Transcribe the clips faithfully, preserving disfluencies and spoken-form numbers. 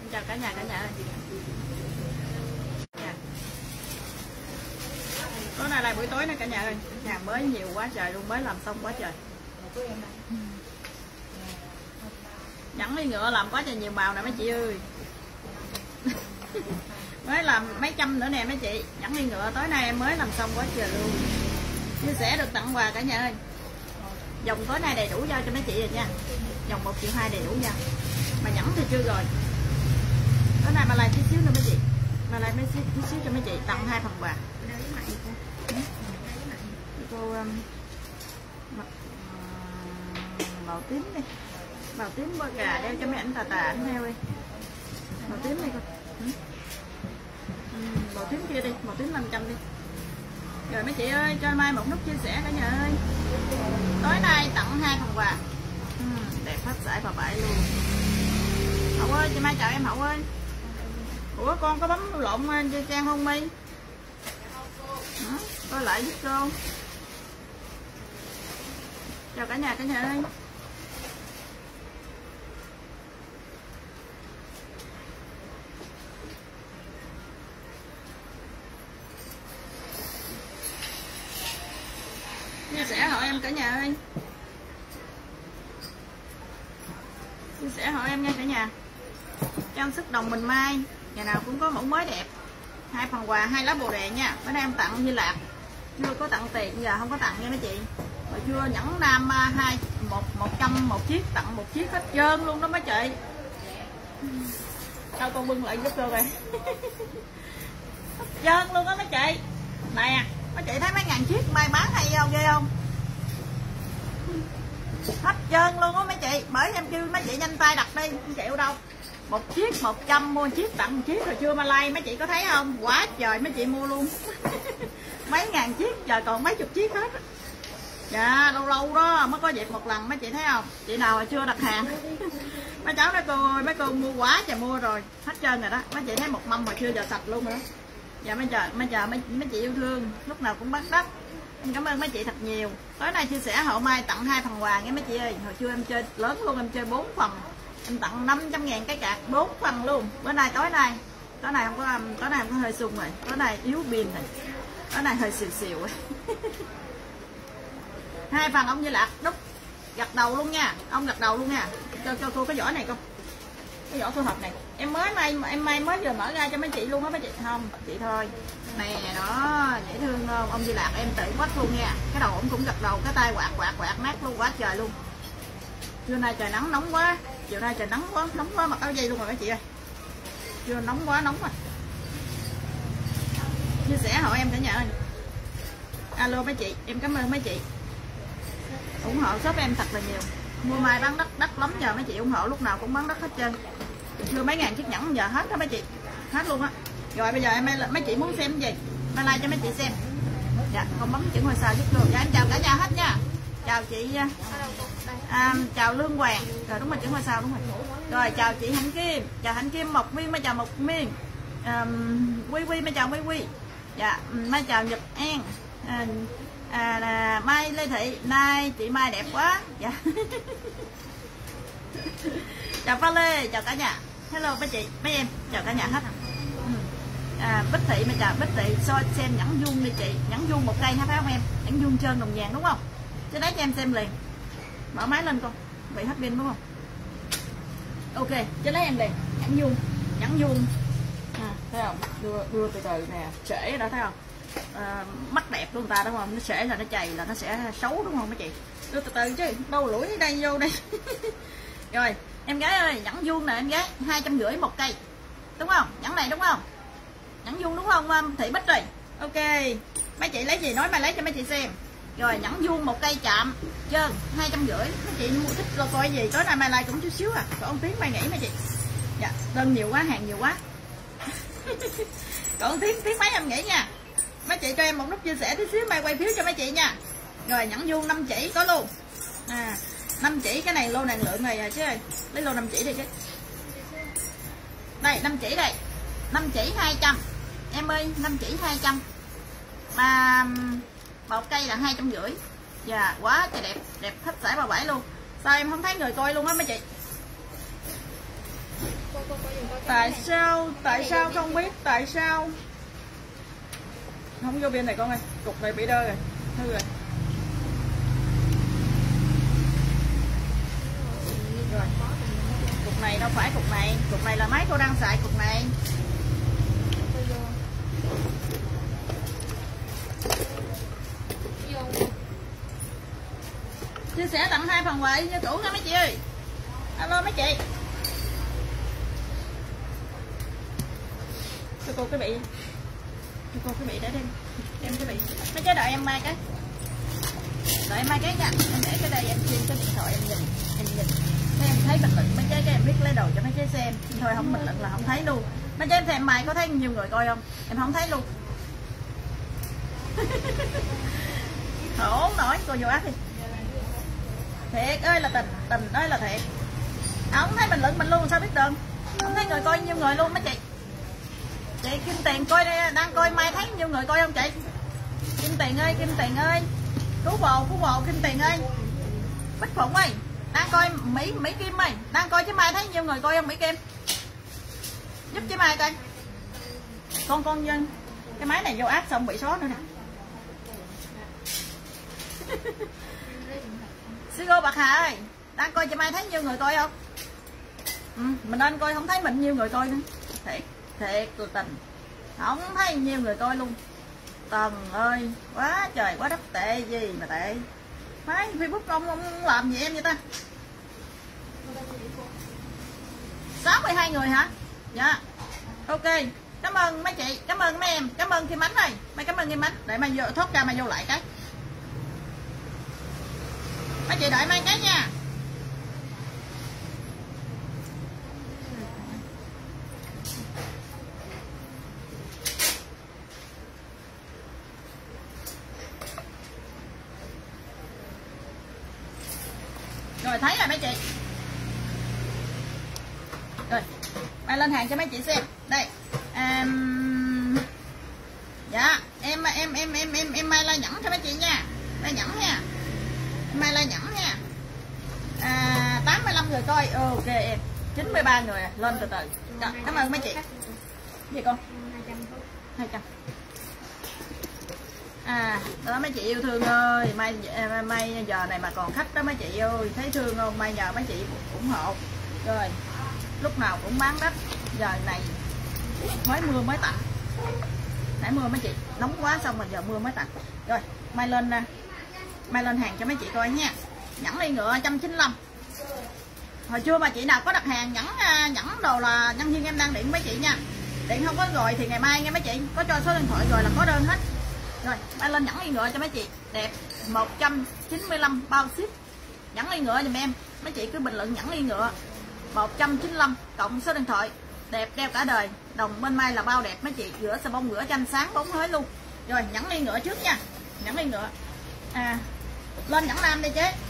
chào cả nhà cả nhà ơi. Tối nay là buổi tối nữa cả nhà ơi, hàng mới nhiều quá trời luôn, mới làm xong quá trời. Nhẫn đi ngựa làm quá trời nhiều màu nè mấy chị ơi. Mới làm mấy trăm nữa nè mấy chị. Nhẫn đi ngựa tối nay em mới làm xong quá trời luôn. Chia sẻ được tặng quà cả nhà ơi. Dòng tối nay đầy đủ giao cho mấy chị rồi nha. Dòng một triệu hai đầy đủ nha. Mà nhẫn thì chưa rồi. Tối nay mà lại tí xíu nữa mấy chị. Mà lại mấy xíu, tí xíu cho mấy chị tặng hai phần quà. Cô um, mặc uh, màu tím đi. Màu tím qua gà đeo cho mấy ảnh tà tà ảnh theo đi. Màu tím đi con. Ừ. Màu tím kia đi, màu tím năm trăm đi. Rồi mấy chị ơi, cho Mai một nút chia sẻ cả nhà ơi. Tối nay tặng hai phần quà. Ừ, đẹp hết sải và bãi luôn. Hậu ơi, chị Mai chào em Hậu ơi. Ủa con có bấm lộn cho Trang không Mi? Ừ, coi lại giúp cô. Chào cả nhà cả nhà ơi. Chia sẻ hỏi em cả nhà ơi. Chia sẻ hỏi em nha cả nhà. Trang sức đồng Bình Mai, nhà nào cũng có mẫu mới đẹp. Hai phần quà, hai lá bồ đề nha. Bữa nay em tặng Hy Lạc. Chưa có tặng tiền, giờ không có tặng nha mấy chị. Mà chưa nhẫn nam hai một một trăm một chiếc, tặng một chiếc hết trơn luôn đó mấy chị. Sao con bưng lại giúp cô rồi. Hết trơn luôn đó mấy chị. Nè, mấy chị thấy mấy ngàn chiếc Mai bán hay không, ghê không? Hết trơn luôn đó mấy chị. Bởi em kêu mấy chị nhanh tay đặt đi, không chịu đâu. Một chiếc một trăm mua chiếc tặng một chiếc rồi chưa mà like mấy chị có thấy không? Quá trời mấy chị mua luôn. Mấy ngàn chiếc trời còn mấy chục chiếc hết. Dạ lâu lâu đó mới có dịp một lần mấy chị thấy không? Chị nào mà chưa đặt hàng. Mấy cháu nói cô ơi, mấy cô mua quá trời mua rồi, hết trơn rồi đó. Mấy chị thấy một mâm mà chưa giờ sạch luôn rồi đó. Dạ mấy trời mấy giờ mấy, mấy chị yêu thương lúc nào cũng bắt đất. Em cảm ơn mấy chị thật nhiều. Tối nay chia sẻ Hậu Mai tặng hai phần quà nghe mấy chị ơi. Hồi xưa em chơi lớn luôn, em chơi bốn phần. Em tặng năm trăm ngàn cái cạc bốn phần luôn. Bữa nay tối nay tối nay không có tối nay không có hơi sung rồi, tối nay yếu pin rồi, tối nay hơi xìu xìu rồi. Hai phần ông Như Lạc đúc gật đầu luôn nha, ông gật đầu luôn nha. Cho cho cô cái vỏ này con, cái vỏ thu hộp này em mới may em may mới vừa mở ra cho mấy chị luôn á mấy chị. Không chị thôi nè đó, dễ thương không? Ông Như Lạc em tự quách luôn nha. Cái đầu ông cũng gật đầu, cái tay quạt quạt quạt nát luôn, quá trời luôn. Trưa nay trời nắng nóng quá, chiều nay trời nắng quá nóng quá, mặc áo dây luôn rồi mấy chị ơi. Trưa nóng quá nóng rồi. Chia sẻ hỏi em cả nhà ơi. Alo mấy chị, em cảm ơn mấy chị ủng hộ shop em thật là nhiều. Mua mai bán đất đắt lắm, giờ mấy chị ủng hộ lúc nào cũng bán đất hết trơn. Chưa mấy ngàn chiếc nhẫn giờ hết đó mấy chị, hết luôn á. Rồi bây giờ em mấy chị muốn xem cái gì mai like cho mấy chị xem. Dạ không bấm chữ ngôi sao giúp luôn. Dạ em chào cả nhà hết nha. Chào chị à, chào Lương Hoàng. Rồi đúng rồi, chữ ngôi sao đúng rồi. Rồi chào chị Hạnh Kim, chào Hạnh Kim. Mộc Miên mới chào Mộc Miên. à, Quy Quy mới chào Quy Quy. Dạ mai chào Nhật An. à, à, à, Mai Lê Thị, nay chị Mai đẹp quá. Dạ. Chào Pha Lê, chào cả nhà. Hello mấy chị mấy em, chào cả nhà hết. à, Bích Thị mới chào Bích Thị. Soi xem nhẫn vuông đi chị, nhẫn vuông một cây ha, phải không em? Nhẫn vuông trơn đồng vàng đúng không? Chứ đấy cho em xem liền. Mở máy lên con, bị hết pin đúng không? Ok, chứ lấy em liền. Nhẫn vuông, nhẫn vuông à, thấy không? Đưa, đưa từ từ nè, trễ đó thấy không? À, mắt đẹp luôn ta đúng không? Nó trễ là nó chày là nó sẽ xấu đúng không mấy chị? Đưa từ từ chứ, đâu lũi đây vô đây. Rồi, em gái ơi, nhẫn vuông nè em gái, hai trăm rưỡi một cây. Đúng không? Nhẫn này đúng không? Nhẫn vuông đúng không Thị Bích rồi? Ok. Mấy chị lấy gì nói mà lấy cho mấy chị xem. Rồi nhẫn vuông một cây chạm trơn hai trăm rưỡi. Mấy chị mua thích lo coi gì tối nay mai like cũng chút xíu à. Còn ông Tiến mai nghỉ mấy chị. Dạ, đơn nhiều quá, hàng nhiều quá. Còn ông Tiến Tiến mấy em nghỉ nha. Mấy chị cho em một nút chia sẻ tí xíu mai quay phiếu cho mấy chị nha. Rồi nhẫn vuông năm chỉ có luôn. À, năm chỉ cái này lô năng lượng này à chứ. Lấy lô năm chỉ đi chứ. Đây năm chỉ đây. năm chỉ hai trăm. Em ơi, năm chỉ hai trăm. Mà một cây là hai trăm rưỡi. Dạ, quá trời đẹp, đẹp thích sải bà bảy luôn. Sao em không thấy người coi luôn á mấy chị? Tại sao tại sao không biết tại sao không vô bên này con ơi, cục này bị đơ rồi, hư rồi. Rồi cục này đâu phải cục này, cục này là máy cô đang xài cục này. Chia sẻ tặng hai phần quà như cũ nha mấy chị ơi. Alo mấy chị. Cho cô cái bị, cho cô cái bị để đây, em cái bị. Mấy chế đợi em mai cái, đợi em mai cái nha. Em để cái đây em chuyên cái điện thoại em nhìn, em nhìn. Thế em thấy bình luận mấy chế cái em biết lấy đồ cho mấy chế xem. Thôi không bình luận là không thấy luôn. Mấy chế em xem mai có thấy nhiều người coi không? Em không thấy luôn. Khổ nổi, cô vô ác đi. Thiệt ơi là tình, tình ơi là thiệt. À, không thấy bình luận mình luôn sao biết được. Không thấy người coi nhiều người luôn mấy chị. Chị Kim Tiền coi đây, đang coi mai thấy nhiều người coi không chị? Kim Tiền ơi, Kim Tiền ơi. Cứu bồ, cứu bồ Kim Tiền ơi. Bích Phụng ơi, đang coi Mỹ Mỹ Kim ơi, đang coi chứ Mai thấy nhiều người coi không Mỹ Kim? Giúp chứ Mai coi. Con con dân cái máy này vô áp xong bị xóa nữa nè. Sigo Bạc Hà ơi, đang coi cho Mai thấy nhiều người coi không? Ừ, mình nên coi không thấy mình nhiều người coi nữa. Thiệt, thiệt tôi tình. Không thấy nhiều người coi luôn. Tần ơi, quá trời quá đất tệ gì mà tệ. Máy Facebook ông, ông làm gì em vậy ta? sáu mươi hai người hả? Dạ. Ok, cảm ơn mấy chị, cảm ơn mấy em, cảm ơn Kim Ánh này. Mấy cảm ơn Kim Ánh. Để mai vô thoát ra mai vô lại cái. Mấy chị đợi mai cái nha. Rồi thấy rồi mấy chị. Rồi mai lên hàng cho mấy chị xem. Đây um, dạ em em em em em em mai la nhẫn cho mấy chị nha. La nhẫn nha, mai la nhẫn nha. À, tám mươi lăm người coi. Ok em, chín mươi ba người lên từ từ. Rồi, cảm ơn mấy chị. Gì con? hai trăm. À, đó mấy chị yêu thương ơi, mai mai giờ này mà còn khách đó mấy chị ơi, thấy thương không? Mai nhờ mấy chị ủng hộ. Rồi, lúc nào cũng bán đất. Giờ này mới mưa mới tạnh. Nãy mưa mấy chị, nóng quá xong rồi giờ mưa mới tạnh. Rồi, mai lên mai lên hàng cho mấy chị coi nha. Nhẫn ly ngựa một trăm chín mươi lăm. Hồi trưa mà chị nào có đặt hàng nhẫn nhẫn đồ là nhân viên em đang điện mấy chị nha. Điện không có rồi thì ngày mai nghe mấy chị, có cho số điện thoại rồi là có đơn hết. Rồi, mai lên nhẫn ly ngựa cho mấy chị. Đẹp, một trăm chín mươi lăm bao ship. Nhẫn ly ngựa giùm em. Mấy chị cứ bình luận nhẫn ly ngựa một trăm chín mươi lăm cộng số điện thoại. Đẹp, đeo cả đời. Đồng bên Mai là bao đẹp mấy chị. Rửa xà bông, rửa chanh sáng bóng hết luôn. Rồi, nhẫn ly ngựa trước nha. Nhẫn ly ngựa. À, lên nhẫn nam đi chế.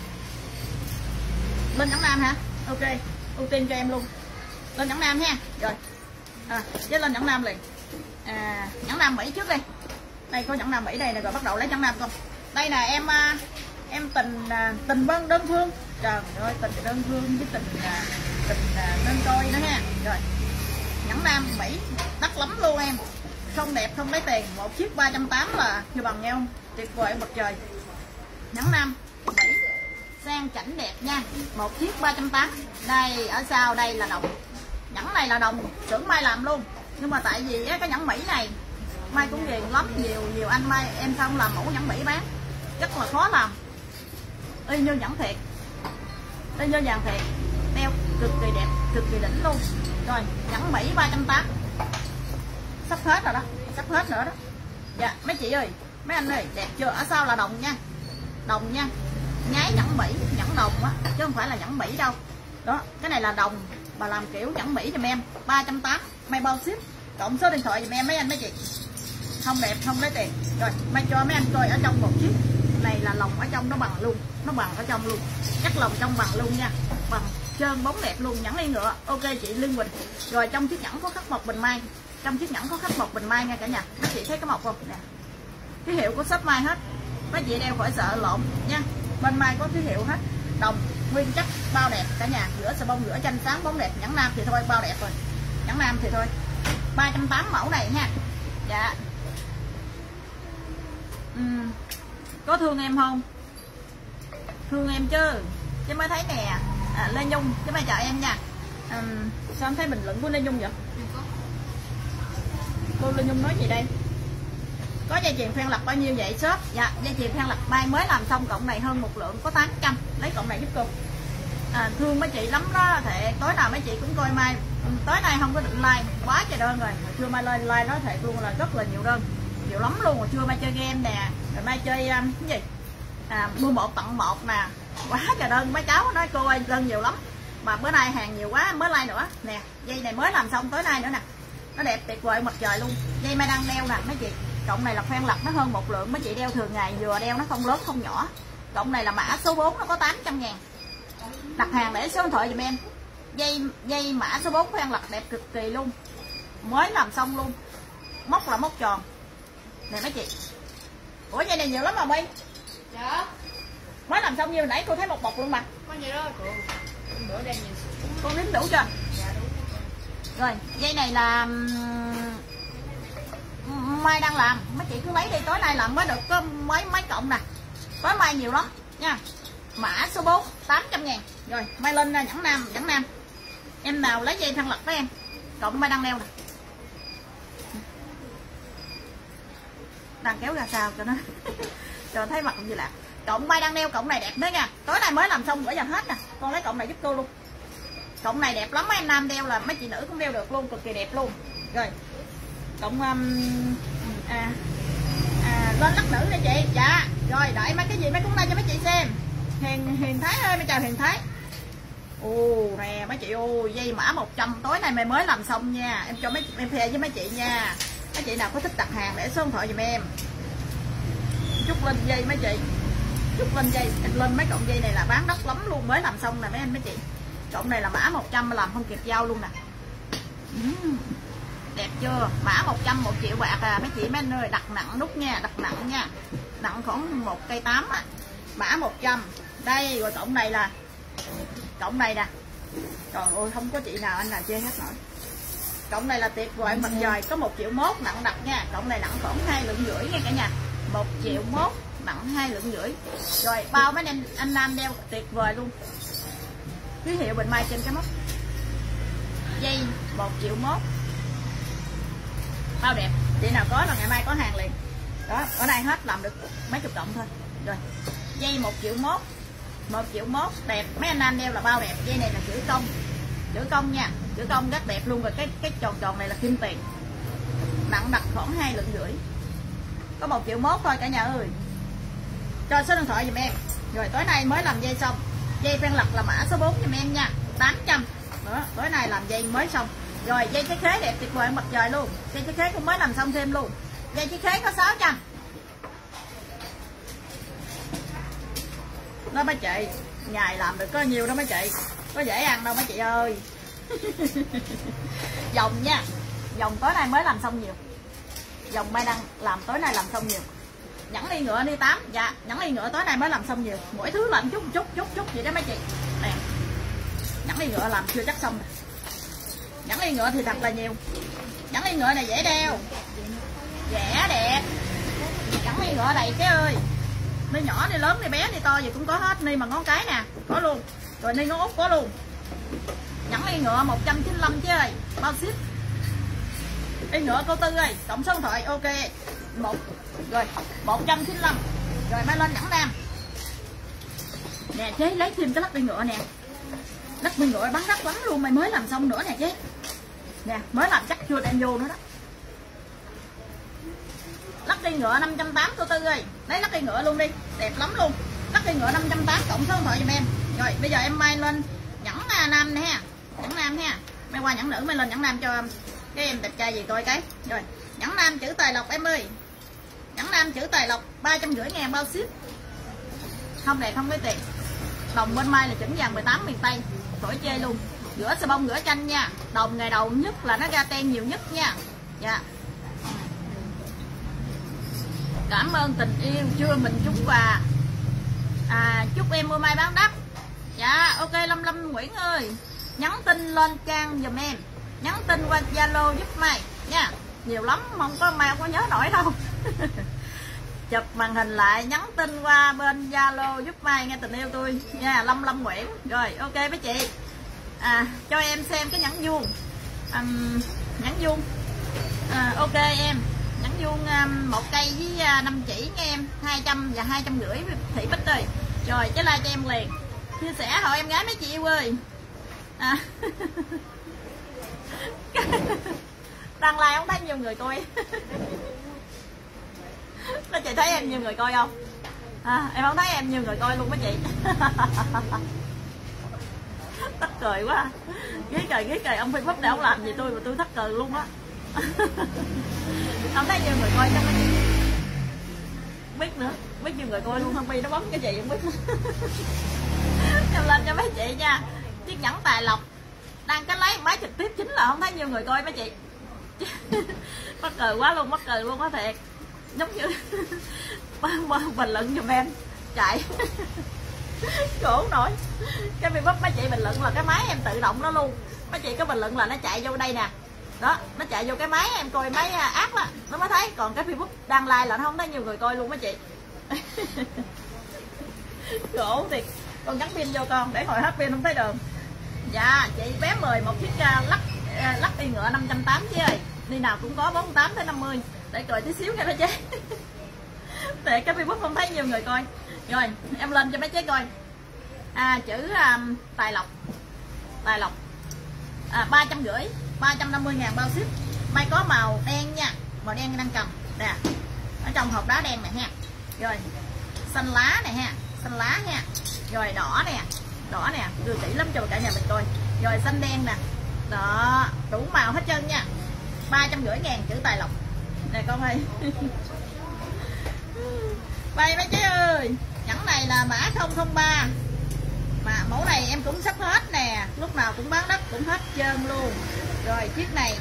Lên nhẫn nam hả? Ok, ưu tiên cho em luôn. Lên nhẫn nam ha. Rồi. À, chế lên nhẫn nam liền. À, nhẫn nam Mỹ trước đi. Đây có nhẫn nam Mỹ đây nè, rồi bắt đầu lấy nhẫn nam con. Đây nè em em tình tình vân đơn phương. Trời ơi, tình đơn phương với tình tình nên coi nữa ha. Rồi. Nhẫn nam Mỹ đắt lắm luôn em. Không đẹp không lấy tiền, một chiếc ba trăm tám mươi là chưa bằng nhau. Tuyệt vời bật trời. Nhẫn nam Mỹ sang chảnh đẹp nha, một chiếc ba trăm tám mươi. Đây ở sau đây là đồng. Nhẫn này là đồng xưởng Mai làm luôn. Nhưng mà tại vì cái nhẫn Mỹ này Mai cũng ghiền lắm, nhiều nhiều anh Mai em sao không làm mẫu nhẫn Mỹ bán, rất là khó làm. Y như nhẫn thiệt, y như vàng thiệt, đeo cực kỳ đẹp, cực kỳ đỉnh luôn. Rồi nhẫn Mỹ ba trăm tám mươi sắp hết rồi đó, sắp hết nữa đó. Dạ mấy chị ơi, mấy anh ơi, đẹp chưa? Ở sau là đồng nha, đồng nha, nhái nhẫn Mỹ, nhẫn đồng á, chứ không phải là nhẫn Mỹ đâu. Đó, cái này là đồng mà làm kiểu nhẫn Mỹ giùm em, ba trăm tám mươi, Mai bao ship, cộng số điện thoại giùm em mấy anh mấy chị. Không đẹp không lấy tiền. Rồi Mai cho mấy anh coi ở trong một chiếc này là lòng ở trong nó bằng luôn, nó bằng ở trong luôn, cắt lòng trong bằng luôn nha, bằng trơn bóng đẹp luôn. Nhẫn ly ngựa. Ok chị Liên Quỳnh. Rồi trong chiếc nhẫn có khắc mộc bình mai, trong chiếc nhẫn có khắc mộc bình mai nha cả nhà. Mấy chị thấy cái mộc không nè, ký hiệu của shop Mai hết, mấy chị đeo khỏi sợ lộn nha. Bên Mai có ký hiệu hết, đồng nguyên chất, bao đẹp cả nhà. Rửa xà bông, rửa chanh sáng bóng đẹp. Nhẫn nam thì thôi bao đẹp rồi. nhẫn nam thì thôi ba trăm tám mươi mẫu này nha. Dạ. uhm. Có thương em không? Thương em chứ chứ mới thấy nè. à, Lê Nhung chứ mày chào em nha. uhm. Sao em thấy bình luận của Lê Nhung vậy? Cô Lê Nhung nói gì đây? Có dây chuyền phen lật bao nhiêu vậy shop? Dạ dây chuyền phen lật bay mới làm xong, cộng này hơn một lượng có tám trăm, lấy cộng này giúp cô. À, thương mấy chị lắm đó thiệt, tối nào mấy chị cũng coi mai. Tối nay không có định like quá trời đơn rồi, hồi trưa mai like like nói thiệt luôn là rất là nhiều đơn, nhiều lắm luôn. Hồi trưa mai chơi game nè, rồi mai chơi um, cái gì à, mua một tặng một nè, quá trời đơn. Mấy cháu nói cô ơi đơn nhiều lắm, mà bữa nay hàng nhiều quá mới like nữa nè. Dây này mới làm xong tối nay nữa nè, nó đẹp tuyệt vời mặt trời luôn. Dây mai đang đeo nè mấy chị, cộng này là phen lật nó hơn một lượng, mấy chị đeo thường ngày vừa đeo nó không lớn không nhỏ. Cộng này là mã số bốn nó có tám trăm ngàn, đặt hàng để số điện thoại giùm em. Dây dây mã số bốn phen lật đẹp cực kỳ luôn, mới làm xong luôn, móc là móc tròn nè mấy chị. Ủa dây này nhiều lắm mà My. Dạ. Mới làm xong như nãy cô thấy một bọc luôn mà. Có gì đó cô. Bữa đem nhìn. Cô đếm đủ chưa? Dạ đủ. Rồi dây này là mai đang làm, mấy chị cứ lấy đi, tối nay làm mới được có mấy mấy cộng nè, có mai nhiều lắm nha. Mã số bốn tám trăm ngàn. Rồi mai lên nhẫn nam, nhẫn nam em nào lấy dây phen lật với em, cộng mai đang đeo nè, đang kéo ra sao cho nó cho thấy mặt gì lạ. Cộng mai đang đeo, cộng này đẹp nữa nha, tối nay mới làm xong bữa giờ hết nè. Con lấy cộng này giúp cô luôn, cộng này đẹp lắm, mấy anh nam đeo là mấy chị nữ cũng đeo được luôn, cực kỳ đẹp luôn. Rồi cộng um, à, à, lên lắc nữ nè chị. Dạ rồi đợi mấy cái gì mấy cũng đây cho mấy chị xem. Hiền Hiền Thái ơi, mấy chào Hiền Thái. Ồ nè mấy chị ơi, dây mã một trăm tối nay mày mới làm xong nha, em cho mấy em phê với mấy chị nha. Mấy chị nào có thích đặt hàng để số điện thoại giùm em. Chút lên dây mấy chị, chút lên dây em lên mấy cộng dây này là bán đắt lắm luôn, mới làm xong nè mấy anh mấy chị. Cộng này là mã một trăm làm không kịp giao luôn nè. uhm. Đẹp chưa? Mã một trăm một triệu bạc à mấy chị mấy anh ơi, đặt nặng nút nha, đặt nặng nha, nặng khoảng một cây tám á. Mã một trăm đây. Rồi cộng này là cộng này nè, trời ơi không có chị nào anh nào chê hết nổi. Cộng này là tuyệt vời mặt trời, có một triệu mốt nặng đặt nha. Cộng này nặng khoảng hai lượng rưỡi nha cả nhà, một triệu mốt nặng hai lượng rưỡi. Rồi bao mấy anh anh nam đeo tuyệt vời luôn, ký hiệu Bình Mai trên cái móc. Dây một triệu mốt, bao đẹp. Chị nào có là ngày mai có hàng liền đó. Ở đây hết làm được mấy chục cộng thôi. Rồi dây một triệu mốt, một triệu mốt đẹp, mấy anh nam đeo là bao đẹp. Dây này là chữ công, chữ công nha, chữ công rất đẹp luôn. Rồi cái cái tròn tròn này là kim tiền, nặng đặt khoảng hai lượng rưỡi, có một triệu mốt thôi cả nhà ơi. Cho số điện thoại giùm em. Rồi tối nay mới làm dây xong, dây phen lật là mã số bốn giùm em nha, tám trăm đó. Tối nay làm dây mới xong. Rồi dây trái khế đẹp tuyệt vời mặt trời luôn, dây trái khế cũng mới làm xong thêm luôn. Dây trái khế có sáu trăm đó mấy chị. Ngày làm được có nhiều đó mấy chị, có dễ ăn đâu mấy chị ơi. Vòng nha, vòng tối nay mới làm xong nhiều, vòng mai đang làm tối nay làm xong nhiều. Nhẫn ly ngựa đi tám. Dạ nhẫn ly ngựa tối nay mới làm xong nhiều, mỗi thứ làm chút chút chút chút vậy đó mấy chị. Nè nhẫn ly ngựa làm chưa chắc xong nè. Nhẫn ly ngựa thì thật là nhiều. Nhẫn ly ngựa này dễ đeo, rẻ đẹp. Nhẫn ly ngựa đầy cái ơi, ni nhỏ ni lớn ni bé ni to gì cũng có hết. Ni mà ngón cái nè có luôn, rồi ni ngón út có luôn. Nhẫn ly ngựa một trăm chín mươi lăm chứ ơi, bao ship. Ly ngựa cô Tư ơi, cộng số điện thoại ok một. Rồi một trăm chín mươi lăm. Rồi mai lên nhẫn nam nè chế, lấy thêm cái lắc ly ngựa nè, lắc ly ngựa bán đắt lắm luôn, mày mới làm xong nữa nè chế. Nè mới làm chắc chưa đem vô nữa đó. Lắc ly ngựa năm trăm tám mươi cô Tư ơi, lấy lắc ly ngựa luôn đi, đẹp lắm luôn. Lắc ly ngựa năm trăm tám mươi cộng số điện thoại giùm em. Rồi bây giờ em mai lên nhẫn nam nè ha, nhẫn nam ha, mai qua nhẫn nữ mai lên nhẫn nam cho cái em đẹp trai gì coi cái. Rồi nhẫn nam chữ tài lộc em ơi, nhẫn nam chữ tài lộc ba trăm rưỡi ngàn bao ship, không đẹp không lấy tiền. Đồng bên mai là chỉnh vàng mười tám miền Tây, khỏi chê luôn. Rửa xà bông rửa chanh nha, đồng ngày đầu nhất là nó ra ten nhiều nhất nha. Dạ cảm ơn tình yêu chưa mình chúng quà. À chúc em mua mai bán đắt. Dạ ok. Lâm Lâm Nguyễn ơi, nhắn tin lên trang giùm em, nhắn tin tin qua Zalo giúp Mai nha, nhiều lắm không có Mai không có nhớ nổi đâu. Chụp màn hình lại nhắn tin qua bên Zalo giúp Mai nghe tình yêu tôi nha. Lâm Lâm Nguyễn. Rồi ok mấy chị, à, cho em xem cái nhẫn vuông, um, nhẫn vuông, à, ok em, nhẫn vuông um, một cây với uh, năm chỉ nghe em, hai trăm và hai trăm rưỡi Thị Bích ơi. Rồi chứ like cho em liền, chia sẻ hội em gái mấy chị yêu ơi. À. Đăng like không thấy nhiều người coi. Mấy chị thấy em nhiều người coi không? À, em không thấy em nhiều người coi luôn mấy chị. Thất cười quá. Ghế cười ghế cười ông Facebook này ông làm gì tôi mà tôi thất cười luôn á. Không thấy nhiều người coi chắc mấy chị biết nữa, biết nhiều người coi luôn. Không Bi nó bấm cái gì không biết. Em lên cho mấy chị nha. Chiếc nhẫn tài lộc đang cái lấy máy trực tiếp chính là không thấy nhiều người coi mấy chị. Mắc cười quá luôn, mắc cười luôn á thiệt. Giống như bình luận giùm em chạy. Khổ nổi. Cái Facebook mấy chị bình luận là cái máy em tự động nó luôn. Mấy chị có bình luận là nó chạy vô đây nè. Đó, nó chạy vô cái máy em coi máy ác đó, nó mới thấy. Còn cái Facebook đăng like là nó không thấy nhiều người coi luôn mấy chị. Khổ thiệt. Con gắn pin vô con để hồi hết pin không thấy đường. Dạ chị bé mời một chiếc uh, lắc uh, lắc đi ngựa năm trăm tám mươi chứ ơi. Đi nào cũng có bốn mươi tám tới năm mươi. Để cười tí xíu nha mấy chế. Để cái Facebook không thấy nhiều người coi. Rồi em lên cho mấy chế coi. À, chữ um, tài lộc. Tài lộc à, ba trăm rưỡi, ba trăm năm mươi ngàn bao ship. Mai có màu đen nha. Màu đen đang cầm nè, ở trong hộp đá đen này ha. Rồi xanh lá này ha, xanh lá nha. Rồi đỏ nè, đỏ nè, đưa kỹ lắm cho cả nhà mình coi. Rồi xanh đen nè, đó, đủ màu hết trơn nha. Ba trăm rưỡi ngàn chữ tài lộc nè con ơi. Bay mấy chế ơi, nhẫn này là mã không không ba, mà mẫu này em cũng sắp hết nè, lúc nào cũng bán đất cũng hết trơn luôn. Rồi chiếc này,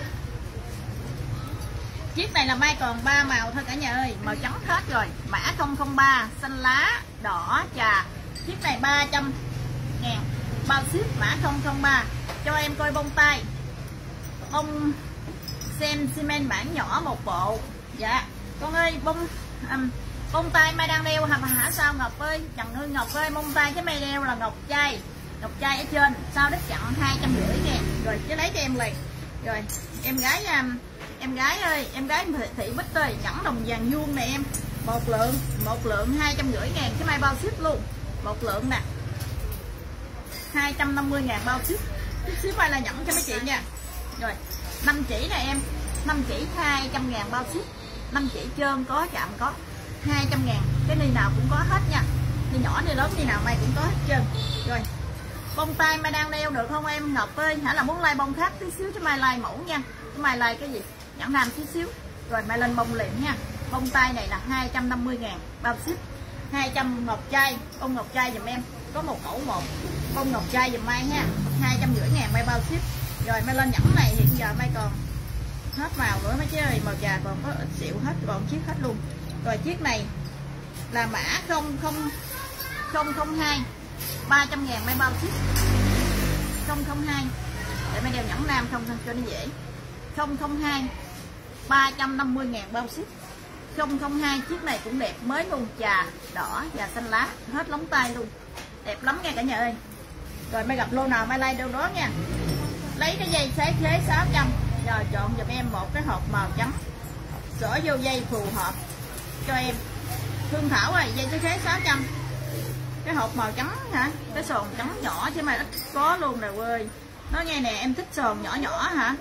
chiếc này là Mai còn ba màu thôi cả nhà ơi, màu trắng hết rồi. Mã không không ba, xanh lá, đỏ, trà. Chiếc này ba trăm ngàn bao ship, mã không không ba. Cho em coi bông tay, bông sen xi men bản nhỏ một bộ. Dạ con ơi, bông um, bông tay Mai đang đeo hả, hả sao Ngọc ơi, Trần Hương Ngọc ơi, bông tay cái Mai đeo là ngọc trai, ngọc trai ở trên sau đất chặn hai trăm rưỡi ngàn. Rồi chứ lấy cho em liền. Rồi em gái um, em gái ơi, em gái Thị Bích ơi, nhẫn đồng vàng vuông này em, một lượng, một lượng hai trăm rưỡi ngàn cái Mai bao ship luôn. Một lượng nè, hai trăm năm mươi ngàn bao ship. Ship Mai là nhẫn cho mấy chị nha. Rồi năm chỉ nè em, năm chỉ hai trăm ngàn bao ship. Năm chỉ trơn có, chạm có, hai trăm ngàn. Cái ni nào cũng có hết nha. Ni nhỏ ni lớn ni nào Mai cũng có hết trơn. Rồi bông tay Mai đang đeo được không em Ngọc ơi? Hả là muốn like bông khác tí xíu cho Mai like mẫu nha. Cho Mai like cái gì? Nhẫn nam tí xíu. Rồi Mai lên bông liền nha. Bông tay này là hai trăm năm mươi ngàn bao ship. Hai trăm ngọc trai, bông ngọc trai dùm em. Có một mẫu một bông ngọc trai dùm Mai ha. Hai trăm rưỡi ngàn Mai bao ship. Rồi Mai lên nhẫn này hiện giờ Mai còn hết màu nữa mấy chứ ơi, màu trà còn có ít xịu hết, còn chiếc hết luôn. Rồi chiếc này là mã không không không không hai, ba trăm ngàn Mai bao ship. Không không hai để Mai đeo nhẫn nam không cho nó dễ. Không không hai, ba trăm năm mươi ngàn bao ship. Không không hai chiếc này cũng đẹp mới luôn, trà, đỏ và xanh lá, hết lóng tay luôn, đẹp lắm nha cả nhà ơi. Rồi Mai gặp lô nào Mai like đâu đó nha. Lấy cái dây sấy khế sáu trăm. Rồi chọn giùm em một cái hộp màu trắng, xỏ vô dây phù hợp cho em. Phương Thảo ơi, dây sấy khế sáu trăm. Cái hộp màu trắng hả? Cái sòn trắng nhỏ chứ Mai ít có luôn rồi ơi. Nói nghe nè, em thích sòn nhỏ nhỏ hả?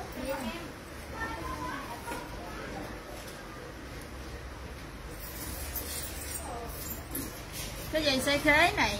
Cái dây sấy khế này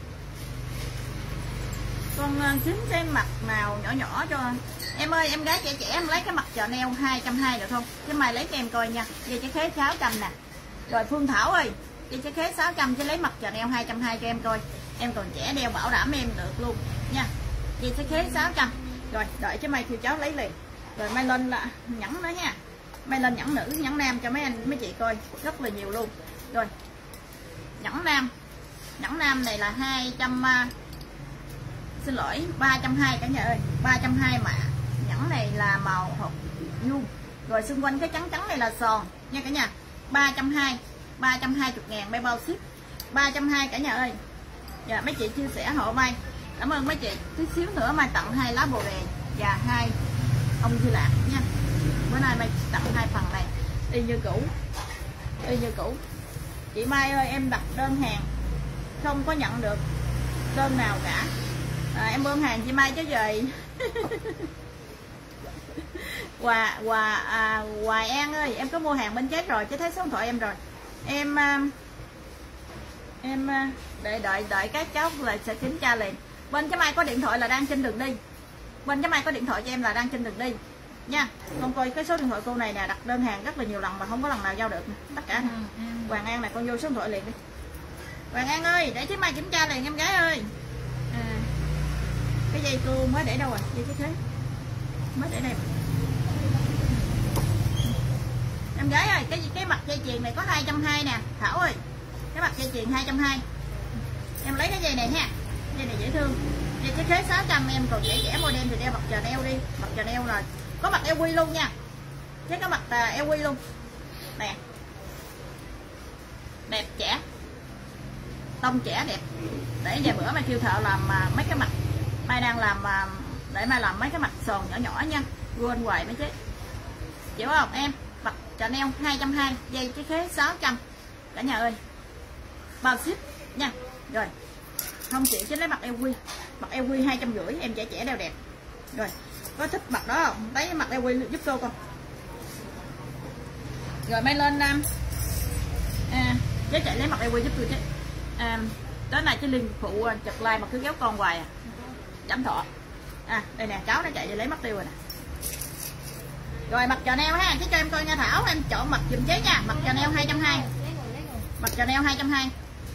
con kiếm cái mặt nào nhỏ nhỏ cho em ơi. Em gái trẻ trẻ em lấy cái mặt chợ neo hai trăm hai mươi được không? Cái Mai lấy cho em coi nha. Dây trái khế sáu trăm nè. Rồi Phương Thảo ơi, dây trái khế sáu trăm chứ lấy mặt chợ neo hai trăm hai mươi cho em coi. Em còn trẻ đeo bảo đảm em được luôn nha. Dây trái khế sáu trăm. Rồi đợi cho Mai kêu cháu lấy liền. Rồi Mai lên là nhẫn nữa nha. Mai lên nhẫn nữ, nhẫn nam cho mấy anh mấy chị coi, rất là nhiều luôn. Rồi nhẫn nam, nhẫn nam này là hai trăm uh, xin lỗi ba trăm hai mươi cả nhà ơi, ba trăm hai mươi mã. Nhẫn này là vuông. Rồi xung quanh cái trắng trắng này là sòn nha cả nhà. Ba trăm hai mươi, ba trăm hai mươi ngàn bay bao ship. Ba trăm hai mươi cả nhà ơi. Dạ mấy chị chia sẻ hộ may. Cảm ơn mấy chị. Tí xíu nữa mai tặng hai lá bồ đề và hai ông Di Lạc nha. Bữa nay mai tặng hai phần này y như cũ, y như cũ. Chị Mai ơi, em đặt đơn hàng không có nhận được đơn nào cả. À, em ơn hàng chị Mai chứ về. Hòa Hòa à, Hoài An ơi, em có mua hàng bên chết rồi chứ thấy số điện thoại em rồi. Em em đợi đợi đợi các cháu là sẽ kiểm tra liền. Bên cái Mai có điện thoại là đang trên đường đi. Bên cái Mai có điện thoại cho em là đang trên đường đi nha. Con coi cái số điện thoại cô này nè, đặt đơn hàng rất là nhiều lần mà không có lần nào giao được nè. Tất cả nè. Hoàng An này, con vô số điện thoại liền đi. Hoàng An ơi, để chứ Mai kiểm tra liền em gái ơi. À, cái dây cô mới để đâu rồi? Dây cái thế mới để đây. Em gái ơi, cái cái mặt dây chuyền này có hai trăm hai mươi nè. Thảo ơi, cái mặt dây chuyền hai trăm hai mươi. Em lấy cái dây này ha. Dây này dễ thương. Dây cái thế sáu trăm em còn dễ dẻ model thì đeo mặt chờ eo đi. Mặt chờ eo rồi. Có mặt eo quy luôn nha. Chứ có mặt eo quy luôn. Nè. Đẹp trẻ. Tông trẻ đẹp. Để vài bữa mai kêu thợ làm mấy cái mặt. Mai đang làm để mai làm mấy cái mặt sòn nhỏ nhỏ nha. Quên hoài mấy chứ. Chịu không em? Mặt chờ eo hai trăm hai mươi, dây cái khế sáu trăm. Cả nhà ơi. Bao ship nha. Rồi. Không chịu chứ lấy mặt eo quy. Mặt eo quy hai trăm rưỡi em trẻ trẻ đeo đẹp. Rồi. Có thích mặt đó không? Lấy mặt eo quy giúp cô con. Rồi may lên nam. À, chế chạy lấy mặt eo quy giúp tôi chứ. À, tối nay chứ Liên phụ chật like mà cứ kéo con hoài à. Chấm thọ. À, đây nè, cháu nó chạy đi lấy mất tiêu rồi nè. Rồi mặt trò neo ha, chứ cho em coi nha Thảo, em chọn mặt dùm chế nha, mặt trò neo hai trăm hai mươi. Mặt trò neo hai trăm hai mươi.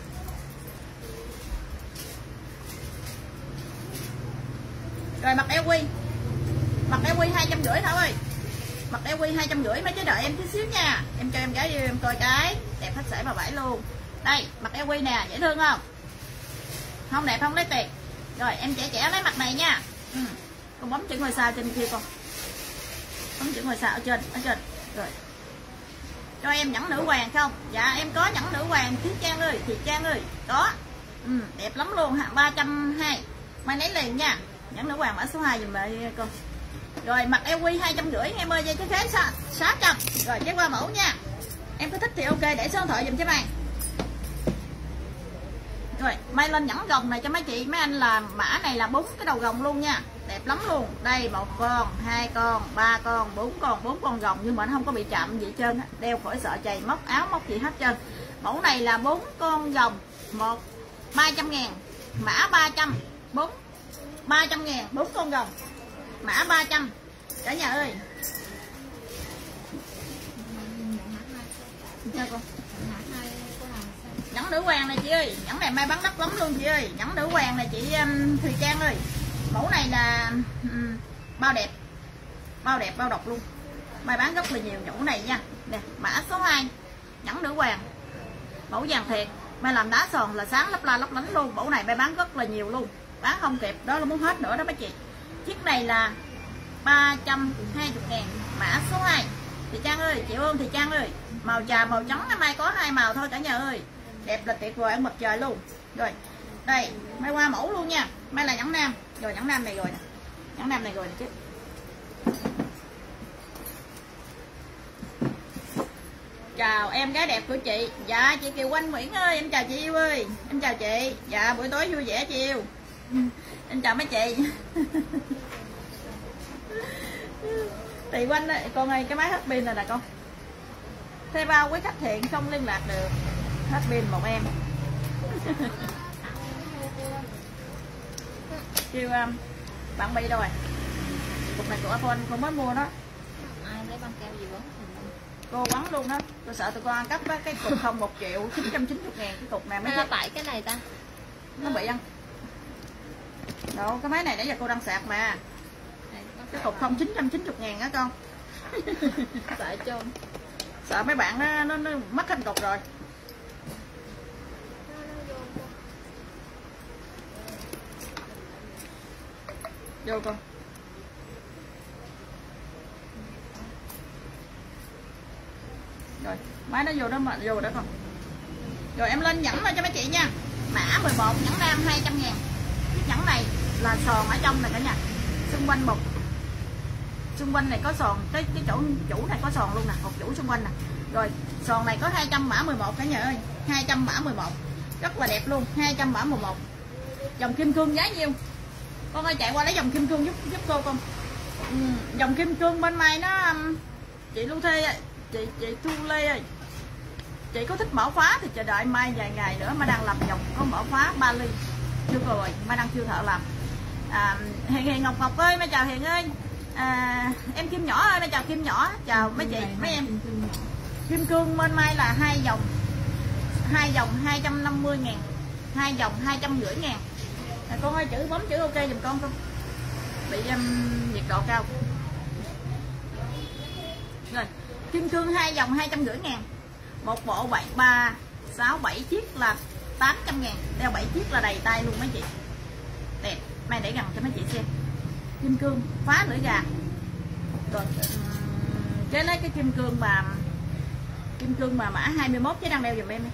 Rồi mặt eo quy. Mặt eo quy hai trăm rưỡi Thảo ơi. Mặt eo quy hai trăm rưỡi mấy chế đợi em tí xíu nha. Em cho em gái em coi cái, đẹp hết sảy bà vải luôn. Đây, mặt eo quy nè, dễ thương không? Không đẹp không lấy tiền. Rồi em trẻ trẻ lấy mặt này nha. Ừ. Con bấm chữ ngôi sao trên kia con. Bấm chữ ngôi sao ở trên, ở trên. Rồi. Cho em nhẫn nữ hoàng không? Dạ em có nhẫn nữ hoàng Thiết Trang ơi, Thiết Trang ơi. Có. Ừ, đẹp lắm luôn ha, ba trăm hai mươi. Mai lấy liền nha. Nhẫn nữ hoàng mã số hai dùm mẹ con. Rồi mặt eo quy hai trăm rưỡi em ơi, dây cái khế sáu trăm. Rồi check qua mẫu nha. Em có thích thì ok, để số điện thoại dùm cho mày. Rồi, may lên nhẫn gồng này cho mấy chị, mấy anh làm mã này là bốn cái đầu gồng luôn nha. Đẹp lắm luôn. Đây một con, hai con, ba con, bốn con, bốn con gồng nhưng mà nó không có bị chạm gì hết trơn á. Đeo khỏi sợ chày móc áo móc gì hết trơn. Mẫu này là bốn con gồng, một ba trăm ngàn, mã ba trăm, bốn ba trăm ngàn, bốn con gồng. Mã ba trăm. Cả nhà ơi. Sao con? Nhẫn nữ hoàng này chị ơi, nhẫn này mai bán đắt lắm luôn chị ơi. Nhẫn nữ hoàng này chị um, Thùy Trang ơi. Mẫu này là um, bao đẹp. Bao đẹp, bao độc luôn. Mai bán rất là nhiều nhẫn này nha. Nè, mã số hai. Nhẫn nữ hoàng. Mẫu vàng thiệt. Mai làm đá sòn là sáng lấp la lấp lánh luôn. Mẫu này mai bán rất là nhiều luôn. Bán không kịp, đó là muốn hết nữa đó mấy chị. Chiếc này là ba trăm hai mươi ngàn. Mã số hai. Thùy Trang ơi, chị ơn Thùy Trang ơi. Màu trà màu trắng mai có hai màu thôi cả nhà ơi. Đẹp là tuyệt vời, ăn mặt trời luôn. Rồi, đây, mai qua mẫu luôn nha. Mai là nhẫn nam. Rồi nhẫn nam này rồi nè. Nhẫn nam này rồi nè chứ. Chào em gái đẹp của chị. Dạ chị Kiều Oanh Nguyễn ơi, em chào chị yêu ơi. Em chào chị. Dạ buổi tối vui vẻ chị yêu. Em chào mấy chị. Chị Oanh ơi, con ơi cái máy hết pin rồi nè con. Thuê bao quý khách hiện không liên lạc được. Hết pin một em. Kêu um, bạn Bi đâu rồi? Cục này của iPhone con mới mua đó. Ai lấy băng keo gì bớt? Cô quấn luôn đó. Tôi sợ tụi con ăn cắp đó, cái cục không một triệu chín trăm chín mươi ngàn cái cục này mới à, tại cái này ta. Nó bị ăn. Đâu, cái máy này nãy giờ cô đang sạc mà. Cái cục không chín trăm chín mươi ngàn á con. Sợ chôn. Sợ mấy bạn nó, nó, nó mất cái cục rồi. Vô con. Rồi máy nó vô đó mà vô đó con. Rồi em lên nhẫn lên cho mấy chị nha. Mã mười một nhẫn nam hai trăm ngàn. Cái nhẫn này là sòn ở trong này cả nhà. Xung quanh một xung quanh này có sòn, cái cái chỗ chủ này có sòn luôn nè, một chủ xung quanh nè. Rồi sòn này có hai trăm mã mười một cả nhà ơi, hai trăm mã mười một. Rất là đẹp luôn, hai trăm mã mười một. Dòng kim cương giá nhiêu? Con ơi chạy qua lấy dòng kim cương giúp giúp cô con. Ừ, dòng kim cương bên mai nó chị Lưu Thê, chị chị Thu Lê ơi. Chị có thích mở khóa thì chờ đợi mai vài ngày nữa mà đang làm dòng có mở khóa ba ly. Chưa rồi, mai đang chưa thợ làm. À, Hiền Hiền Ngọc Ngọc ơi, mai chào Hiền ơi. À, em Kim Nhỏ ơi, mai chào Kim Nhỏ, chào mấy chị, mấy em. Kim cương bên mai là hai dòng. Hai dòng hai trăm năm mươi ngàn. Hai dòng hai trăm rưỡi ngàn. À, con ơi chữ bấm chữ ok giùm con không? Bị um, nhiệt độ cao. Rồi, kim cương hai dòng hai trăm rưỡi ngàn. Một bộ bảy ba sáu bảy chiếc là tám trăm ngàn. Đeo bảy chiếc là đầy tay luôn mấy chị. Đẹp, mai để gần cho mấy chị xem. Kim cương phá lưỡi gà. Rồi cái lấy cái kim cương mà kim cương mà mã hai mươi mốt chứ đang đeo giùm em đi.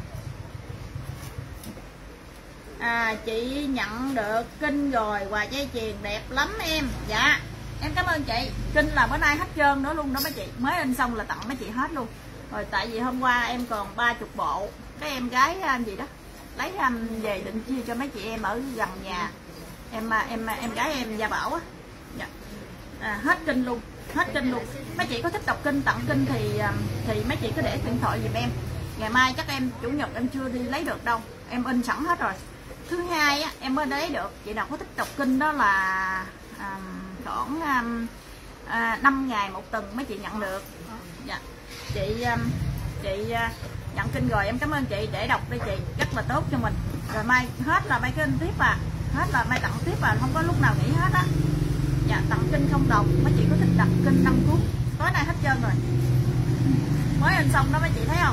À, chị nhận được kinh rồi, quà dây chuyền đẹp lắm em. Dạ em cảm ơn chị. Kinh là bữa nay hết trơn nữa luôn đó mấy chị, mới in xong là tặng mấy chị hết luôn rồi. Tại vì hôm qua em còn ba chục bộ, cái em gái gì đó lấy về định chia cho mấy chị em ở gần nhà em. Em em gái em Gia Bảo á. Dạ. À, hết kinh luôn, hết kinh luôn. Mấy chị có thích đọc kinh tặng kinh thì thì mấy chị cứ để điện thoại giùm em. Ngày mai chắc em chủ nhật em chưa đi lấy được đâu, em in sẵn hết rồi. Thứ hai á, em mới lấy được. Chị nào có thích đọc kinh đó là à, khoảng à, năm ngày một tuần mấy chị nhận được. Dạ. Chị chị nhận kinh rồi em cảm ơn chị, để đọc đi chị, rất là tốt cho mình. Rồi mai hết là mai cái in tiếp à, hết là mai tặng tiếp à, không có lúc nào nghỉ hết á. Dạ, tặng kinh không đồng, mấy chị có thích đặt kinh năm cuốn, tối nay hết trơn rồi, mới in xong đó mấy chị thấy không,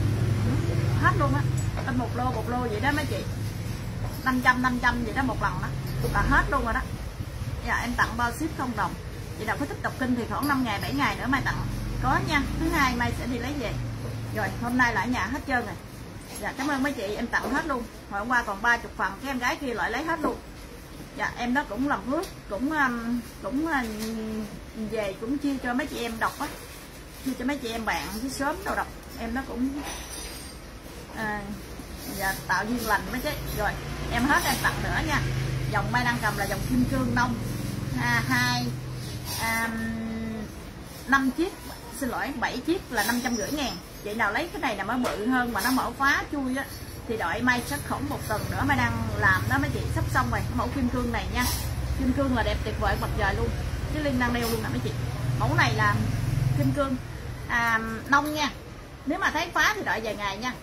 hết luôn á. In một lô một lô vậy đó mấy chị, năm trăm năm trăm vậy đó một lần đó là hết luôn rồi đó. Dạ em tặng bao ship không đồng. Chị nào có thích đọc kinh thì khoảng năm ngày bảy ngày nữa mai tặng có nha. Thứ hai mai sẽ đi lấy về. Rồi hôm nay là ở nhà hết trơn rồi. Dạ cảm ơn mấy chị, em tặng hết luôn. Hồi hôm qua còn ba chục phần, cái em gái kia lại lấy hết luôn. Dạ em đó cũng làm phước, cũng cũng về cũng chia cho mấy chị em đọc á, chia cho mấy chị em bạn với sớm đâu đọc. Em nó cũng à, dạ, tạo duyên lành mấy chứ. Rồi em hết em tặng nữa nha. Dòng mai đang cầm là dòng kim cương nông à, hai à, năm chiếc, xin lỗi bảy chiếc là năm trăm rưỡi ngàn. Vậy nào lấy cái này là mới bự hơn mà nó mở khóa chui á thì đợi mai xuất khổng một tuần nữa mai đang làm đó mấy chị, sắp xong rồi. Mẫu kim cương này nha, kim cương là đẹp tuyệt vời mặt trời luôn, cái Liên đang đeo luôn nè mấy chị. Mẫu này là kim cương à, nông nha, nếu mà thấy phá thì đợi vài ngày nha.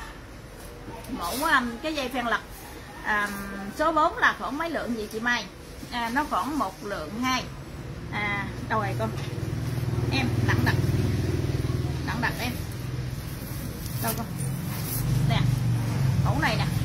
Mẫu um, cái dây phen lật à, số bốn là khoảng mấy lượng gì chị Mai? À, nó khoảng một lượng hai. À, đâu rồi con? Em nặng đặt, nặng đặt em. Đâu con? Nè, mẫu này nè,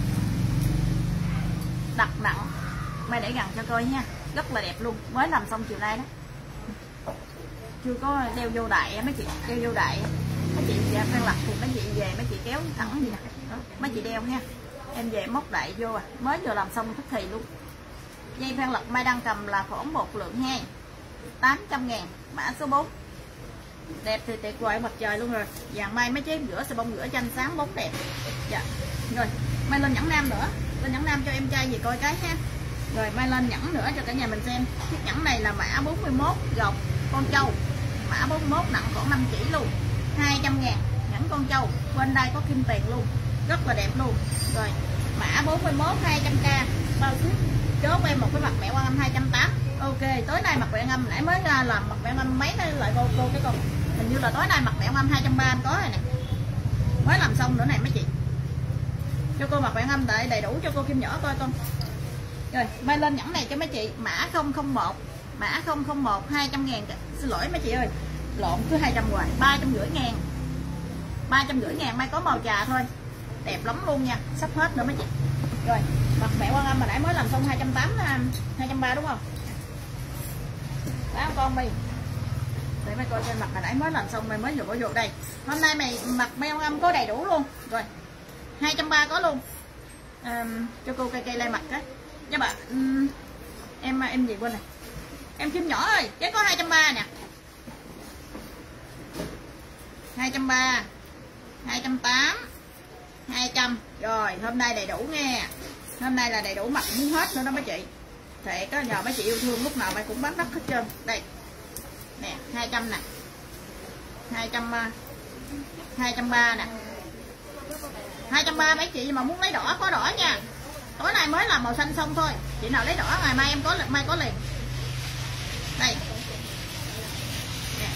đặt nặng. Mai để gần cho coi nha, rất là đẹp luôn, mới làm xong chiều nay đó. Chưa có đeo vô đại mấy chị, đeo vô đại mấy chị phen lật thì mấy chị về mấy chị kéo thẳng gì nè, đó, mấy chị đeo nha. Em về móc đại vô à, mới vừa làm xong tức thì luôn. Dây phen lật mai đang cầm là khoảng một lượng hai, tám trăm ngàn, mã số bốn. Đẹp thì tuyệt vời mặt trời luôn rồi. Vàng mai mấy chế rửa xà bông rửa cho anh sáng bóng đẹp. Dạ. Rồi, mai lên nhẫn nam nữa. Lên nhẫn nam cho em trai gì coi cái ha. Rồi mai lên nhẫn nữa cho cả nhà mình xem. Chiếc nhẫn này là mã bốn mươi mốt gọc con trâu. Mã bốn mươi mốt nặng khoảng năm chỉ luôn. hai trăm ngàn, nhẫn con trâu. Bên đây có kim tiền luôn. Rất là đẹp luôn. Rồi, mã bốn mươi mốt hai trăm k bao ship. Chốt em một cái mặt mẹ Quan Âm hai trăm tám mươi. Ok, tối nay mặt mẹ Âm nãy mới ra làm mặt mẹ Âm mấy lại cô cô cái con. Hình như là tối nay mặt mẹ Âm hai trăm ba mươi có rồi nè. Mới làm xong nữa này mấy chị. Cho cô mặt mẹ Âm tại đầy đủ cho cô Kim Nhỏ coi con. Rồi, mai lên nhẫn này cho mấy chị, mã không không một, mã không không một hai trăm ngàn. Xin lỗi mấy chị ơi. Lộn cứ hai trăm hoài, ba trăm rưỡi ngàn. ba trăm rưỡi ngàn mai có màu trà thôi. Đẹp lắm luôn nha, sắp hết nữa mấy chị. Rồi, mặt mẹ Quan Âm mà nãy mới làm xong hai trăm tám mươi, hai trăm ba mươi đúng không? Phải không con Bi? để mày coi trên mặt hồi nãy mới làm xong mày mới nhổ vô đây. Hôm nay mày mặc meo ngâm có đầy đủ luôn rồi, hai trăm ba mươi có luôn. À, cho cô cây cây lai mặt cái các bạn. um, em em gì quên này, em Kim nhỏ ơi, cái có hai trăm ba mươi nè, hai trăm ba mươi, hai trăm tám mươi, hai trăm. Rồi hôm nay đầy đủ nghe, hôm nay là đầy đủ, mặc muốn hết nữa đó mấy chị. Thiệt có nhờ mấy chị yêu thương lúc nào mày cũng bán đất hết trơn. Đây nè, hai trăm nè, hai trăm, hai trăm ba mươi nè, hai trăm ba mươi. Mấy chị mà muốn lấy đỏ có đỏ nha, tối nay mới làm màu xanh xong thôi, chị nào lấy đỏ ngày mai em có, mai có liền. Đây nè.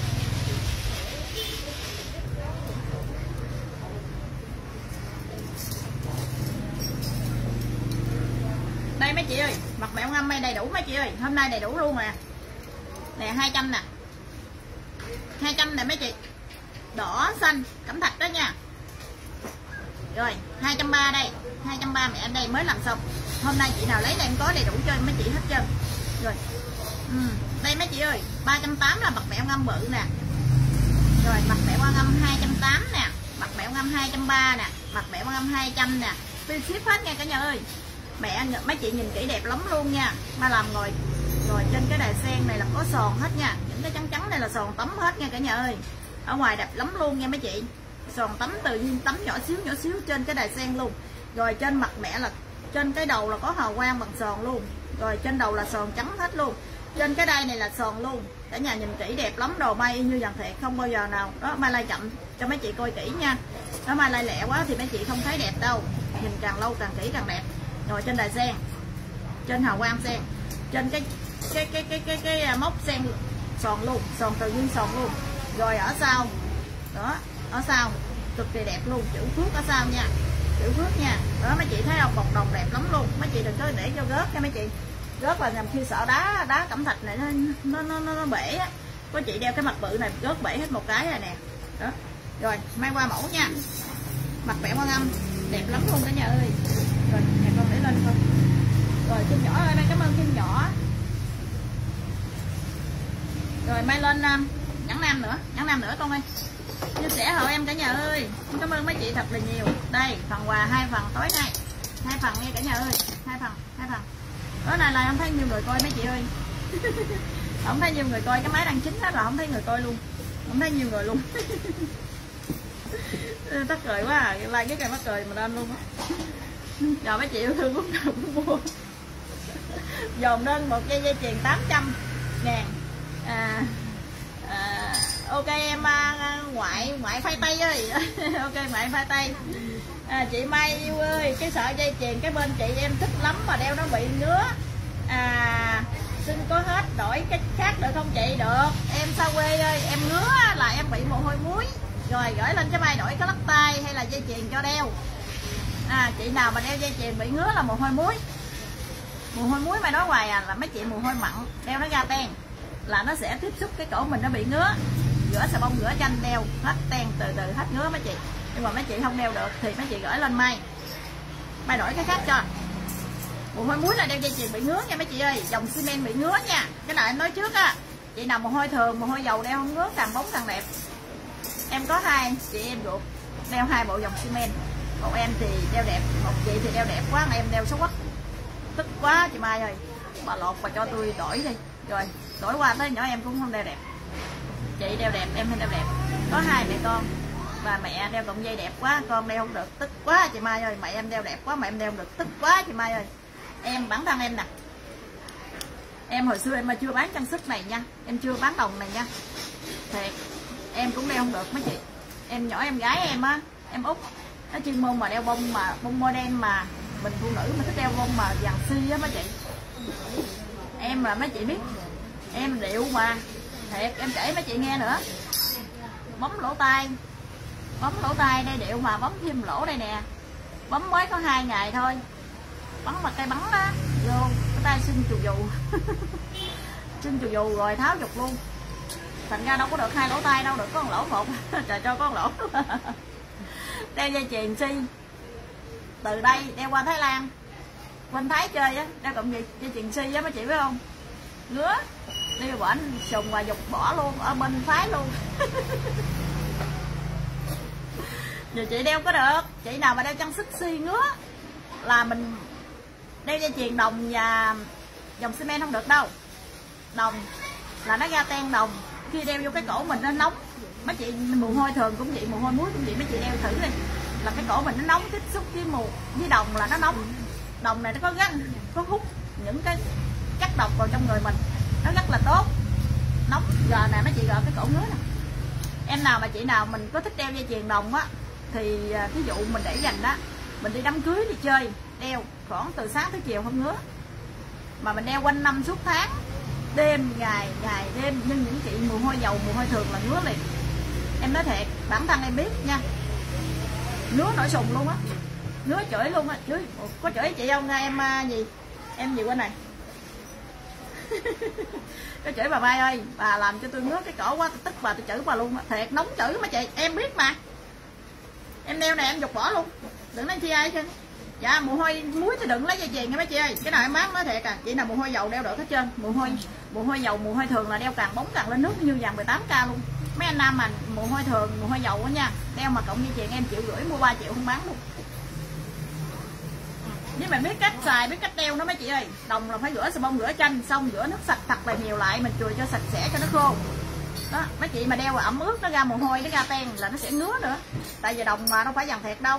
Đây mấy chị ơi, mặt mẹo ngâm may đầy đủ mấy chị ơi, hôm nay đầy đủ luôn nè. Nè hai trăm nè, hai trăm nè mấy chị, đỏ xanh cẩm thạch đó nha. Rồi hai trăm ba mươi đây, hai trăm ba mươi mẹ đây mới làm xong, hôm nay chị nào lấy là em có đầy đủ cho mấy chị hết trơn. Rồi ừ. Đây mấy chị ơi, ba trăm tám mươi là mặt mẹo ngâm bự nè. Rồi mặt mẹo ngâm hai trăm tám mươi nè, mặt mẹo ngâm hai trăm ba mươi nè, mặt mẹo ngâm hai trăm nè, tôi ship hết nha cả nhà ơi. Mẹ mấy chị nhìn kỹ đẹp lắm luôn nha. Ba làm ngồi ngồi trên cái đài sen này là có sòn hết nha, những cái trắng trắng này là sòn tấm hết nha cả nhà ơi. Ở ngoài đẹp lắm luôn nha mấy chị, sòn tấm tự nhiên tấm nhỏ xíu nhỏ xíu trên cái đài sen luôn. Rồi trên mặt mẹ là trên cái đầu là có hào quang bằng sòn luôn, rồi trên đầu là sòn trắng hết luôn, trên cái đai này là sòn luôn. Cả nhà nhìn kỹ đẹp lắm, đồ may như dàn thiệt, không bao giờ nào đó. Mai lai chậm cho mấy chị coi kỹ nha, đó mai lai lẹ quá thì mấy chị không thấy đẹp đâu, nhìn càng lâu càng kỹ càng đẹp. Rồi trên đài sen, trên hào quang sen, trên cái cái cái cái cái cái, cái móc sen sòn luôn, sòn tự nhiên sòn luôn. Rồi ở sau đó, ở sau cực kỳ đẹp luôn, chữ Phước ở sau nha, chữ Phước nha. Đó mấy chị thấy không, bọc đồng đẹp lắm luôn. Mấy chị đừng có để cho rớt nha mấy chị, rớt là nhằm khi sợ đá đá cẩm thạch này nó nó nó, nó, nó bể á. Có chị đeo cái mặt bự này rớt bể hết một cái rồi nè. Đó rồi may qua mẫu nha, mặt vẽ qua ngâm đẹp lắm luôn cả nhà ơi. Rồi nhà con để lên không. Rồi Kim nhỏ ơi, cảm ơn Kim nhỏ. Rồi may lên um, nhãn nam nữa, nhãn nam nữa con ơi, chia sẻ hộ em cả nhà ơi. Cảm ơn mấy chị thật là nhiều. Đây phần quà hai phần tối nay, hai phần nghe cả nhà ơi, hai phần hai phần. Tối nay là không thấy nhiều người coi mấy chị ơi. Không thấy nhiều người coi, cái máy đang chính hết là không thấy người coi luôn, không thấy nhiều người luôn. Tắt cười quá à, like cái cây mắc cười mà lên luôn á. Giờ mấy chị yêu thương lúc nào cũng mua. Dồn lên một dây dây chuyền tám trăm ngàn. À, à, ok em à, ngoại ngoại khoai tây ơi. Ok ngoại khoai tây. À, chị Mai yêu ơi, cái sợi dây chuyền cái bên chị em thích lắm mà đeo nó bị ngứa. À, xin có hết đổi cái khác được không chị? Được. Em xa quê ơi, em ngứa là em bị mồ hôi muối. Rồi gửi lên cho Mai đổi cái lắc tay hay là dây chuyền cho đeo. À, chị nào mà đeo dây chuyền bị ngứa là mồ hôi muối. Mồ hôi muối Mai nói hoài à, là mấy chị mồ hôi mặn đeo nó ra ten là nó sẽ tiếp xúc cái cổ mình nó bị ngứa. Rửa xà bông rửa chanh đeo hết ten từ từ hết ngứa mấy chị. Nhưng mà mấy chị không đeo được thì mấy chị gửi lên Mai, Mai đổi cái khác cho. Mồ hôi muối là đeo dây chuyền bị ngứa nha mấy chị ơi, dòng xi men bị ngứa nha. Cái này em nói trước á, chị nào mồ hôi thường, mồ hôi dầu đeo không ngứa, càng bóng càng đẹp. Em có hai chị em ruột đeo hai bộ dòng xi men, một em thì đeo đẹp, một chị thì đeo đẹp quá mà em đeo xấu quá, tức quá chị Mai ơi, bà lột bà cho tôi đổi đi. Rồi đổi qua tới nhỏ em cũng không đeo đẹp, chị đeo đẹp em không đeo đẹp. Có hai mẹ con, bà mẹ đeo cọng dây đẹp quá, con đeo không được, tức quá chị Mai ơi. Mẹ em đeo đẹp quá mà em đeo không được, tức quá chị Mai ơi. Em bản thân em nè, em hồi xưa em mà chưa bán trang sức này nha, em chưa bán đồng này nha, thiệt em cũng đeo không được mấy chị. Em nhỏ em gái em á, em út nó chuyên môn mà đeo bông, mà bông model mà mình phụ nữ mà thích đeo bông mà vàng si á mấy chị. Em là mấy chị biết em điệu mà, thiệt em kể mấy chị nghe nữa. Bấm lỗ tai, bấm lỗ tai đây điệu mà bấm thêm lỗ đây nè, bấm mới có hai ngày thôi, bắn mặt cây bắn đó vô cái tay sưng chù dù. Sưng chù dù rồi tháo dục luôn, thành ra đâu có được hai lỗ tai đâu, được có một lỗ một. Trời cho có một lỗ. Đeo dây chuyền si từ đây đeo qua Thái Lan, quanh Thái chơi á, đeo cộng gì dây chuyền si á mấy chị biết không, ngứa đi bỏ anh sùng và dục bỏ luôn ở bên phái luôn. Giờ chị đeo có được, chị nào mà đeo trang sức xi ngứa là mình đeo dây chuyền đồng và dòng xi men không được đâu. Đồng là nó ra ten đồng, khi đeo vô cái cổ mình nó nóng. Mấy chị mồ hôi thường cũng vậy, mồ hôi muối cũng vậy, mấy chị đeo thử đi là cái cổ mình nó nóng, tiếp xúc với mù với đồng là nó nóng. Đồng này nó có gắn, có hút những cái chất độc vào trong người mình, nó rất là tốt. Nóng giờ nè mấy chị gọi cái cổ ngứa nè. Em nào mà chị nào mình có thích đeo dây chuyền đồng á thì ví dụ mình để dành đó, mình đi đám cưới đi chơi đeo khoảng từ sáng tới chiều không ngứa, mà mình đeo quanh năm suốt tháng, đêm ngày ngày đêm, nhưng những chị mồ hôi dầu mồ hôi thường là ngứa liền. Em nói thiệt, bản thân em biết nha, ngứa nổi sùng luôn á, ngứa chửi luôn á. Chứ có chửi chị không? Em uh, gì em gì quên này. Có chửi bà Mai ơi, bà làm cho tôi ngứa cái cổ quá, tôi tức bà, tôi chửi bà luôn á. Thiệt nóng chửi mà chị, em biết mà. Em đeo này em dục bỏ luôn, đừng nói chi ai chứ. Dạ mồ hôi muối thì đừng lấy dây chuyền nha mấy chị ơi. Cái nào em bán nói thiệt à, chị nào mồ hôi dầu đeo được hết trơn. Mồ hôi mồ hôi dầu mồ hôi thường là đeo càng bóng càng lên nước như vàng mười tám K luôn. Mấy anh nam mà mồ hôi thường mồ hôi dầu á nha, đeo mà cộng dây chuyền em triệu rưỡi mua ba triệu không bán luôn. Nếu mình biết cách xài, biết cách đeo nó mấy chị ơi. Đồng là phải rửa xà bông rửa chanh, xong rửa nước sạch thật là nhiều lại, mình chùi cho sạch sẽ cho nó khô. Đó, mấy chị mà đeo mà ẩm ướt nó ra mồ hôi, nó ra ten là nó sẽ ngứa nữa. Tại vì đồng mà đâu phải vàng thiệt đâu.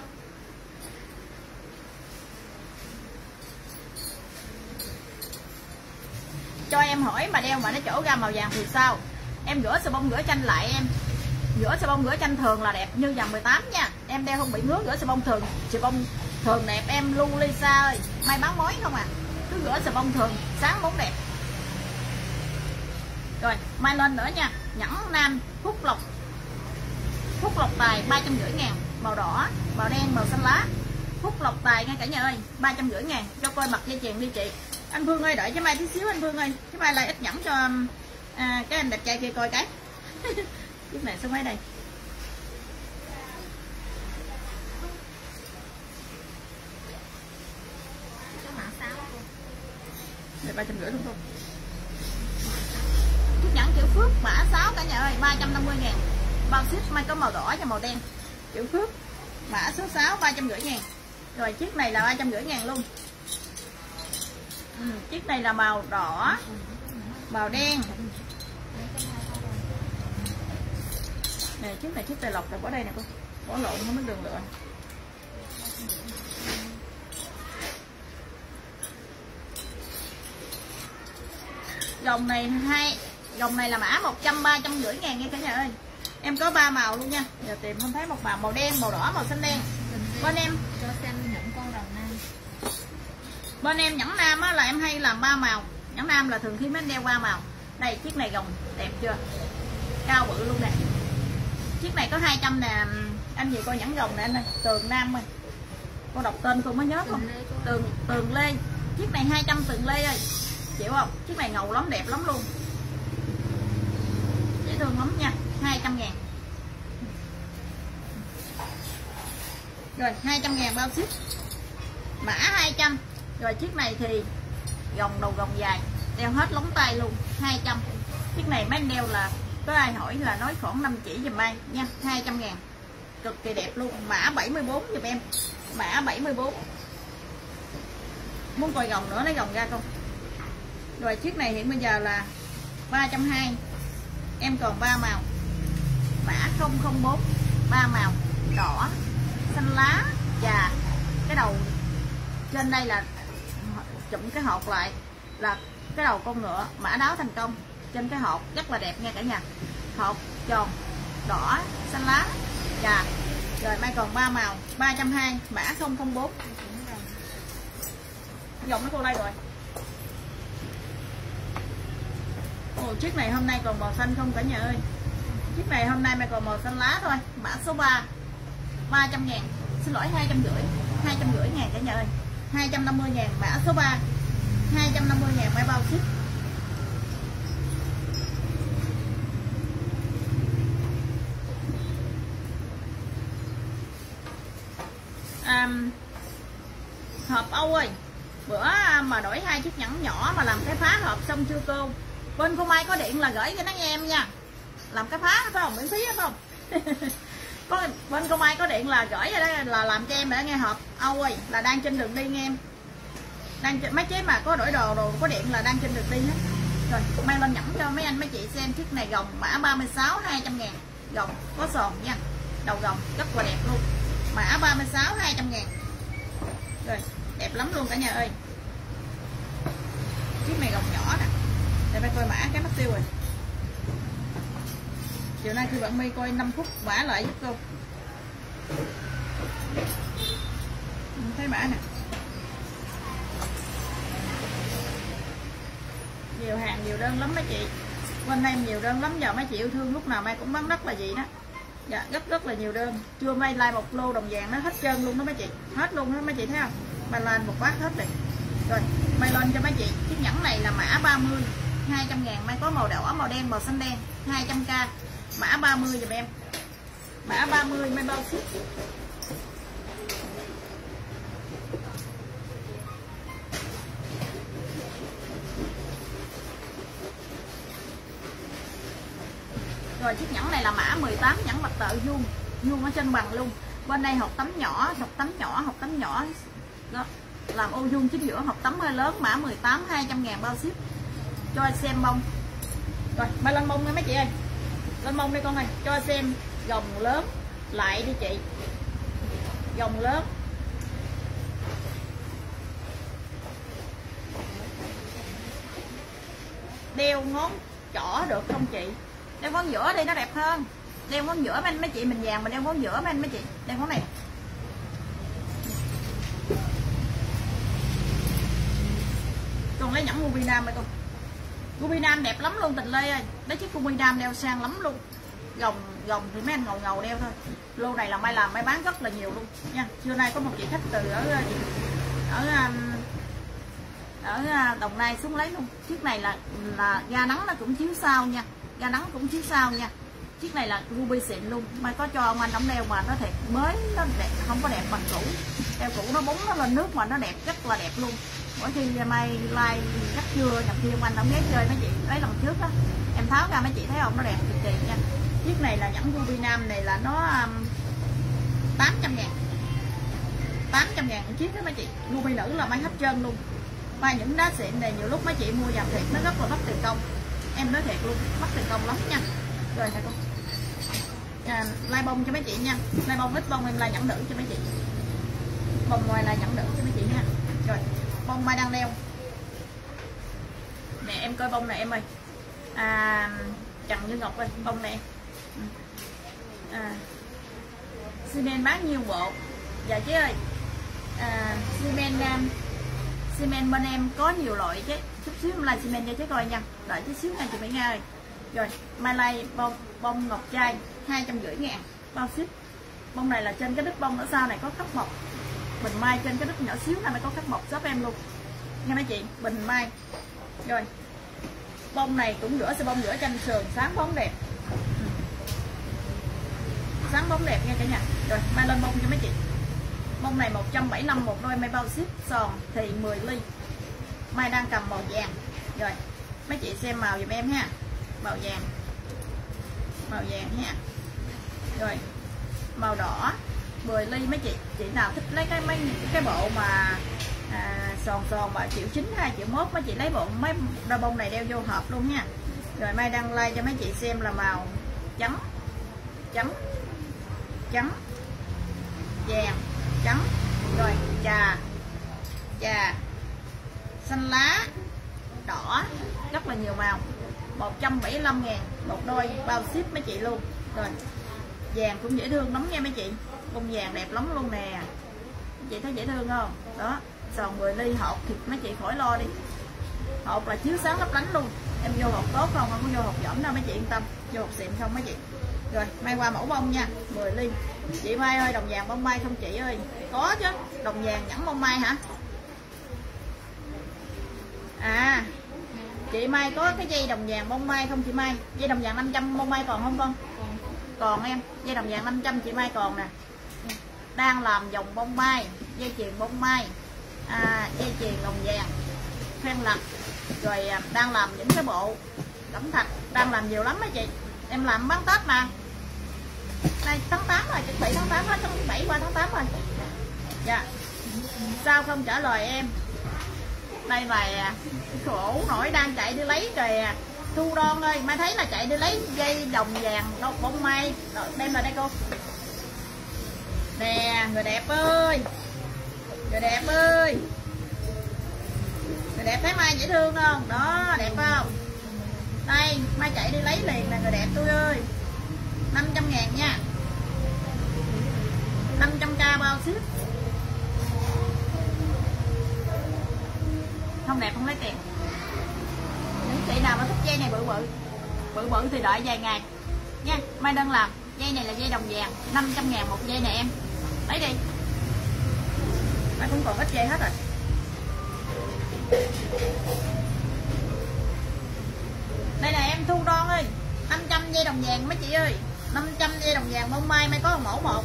Cho em hỏi mà đeo mà nó trổ ra màu vàng thì sao? Em rửa xà bông rửa chanh lại em. Rửa xà bông rửa chanh thường là đẹp như vàng mười tám nha. Em đeo không bị ngứa, rửa xà bông thường, xà bông thường đẹp em. Lu Lisa ơi, may bán mối không à. Cứ rửa xà bông thường, sáng bóng đẹp. Rồi, mai lên nữa nha. Nhẫn nam Phúc Lộc. Phúc Lộc Tài ba trăm rưỡi ngàn, màu đỏ, màu đen, màu xanh lá. Phúc Lộc Tài nha cả nhà ơi, ba trăm rưỡi ngàn. Cho coi mặt dây chuyền đi chị. Anh Phương ơi, đợi cho Mai tí xíu anh Phương ơi. Chứ Mai lại ít nhẫn cho à, cái anh đẹp trai kia coi cái. Chiếc này số mấy đây? Đây ba trăm rưỡi đúng không? Chiếc nhẫn kiểu Phước mã sáu cả nhà ơi, ba trăm năm mươi ngàn. Bao ship Mai có màu đỏ và màu đen. Kiểu Phước mã số sáu ba trăm rưỡi ngàn. Rồi chiếc này là ba trăm rưỡi ngàn luôn. Ừ, chiếc này là màu đỏ, màu đen. Nè, chiếc này chiếc tài lộc, rồi bỏ đây nè cô, bỏ lộn không biết đường lựa. Dòng này hai, dòng này là mã một trăm ba trăm rưỡi ngàn nha cả nhà ơi. Em có ba màu luôn nha. Giờ tìm không thấy một màu, màu đen, màu đỏ, màu xanh đen. Bên em cho xem những con rồng nam. Bên em nhẫn nam á, là em hay làm ba màu. Nhẫn nam là thường khi mấy anh đeo ba màu. Đây chiếc này gồng đẹp chưa, cao bự luôn nè. Chiếc này có hai trăm nè. Anh gì coi nhẫn gồng nè anh ơi, Tường Nam ơi. Cô đọc tên cô mới nhớ không? Tường Tường Lê. Chiếc này hai trăm Tường Lê ơi. Chịu không? Chiếc này ngầu lắm, đẹp lắm luôn, dễ thương lắm nha. Hai trăm ngàn. Rồi hai trăm ngàn bao ship. Mã hai trăm. Rồi chiếc này thì gồng đầu gồng dài, đeo hết lóng tay luôn, hai trăm. Chiếc này mấy anh đeo là có ai hỏi là nói khoảng năm chỉ giùm Mai nha. Hai trăm ngàn, cực kỳ đẹp luôn. Mã bảy mươi bốn giùm em, mã bảy mươi bốn. Muốn coi gồng nữa lấy gồng ra không? Rồi chiếc này hiện bây giờ là ba trăm hai mươi. Em còn ba màu. Mã không không bốn, ba màu, đỏ, xanh lá và cái đầu trên đây là chụm cái hộp lại là cái đầu con ngựa, mã đáo thành công trên cái hộp, rất là đẹp nha cả nhà. Hộp tròn, đỏ, xanh lá và rồi Mai còn ba màu, ba trăm hai mươi, mã không không bốn. Dòng nó cô đây rồi. Ồ, chiếc này hôm nay còn màu xanh không cả nhà ơi. Chiếc này hôm nay Mai còn màu xanh lá thôi. Mã số ba, ba trăm ngàn. Xin lỗi, hai trăm rưỡi, hai trăm rưỡi ngàn cả nhà ơi. Hai trăm năm mươi ngàn, mã số ba, hai trăm năm mươi ngàn Mai bao ship. À, hộp Âu ơi, bữa mà đổi hai chiếc nhẫn nhỏ mà làm cái phá hộp xong chưa cô? Bên cô Mai có điện là gửi cho nó nghe em nha, làm cái phá phải không, miễn phí phải không? Có bên cô Mai có điện là gửi rồi đó, là làm cho em để nghe hộp. Âu ơi là đang trên đường đi nghe em, đang mấy chế mà có đổi đồ đồ có điện là đang trên đường đi hết. Rồi mang lên nhẫn cho mấy anh mấy chị xem. Chiếc này gồng mã ba mươi sáu hai trăm ngàn, gồng có sòn nha, đầu gồng rất là đẹp luôn, mã ba mươi sáu hai trăm ngàn. Rồi đẹp lắm luôn cả nhà ơi. Chiếc này gồng nhỏ nè, để phải coi mã cái mất tiêu rồi. Chiều nay khi bạn My coi năm phút mã lại giúp cô. Thấy mã nè, nhiều hàng nhiều đơn lắm mấy chị, bên đây nhiều đơn lắm. Giờ mấy chị yêu thương lúc nào Mai cũng bán rất là gì đó. Dạ rất rất là nhiều đơn. Chưa Mai like một lô đồng vàng nó hết trơn luôn đó mấy chị, hết luôn đó mấy chị thấy không. Mai lên một bát hết rồi. Rồi Mai lên cho mấy chị chiếc nhẫn này là mã ba mươi hai trăm ngàn. Mai có màu đỏ, màu đen, màu xanh đen, hai trăm k, mã ba mươi giùm em, mã ba mươi Mai bao ship. Rồi chiếc nhẫn này là mã mười tám, nhẫn mặt tợ vuông, vuông ở trên bằng luôn. Bên đây hộp tấm nhỏ, hộp tấm nhỏ, hộp tấm nhỏ đó, làm ô vuông chính giữa, hộp tấm hơi lớn, mã mười tám hai trăm ngàn bao ship. Cho anh xem bông. Rồi Mai lên bông nha mấy chị ơi, lên bông đi con ơi, cho xem gồng lớn lại đi chị, gồng lớn. Đeo ngón trỏ được không chị? Đeo ngón giữa đi nó đẹp hơn. Đeo ngón giữa mấy anh mấy chị, mình vàng mình đeo ngón giữa mấy anh mấy chị. Đeo ngón này. Con lấy nhẫn Ruby Nam đây con. Ruby Nam đẹp lắm luôn Tình Lê ơi. Đấy chiếc Ruby Nam đeo sang lắm luôn. Gồng gồng thì mấy anh ngầu ngầu đeo thôi. Lô này là Mai làm Mai bán rất là nhiều luôn nha. Trưa nay có một chị khách từ ở ở ở Đồng Nai xuống lấy luôn. Chiếc này là là ga nắng nó cũng chiếu sao nha, ga nắng cũng chiếu sao nha. Chiếc này là ruby xịn luôn. Mai có cho ông anh đóng đeo mà nó thiệt mới, nó đẹp, không có đẹp bằng cũ. Đeo cũ nó búng nó lên nước mà nó đẹp, rất là đẹp luôn. Mỗi khi Mai like chắc chưa nhầm khi ông anh đóng ghé chơi mấy chị lấy lần trước đó, em tháo ra mấy chị thấy không, nó đẹp cực kỳ nha. Chiếc này là nhẫn ruby nam này là nó um, tám trăm ngàn, tám trăm ngàn một chiếc đó mấy chị. Ruby nữ là Mai hết trơn luôn. Mai những đá xịn này nhiều lúc mấy chị mua dòng thiệt nó rất là mất tiền công, em nói thiệt luôn, mất tiền công lắm nha. Rồi nè con, à, lai bông cho mấy chị nha, lai bông ít bông em lai nhẫn nữ cho mấy chị, bông ngoài lai nhẫn nữ cho mấy chị nha. Rồi bông Mai đang đeo nè, em coi bông này em ơi, à, Trần Như Ngọc ơi, bông này à, xi men bán nhiêu bộ? Dạ chứ ơi, à, xi men um, xi men bên em có nhiều loại chứ, chút xíu em like xi men cho chứ coi nha, đợi chút xíu nha chị Mỹ Nga ơi. Rồi Mai like bông bông ngọc trai hai trăm rưỡi ngàn bao ship. Bông này là trên cái đứt bông ở sau này có khắc mộc, bình mai trên cái đứt nhỏ xíu này mới có khắc mộc shop em luôn nha mấy chị, bình mai. Rồi bông này cũng rửa, sẽ bông rửa tranh sườn sáng bóng đẹp, ừ. Sáng bóng đẹp nha cả nhà. Rồi Mai lên bông cho mấy chị. Bông này một trăm bảy mươi lăm một đôi, Mai bao ship, sòn thì mười ly. Mai đang cầm màu vàng. Rồi mấy chị xem màu giùm em ha, màu vàng, màu vàng ha. Rồi màu đỏ mười ly mấy chị. Chị nào thích lấy cái mấy cái bộ mà à, sòn sòn mà triệu chín hai triệu mốt mấy chị lấy bộ mấy đôi bông này đeo vô hộp luôn nha. Rồi Mai đăng like cho mấy chị xem là màu chấm chấm chấm vàng chấm, rồi trà trà xanh lá đỏ, rất là nhiều màu. Một trăm bảy mươi lăm ngàn một đôi bao ship mấy chị luôn. Rồi vàng cũng dễ thương lắm nha mấy chị, bông vàng đẹp lắm luôn nè, chị thấy dễ thương không? Đó, sòn mười ly hộp thì mấy chị khỏi lo đi, hộp là chiếu sáng lấp lánh luôn. Em vô hộp tốt không, không có vô hộp giỏm đâu mấy chị yên tâm, vô hộp xịn không mấy chị. Rồi Mai qua mẫu bông nha, mười ly. Chị Mai ơi, đồng vàng bông mai không chị ơi? Có chứ, đồng vàng nhẫn bông mai hả? À, chị Mai có cái dây đồng vàng bông mai không chị Mai? Dây đồng vàng năm trăm bông mai còn không con? Còn em, dây đồng vàng năm trăm chị Mai còn nè. Đang làm vòng bông mai, dây chuyền bông mai, à, dây chuyền đồng vàng khoen lặt. Rồi đang làm những cái bộ cẩm thạch đang làm nhiều lắm á chị, em làm bán Tết mà. Đây tháng tám rồi, chuẩn bị tháng tám hết, tháng bảy qua tháng tám rồi. Dạ. Sao không trả lời em? Đây là khổ nổi đang chạy đi lấy kìa. Thu Đoan ơi, mai thấy là chạy đi lấy dây đồng vàng đâu bông mai. Rồi, đem lại đây cô. Nè, người đẹp ơi. Người đẹp ơi. Người đẹp thấy Mai dễ thương không? Đó, đẹp không? Đây, Mai chạy đi lấy liền nè người đẹp tôi ơi. năm trăm ngàn nha. năm trăm k bao ship. Không đẹp không lấy tiền. Những chị nào mà thích dây này bự bự bự bự thì đợi vài ngày nha. Mai đơn làm. Dây này là dây đồng vàng, năm trăm ngàn một dây nè em. Lấy đi. Mai cũng còn ít dây hết rồi. Đây là em Thu Đoan ơi, năm trăm dây đồng vàng mấy chị ơi. năm trăm dây đồng vàng bông mai, Mai có một mẫu một.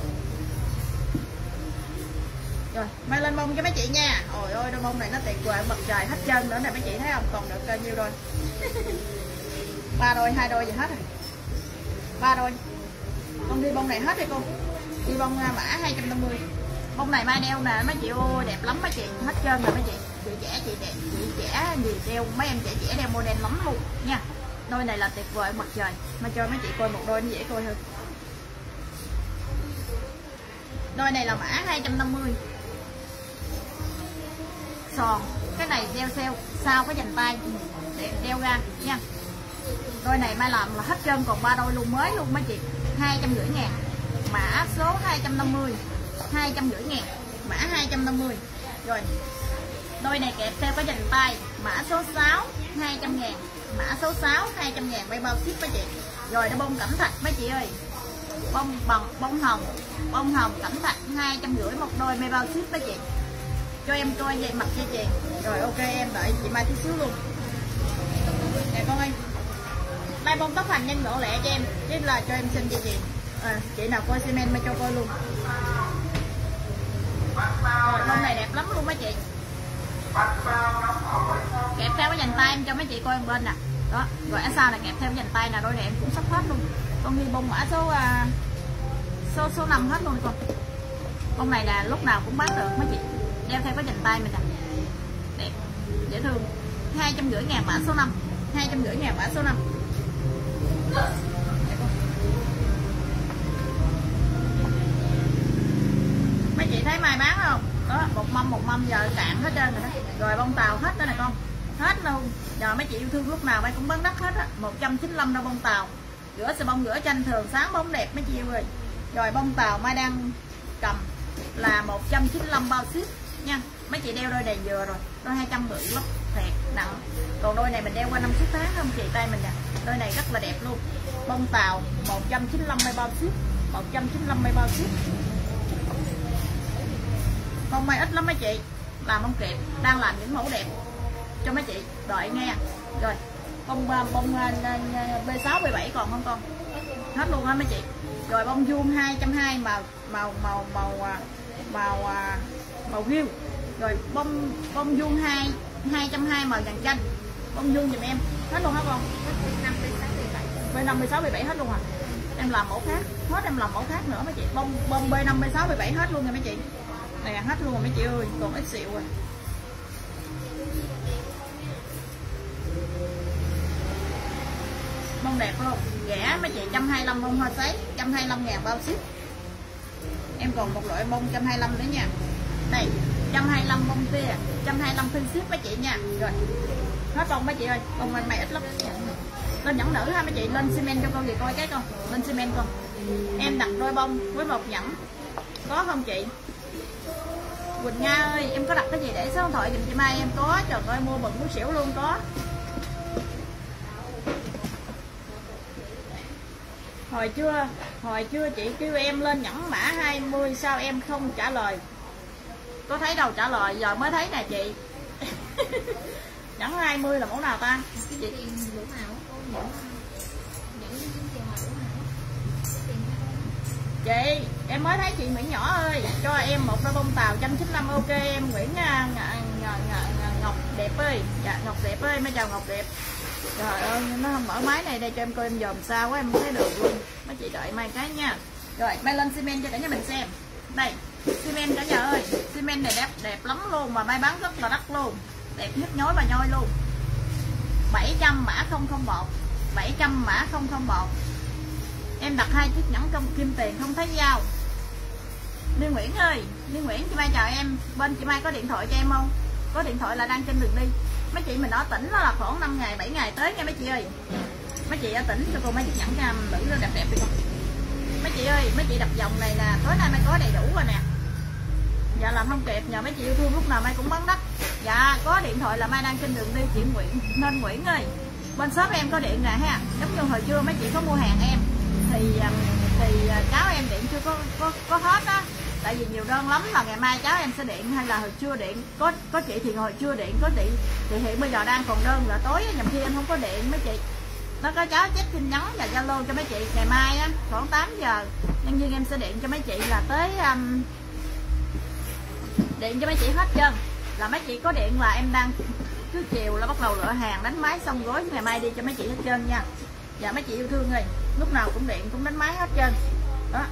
Rồi, Mai lên bông cho mấy chị nha. Ôi ôi, đôi bông này nó tuyệt vời mặt trời hết trơn nữa nè mấy chị thấy không? Còn được bao nhiêu đôi? Ba đôi, hai đôi gì hết rồi. Ba đôi. Con đi bông này hết đi cô. Đi bông mã hai trăm năm mươi. Bông này Mai đeo nè mấy chị ơi, đẹp lắm mấy chị, hết trơn rồi mấy chị. Chị trẻ, chị đẹp, chị trẻ gì đeo, mấy em trẻ trẻ đeo model lắm luôn nha. Đôi này là tuyệt vời mặt trời. Mai cho mấy chị coi một đôi nó dễ coi hơn. Đôi này là mã hai trăm năm mươi. Sòn, cái này đeo sale, sao có dành tay để đeo ra nha. Đôi này Mai làm là hết trơn, còn ba đôi luôn mới luôn mấy chị. hai trăm rưỡi ngàn. Mã số hai trăm năm mươi. hai trăm rưỡi ngàn. Mã hai trăm năm mươi. Rồi. Đôi này kẹp theo có dành tay, mã số sáu hai trăm ngàn. Mã số sáu hai trăm ngàn bay bao ship mấy chị. Rồi nó bông cẩm thạch mấy chị ơi. Bông bằng bông hồng, bông hồng cẩm thạch hai trăm rưỡi một đôi bay bao ship mấy chị. Cho em coi vậy mặt dây chuyền. Rồi ok em đợi chị Mai tí xíu luôn. Nè con ơi. Đây bông tóc hành nhanh gỗ lẹ cho em, chứ là cho em xin dây chuyền. À, chị nào coi cement Mai cho coi luôn. Rồi bông này đẹp lắm luôn mấy chị. Kẹp theo cái dành tay em cho mấy chị coi một bên nè. Đó, rồi ở sau là kẹp theo cái dành tay nè, đôi này em cũng sắp hết luôn. Con ghi bông mã số uh, số số năm hết luôn con. Bông này là lúc nào cũng bán được mấy chị. Đeo theo cái dành tay mình nè. Đẹp, dễ thương. hai trăm rưỡi ngàn mã số năm. hai trăm rưỡi ngàn mã số năm. Mấy chị thấy Mai bán không? Đó, một mâm một mâm giờ cạn hết trơn rồi đó. Rồi bông tàu hết đó nè con. Hết luôn. Giờ mấy chị yêu thương lúc nào Mai cũng bán đắt hết á. một trăm chín mươi lăm đâu bông tàu. Rửa xà bông rửa tranh thường sáng bóng đẹp mấy chị yêu ơi. Rồi bông tàu Mai đang cầm là một trăm chín mươi lăm bao ship nha. Mấy chị đeo đôi này vừa rồi. Đôi hai trăm bự lắm, thiệt nặng. Còn đôi này mình đeo qua năm sáu tháng không chị, tay mình nè. Đôi này rất là đẹp luôn. Bông tàu một trăm chín mươi lăm bay bao ship. một trăm chín mươi lăm bay bao ship. Bông mai ít lắm mấy chị. Làm bông kẹp, đang làm những mẫu đẹp cho mấy chị, đợi nghe. Rồi, bông bông B sáu B bảy còn không con? Hết luôn á mấy chị. Rồi bông vuông hai trăm hai mươi màu màu màu màu màu màu ghiêu. Rồi bông bông vuông hai hai trăm hai mươi màu vàng chanh. Bông vuông giùm em. Hết luôn hả con? B năm B sáu B bảy hết luôn à. Em làm mẫu khác, hết em làm mẫu khác nữa mấy chị. Bông bông B năm B sáu B bảy hết luôn rồi mấy chị. Này hết luôn rồi mấy chị ơi, còn ít xịu rồi. Bông đẹp không? Rẻ mấy chị, một trăm hai mươi lăm bông hoa sấy, một trăm hai mươi lăm ngàn bao ship. Em còn một loại bông một trăm hai mươi lăm nữa nha. Đây, một trăm hai mươi lăm bông tia, một trăm hai mươi lăm phên ship mấy chị nha. Rồi. Hết bông mấy chị ơi, bông mày ít lắm. Lên nhẫn nữ ha mấy chị, lên cement cho con gì coi cái con. Lên cement con. Em đặt đôi bông với một nhẫn. Có không chị? Quỳnh Nga ơi, em có đặt cái gì để số điện thoại dùm chị Mai em có. Trời ơi, mua bận muốn xỉu luôn có. Hồi chưa, hồi chưa chị kêu em lên nhẫn mã hai mươi sao em không trả lời. Có thấy đâu trả lời, giờ mới thấy nè chị. Nhẫn hai mươi là mẫu nào ta? Chị Chị, em mới thấy chị Nguyễn Nhỏ ơi, cho em một đôi bông tàu một trăm chín mươi lăm ok em Nguyễn Ngọc đẹp ơi. Dạ Ngọc đẹp ơi, mấy chào Ngọc đẹp. Trời ơi, nó không mở máy này đây cho em coi em dòm sao quá em không thấy được luôn. Mấy chị đợi mai cái nha. Rồi, mai lên xi men cho cả nhà mình xem. Đây, xi men cả nhà ơi, xi men này đẹp đẹp lắm luôn mà mai bán rất là đắt luôn. Đẹp nhức nhối và nhoi luôn. bảy trăm mã không không một. bảy trăm mã không không một. Em đặt hai chiếc nhẫn công kim tiền không thấy dao. Liên Nguyễn ơi, Liên Nguyễn chị Mai chào em. Bên chị Mai có điện thoại cho em không? Có điện thoại là đang trên đường đi. Mấy chị mình ở tỉnh nó là khoảng năm ngày bảy ngày tới nha mấy chị ơi. Mấy chị ở tỉnh cho cô mấy chiếc nhẫn cam nữ đẹp đẹp đi con. Mấy chị ơi, mấy chị đặt vòng này nè, tối nay Mai có đầy đủ rồi nè. Dạ làm không kịp, nhờ mấy chị yêu thương lúc nào Mai cũng bán đắt. Dạ có điện thoại là Mai đang trên đường đi chị Nguyễn, nên Nguyễn ơi. Bên shop em có điện nè ha. Giống như hồi trưa mấy chị có mua hàng em thì thì cháu em điện chưa có có có hết á. Tại vì nhiều đơn lắm là ngày mai cháu em sẽ điện hay là hồi trưa điện. Có có chị thì hồi trưa điện, có chị thì hiện bây giờ đang còn đơn là tối nhầm khi em không có điện mấy chị. Nó có cháu check tin nhắn và Zalo cho mấy chị ngày mai á khoảng tám giờ nhân viên em sẽ điện cho mấy chị là tới um, điện cho mấy chị hết trơn. Là mấy chị có điện là em đang trước chiều là bắt đầu lựa hàng đánh máy xong gói ngày mai đi cho mấy chị hết trơn nha. Dạ mấy chị yêu thương ơi, lúc nào cũng điện cũng đánh máy hết trơn đó.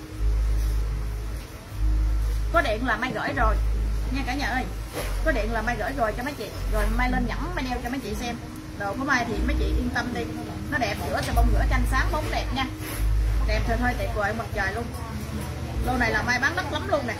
Có điện là Mai gửi rồi nha cả nhà ơi. Có điện là Mai gửi rồi cho mấy chị. Rồi Mai lên nhẫn Mai đeo cho mấy chị xem. Đồ của Mai thì mấy chị yên tâm đi. Nó đẹp, rửa cho bông rửa tranh sáng bóng đẹp nha. Đẹp thời thôi tuyệt vời mặt trời luôn. Lô này là Mai bán đắt lắm luôn nè.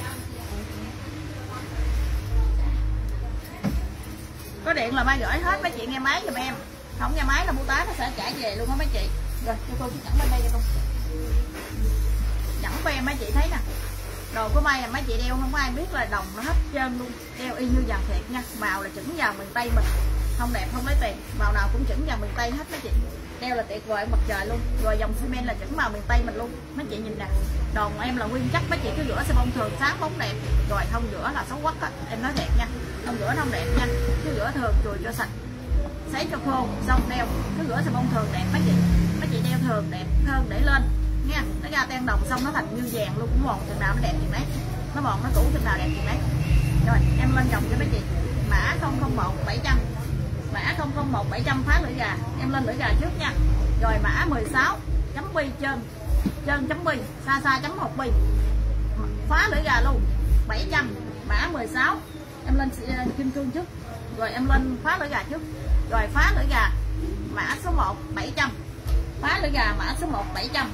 Có điện là Mai gửi hết mấy chị nghe máy giùm em. Không nghe máy là mua tá nó sẽ trả về luôn á mấy chị. Rồi cho cô chiếc nhẫn bên đây cho con. Nhẫn của em mấy chị thấy nè. Đồ của Mai là mấy chị đeo không có ai biết là đồng nó hết trơn luôn. Đeo y như vàng thiệt nha. Màu là chuẩn vàng miền Tây mình. Không đẹp không lấy tiền. Màu nào cũng chuẩn vàng miền Tây hết mấy chị. Đeo là tuyệt vời mặt trời luôn. Rồi dòng xi men là chuẩn màu miền Tây mình luôn. Mấy chị nhìn nè. Đồ của em là nguyên chất. Mấy chị cứ rửa xe bông thường sáng bóng đẹp. Rồi không rửa là xấu quắc á. Em nói đẹp nha. Không rửa nó không đẹp nha. Cứ rửa thường chùi cho sạch. Sấy cho khô xong đeo. Cứ rửa xe bông thường đẹp mấy chị. Mấy chị đeo thường đẹp hơn để lên nha. Nó ra ten đồng xong nó thành như vàng luôn. Cũng mòn chừng nào nó đẹp chừng đấy. Nó mòn nó cũ chừng nào đẹp chừng đấy. Rồi em lên dòng cho mấy chị. Mã không không một bảy trăm. Mã không không một bảy trăm phá lưỡi gà. Em lên lưỡi gà trước nha. Rồi mã mười sáu chấm bi trơn. Trơn chấm bi. Xa xa chấm một bi. Phá lưỡi gà luôn. bảy trăm. Mã mười sáu. Em lên kim cương trước. Rồi em lên phá lưỡi gà trước. Rồi phá lưỡi gà. Mã số một bảy trăm. Phá lưỡi gà mã số một bảy trăm.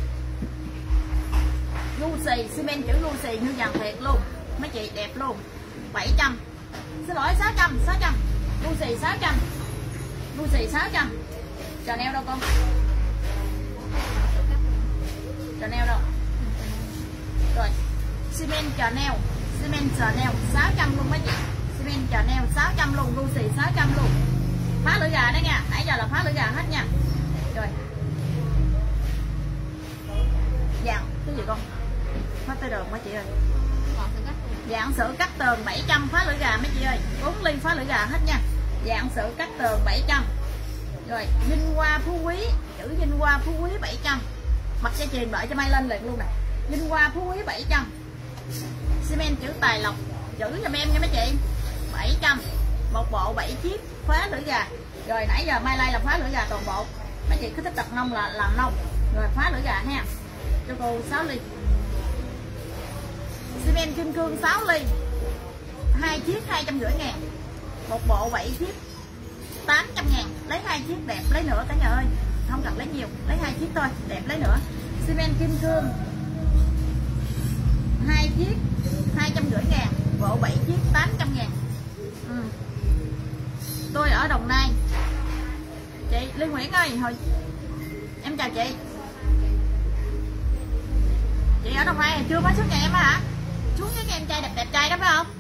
Lucy, xi men chữ Lucy như vàng thiệt luôn. Mấy chị đẹp luôn. bảy trăm. Xin lỗi sáu trăm, sáu trăm. Lucy sáu trăm. Lucy sáu trăm. Chanel đâu con? Chanel đâu? Rồi. Xi men Chanel, xi men Chanel sáu trăm luôn mấy chị. Xi men Chanel sáu trăm luôn, Lucy sáu trăm luôn. Phá lưỡi gà đó nha. Nãy giờ là phá lưỡi gà hết nha. Rồi. Dạng cái gì con? Hết tay đường mấy chị ơi. Dạng sữa cắt tường bảy trăm phá lưỡi gà mấy chị ơi. bốn ly phá lưỡi gà hết nha. Dạng sữa cắt tường bảy trăm. Rồi Vinh Hoa Phú Quý, chữ Vinh Hoa Phú Quý bảy trăm. Mặt dây chuyền đợi cho Mai lên liền luôn nè. Vinh Hoa Phú Quý bảy trăm. Xi men chữ Tài Lộc, chữ giùm em nha mấy chị. bảy trăm. Một bộ bảy chiếc phá lưỡi gà. Rồi nãy giờ Mai Lai là phá lưỡi gà toàn bộ. Mấy chị cứ thích đặt nông là làm nông. Rồi phá lưỡi gà ha. Cho cô sáu ly. Xi men kim cương sáu ly. Hai chiếc hai trăm rưỡi ngàn. Một bộ bảy chiếc tám trăm ngàn. Lấy hai chiếc đẹp lấy nữa cả nhà ơi. Không cần lấy nhiều, lấy hai chiếc thôi, đẹp lấy nữa. Xi men kim cương hai chiếc hai trăm rưỡi ngàn. Bộ bảy chiếc tám trăm ngàn. Ừ. Tôi ở Đồng Nai. Chị Liên Nguyễn ơi, hồi em chào chị. Chị ở Đồng Nai chưa có xuống nhà em hả? Xuống với em trai đẹp đẹp trai đó phải không?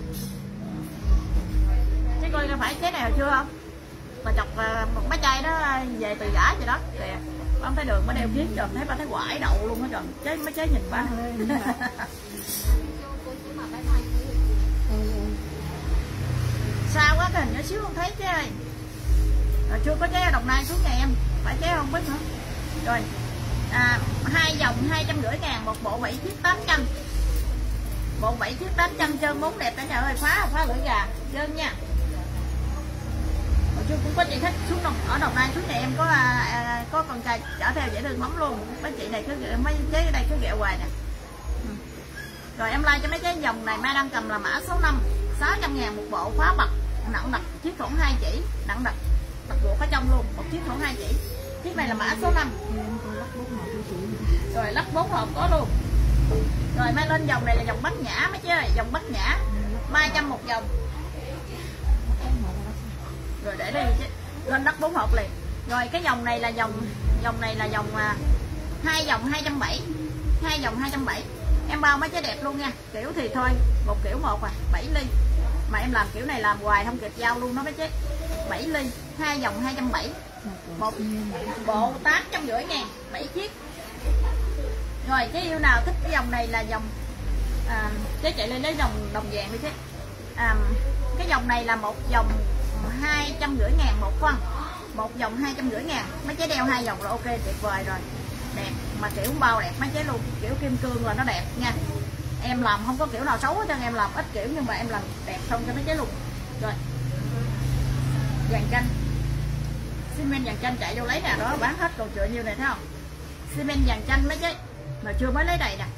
Chứ coi phải chế này hồi chưa không? Mà chọc một mấy chai đó về từ giả vậy đó. Kìa, không thấy đường mới đeo kiếng rồi, thấy ba thấy quải đậu luôn hết rồi. Chế mấy chế nhìn ba. Sao quá cái hình nhỏ xíu không thấy chế ơi. Rồi chưa có chế ở Đồng Nai xuống nhà em, phải chế không biết nữa. Rồi à, hai dòng hai trăm rưỡi ngàn, một bộ bảy chiếc tám trăm. Bộ bảy chiếc tám trăm trơn bốn đẹp cả nhà ơi. Phá phá lưỡi gà trơn nha. Hồi Chứ cũng có chị khách xuống đồng ở Đồng Nai xuống nhà em có à, à, có con trai chở theo dễ thương lắm luôn. Mấy chị này cứ mấy chế ở đây cứ ghẹo hoài nè. Ừ. Rồi em like cho mấy cái dòng này Mai đang cầm là mã số năm, sáu trăm ngàn một bộ khóa bật, nặng đặt chiếc khổng hai chỉ, nặng đặt đặt ruột ở trong luôn, một chiếc khổng hai chỉ. Chiếc này là mã số năm. Rồi lắp bốn hộp có luôn. Rồi Mai lên dòng này là dòng Bát Nhã mấy chứ ơi, dòng Bát Nhã ba trăm một dòng. Rồi để đây chứ. Lên đất bốn hộp liền. Rồi cái dòng này là dòng dòng này là dòng à, hai dòng hai trăm bảy mươi, hai dòng hai trăm bảy mươi. Em bao mấy cái đẹp luôn nha. Kiểu thì thôi, một kiểu một à, bảy ly. Mà em làm kiểu này làm hoài không kịp giao luôn đó mấy chứ. bảy ly, hai dòng hai trăm bảy mươi. Một bộ tám trăm rưỡi ngàn, bảy chiếc. Rồi cái yêu nào thích cái dòng này là dòng à, cái chạy lên lấy dòng đồng vàng đi chứ. À, cái dòng này là một dòng hai trăm rưỡi ngàn một phân, một dòng hai trăm rưỡi ngàn. Mấy trái đeo hai dòng là ok, tuyệt vời rồi, đẹp mà kiểu bao đẹp mấy trái luôn, kiểu kim cương là nó đẹp nha. Em làm không có kiểu nào xấu hết trơn, em làm ít kiểu nhưng mà em làm đẹp không cho mấy trái luôn. Rồi vàng chanh, xi men vàng chanh chạy vô lấy nè, đó bán hết còn chữa nhiêu này thấy không? Xi men vàng chanh mấy trái mà chưa mới lấy đầy nè,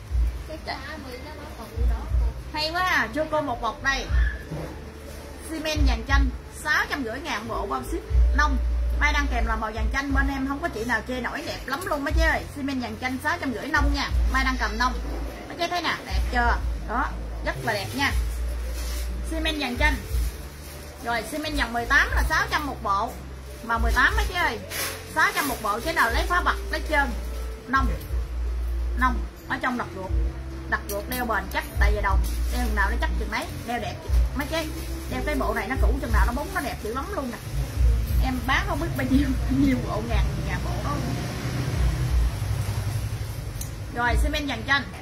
hay quá à. Chưa cô một bọc đây, xi men vàng chanh sáu trăm rưỡi ngàn bộ bao ship nông. Mai đang kèm là màu vàng chanh, bên em không có chị nào chê nổi, đẹp lắm luôn mấy chế ơi. Xi men vàng chanh sáu trăm rưỡi nông nha. Mai đang cầm nông mấy chế thấy nè, đẹp chưa? Đó rất là đẹp nha. Xi men vàng chanh. Rồi xi men vàng mười tám là sáu trăm một bộ, mà mười tám mấy chế ơi, sáu trăm một bộ. Chế nào lấy phá bật lấy trơn nông nông ở trong đặt ruột, đặt ruột đeo bền chắc, tại vì đồng đeo nào nó chắc chừng mấy, đeo đẹp mấy chế. Đeo cái bộ này nó cũ chừng nào nó bóng nó đẹp dữ lắm luôn nè. Em bán không biết bao nhiêu nhiều bộ, ngàn ngàn bộ đó. Rồi xi men vàng chanh,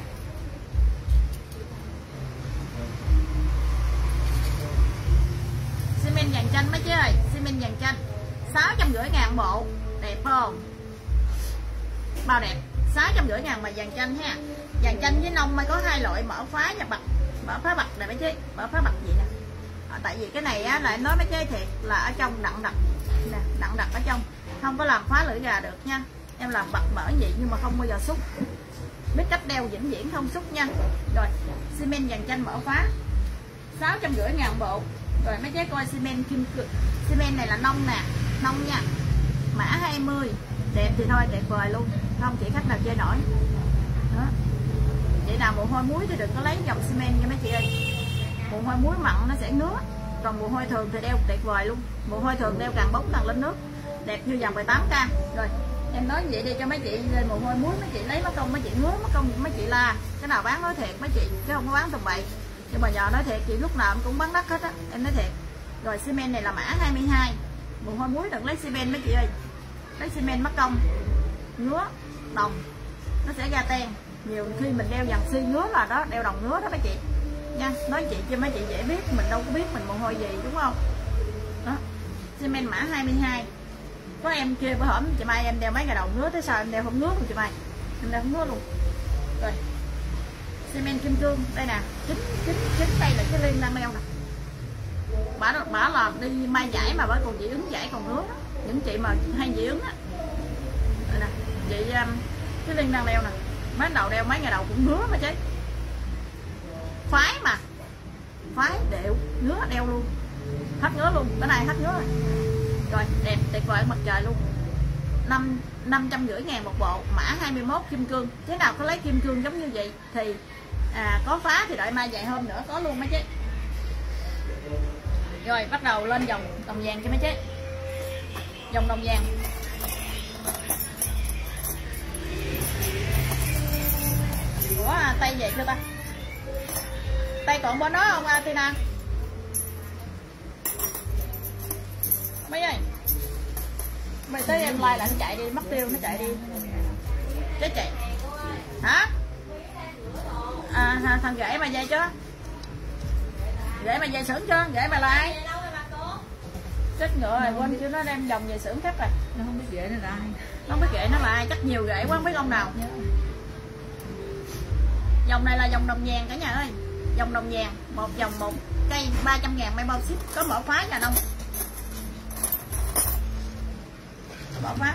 xi men vàng chanh mấy chế ơi, xi men vàng chanh sáu trăm rưỡi ngàn bộ, đẹp không? Bao đẹp, sáu trăm rưỡi ngàn mà vàng chanh ha. Vàng chanh với nông mới có hai loại, mở phá và bật. Mở phá bật này mấy chế, mở phá bật gì nè. À, tại vì cái này á, là em nói mấy chế thiệt là ở trong nặng đặt nè, nặng đặt ở trong, không có làm phá lưỡi gà được nha. Em làm bật mở vậy nhưng mà không bao giờ xúc, biết cách đeo vĩnh viễn không xúc nha. Rồi xi men vàng chanh mở phá sáu trăm rưỡi ngàn bộ. Rồi mấy chế coi xi men kim cương, xi men này là nông nè, nông nha, mã hai mươi, đẹp thì thôi, đẹp vời luôn, không chỉ khách nào chơi nổi đó. Vậy nào mồ hôi muối thì đừng có lấy dòng xi men nha mấy chị ơi. Mồ hôi muối mặn nó sẽ ngứa, còn mồ hôi thường thì đeo tuyệt vời luôn. Mồ hôi thường đeo càng bóng càng lên nước, đẹp như dòng mười tám k. Rồi em nói vậy đi cho mấy chị lên mồ hôi muối, mấy chị lấy mất công mấy chị ngứa, mất công mấy chị la. Cái nào bán nói thiệt mấy chị, chứ không có bán tầm bậy. Nhưng mà giờ nói thiệt chị lúc nào em cũng bán đắt hết á, em nói thiệt. Rồi xi men này là mã hai mươi hai, mồ hôi muối đừng lấy xi men mấy chị ơi, lấy xi men mất công ngứa đồng, nó sẽ ra ten. Nhiều khi mình đeo dàn xi ngứa là đó, đeo đồng ngứa đó mấy chị nha. Nói chị cho mấy chị dễ biết, mình đâu có biết mình mồ hôi gì đúng không? Đó xi men mã hai mươi hai. Có em kia bữa hổm chị Mai em đeo mấy ngày đầu ngứa, thế sao em đeo không ngứa luôn chị Mai, em đeo không ngứa luôn. Rồi xi men kim cương đây nè, chính chính chính đây là cái liên đang đeo nè. Bả bả là đi may giải mà bả còn dị ứng giải còn ngứa đó. Những chị mà hay dị ứng á, đây nè chị cái liên đang đeo nè, mấy đầu đeo mấy ngày đầu cũng ngứa mà chứ. Phái mà phái đều ngứa đeo luôn, hết ngứa luôn, cái này hết ngứa rồi. Rồi đẹp tuyệt vời mặt trời luôn. Năm năm trăm rưỡi ngàn một bộ, mã hai mươi mốt kim cương. Thế nào có lấy kim cương giống như vậy thì à, có phá thì đợi mai vài hôm nữa có luôn mấy chứ. Rồi bắt đầu lên dòng đồng vàng cho mấy chứ. Dòng đồng vàng của tay về chưa ta? Tay còn bên đó không Athena? Mấy ơi, mày tới em like lại nó chạy đi, mất tiêu nó chạy đi. Chết chạy hả? À thằng rể mày về chưa? Rể mày về xưởng chưa? Rể mày là ai? Chết ngựa rồi, quên chưa, nó đem vòng về xưởng khác rồi. Nó không biết rể nó là ai. Nó không biết rể nó là ai, chắc nhiều rể quá không biết ông nào. Dòng này là dòng đồng vàng cả nhà ơi. Dòng đồng vàng, một dòng một cây ba trăm ngàn may bao ship, có mở phá nhà nông. bỏ phá.